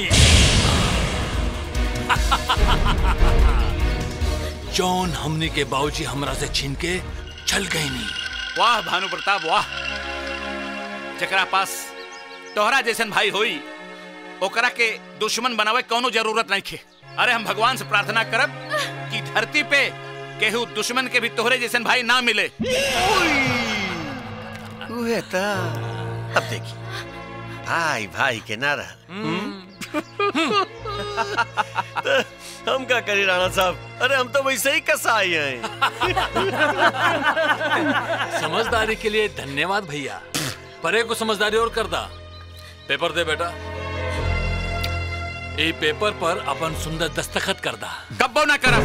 जौन हमनी के बाबूजी हमरा से छीन के चल गई नहीं। वाह भानु प्रताप वाह। जकरा पास तोहरा जैसन भाई होई ओकरा के दुश्मन बनावे कोनो जरूरत नहीं खे। अरे हम भगवान से प्रार्थना करब कि धरती पे केहू दुश्मन के भी तोहरे जैसन भाई ना मिले। अब देखिए भाई भाई के नारा। तो हम क्या करी राणा साहब, अरे हम तो वैसे ही कसाई हैं। समझदारी के लिए धन्यवाद भैया। परे को समझदारी और कर दा। पेपर दे बेटा। ये पेपर पर अपन सुंदर दस्तखत कर दा। कब्बो ना करा।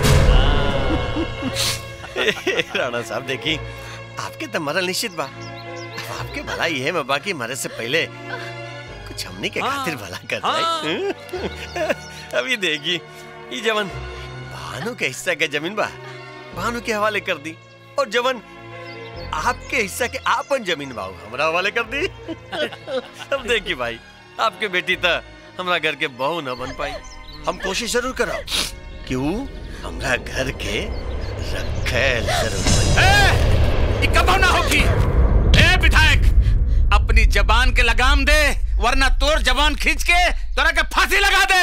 राणा साहब देखी, आपके तो मरल निश्चित बा। आपके भला ये है, बाकी मरे से पहले कुछ हमनी के खातिर भला कर जाए। अभी देखी ये जवन भानु के हिस्सा के जमीन बा भानु के हवाले कर दी, और जवन आपके हिस्सा के आपन जमीन बा हमरा हवाले कर दी। अब देखी भाई, आपके बेटी तो हमरा घर के बहू न बन पाई। हम कोशिश जरूर करो कि वो हमरा घर के रखेल जरूर। कब ना होगी। ए विधायक, अपनी जबान के लगाम दे, वरना तोर जबान खींच के तोरा के फांसी लगा दे।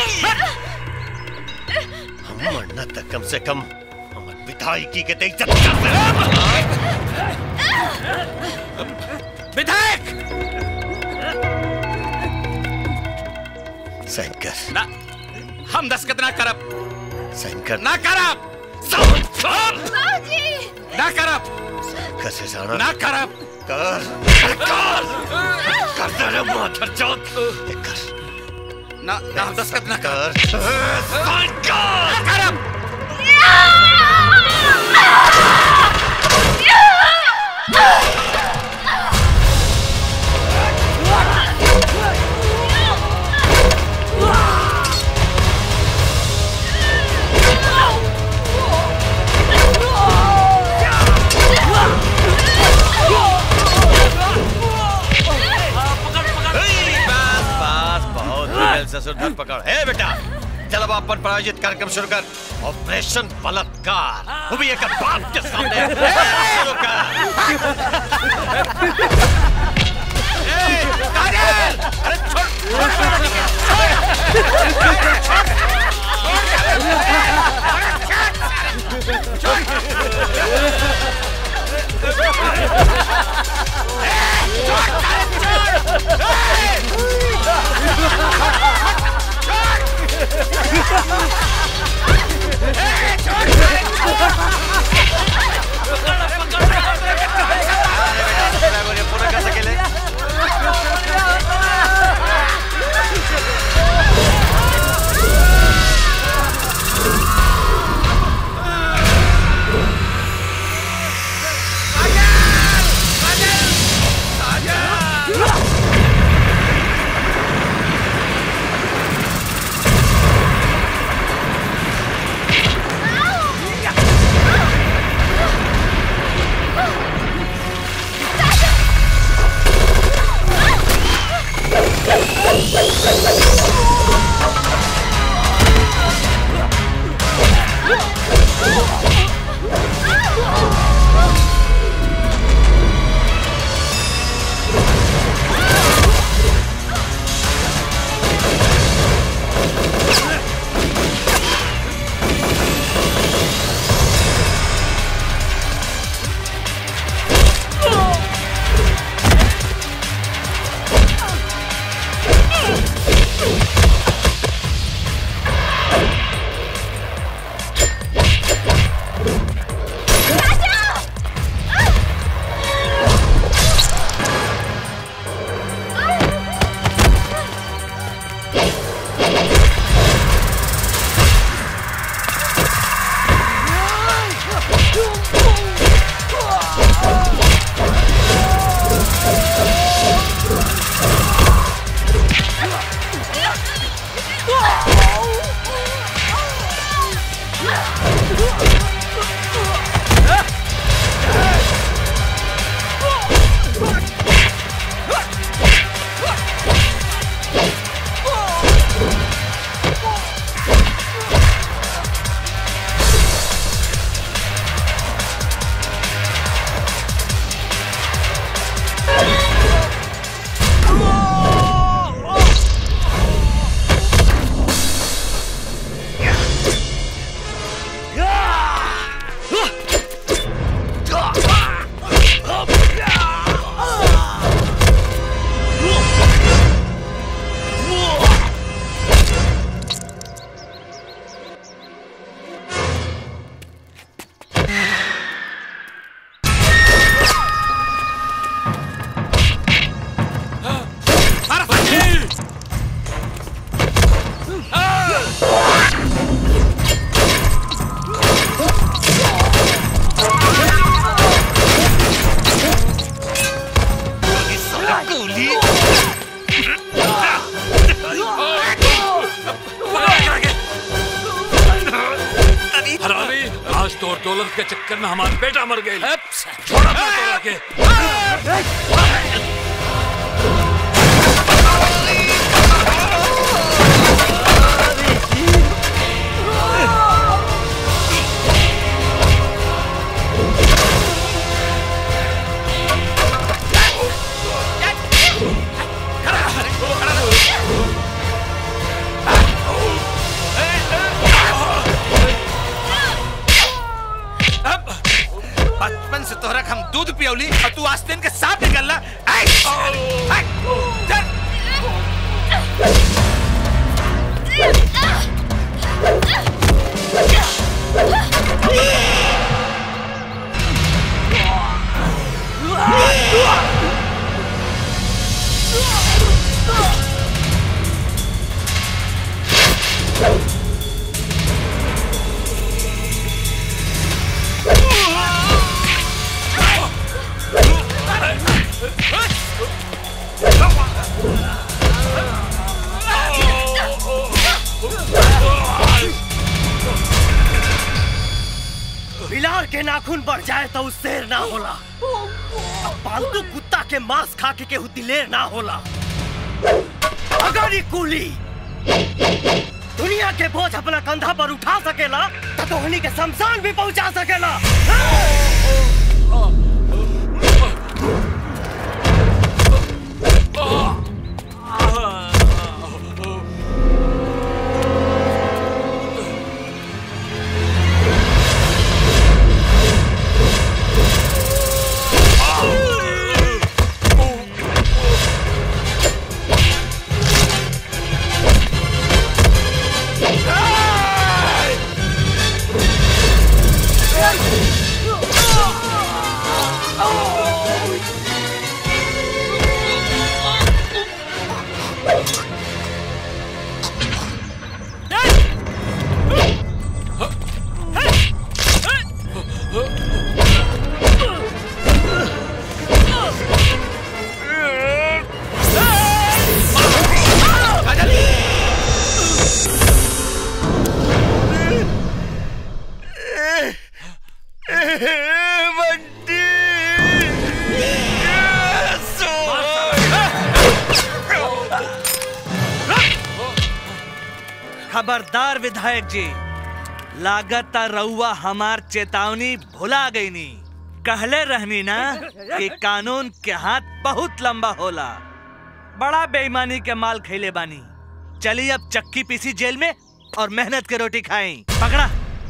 हम मरना तक कम से कम हमारे विधायकी के इज्जत कर। विधायक साइन कर। ना, हम दस्तखत ना करब। साइन कर। ना करब। ना करब। कैसे जाना? ना करब। कर दे रे माथर चौथ। कर। ना हम दस्तखत ना कर। साइन कर। ना करब। ससुर धर पकड़। हे बेटा, चल अब अपन प्रायोजित कार्यक्रम शुरू कर। ऑपरेशन बलात्कार, वो भी एक बाप के सामने शुरू कर। अरे कूली हरामी, आज तो दौलत के चक्कर में हमारा बेटा मर गए। छोड़ा बेटा के। बचपन से तोहरा हम दूध पियौली और तू आस्तीन के साथ निकलना। बिलार के नाखून बढ़ जाए तो उस शेर ना होला। अब पालतू कुत्ता के मांस खा के केहू दिलेर ना होला। अगर ये कूली दुनिया के बोझ अपना कंधा पर उठा सकेला तो तोहनी के शमशान भी पहुंचा सकेला। खबरदार विधायक जी, लागत रउआ हमार चेतावनी भुला गई नी। कहले रहनी ना कि कानून के हाथ बहुत लंबा होला। बड़ा बेईमानी के माल खैले बानी। चलिए अब चक्की पीसी जेल में और मेहनत के रोटी खाएं। पकड़ा।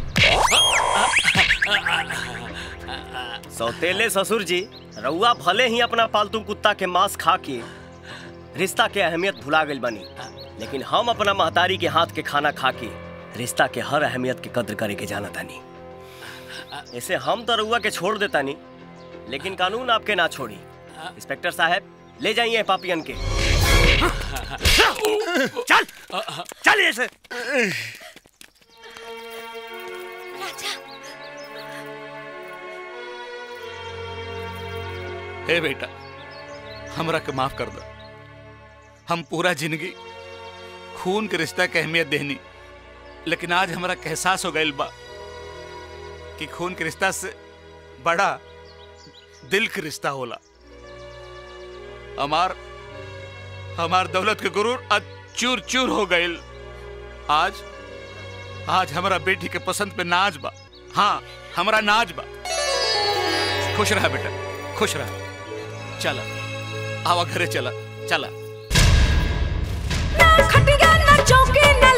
सौतेले ससुर जी, रउआ भले ही अपना पालतू कुत्ता के मांस खा के रिश्ता के अहमियत भुला गई बानी, लेकिन हम अपना महतारी के हाथ के खाना खा के रिश्ता के हर अहमियत के कद्र करे के जाना तानी। ऐसे हम तो रउआ के छोड़ देता नहीं, लेकिन कानून आपके ना छोड़ी। इंस्पेक्टर साहब, ले जाइए पापियन के। चल चल ऐसे। हे बेटा, हमरा के माफ कर दो। हम पूरा जिंदगी खून के रिश्ता के अहमियत देनी, लेकिन आज हमरा के एहसास हो गइल बा कि खून के रिश्ता से बड़ा दिल के रिश्ता होला। हमार दौलत के गुरूर आज चूर चूर हो गइल। आज हमारा बेटी के पसंद पे नाज बा। हाँ, हमारा नाज बा। खुश रहा बेटा, खुश रहा। चला, आवा घरे चला। चला। ना खटिया ना चौकी ना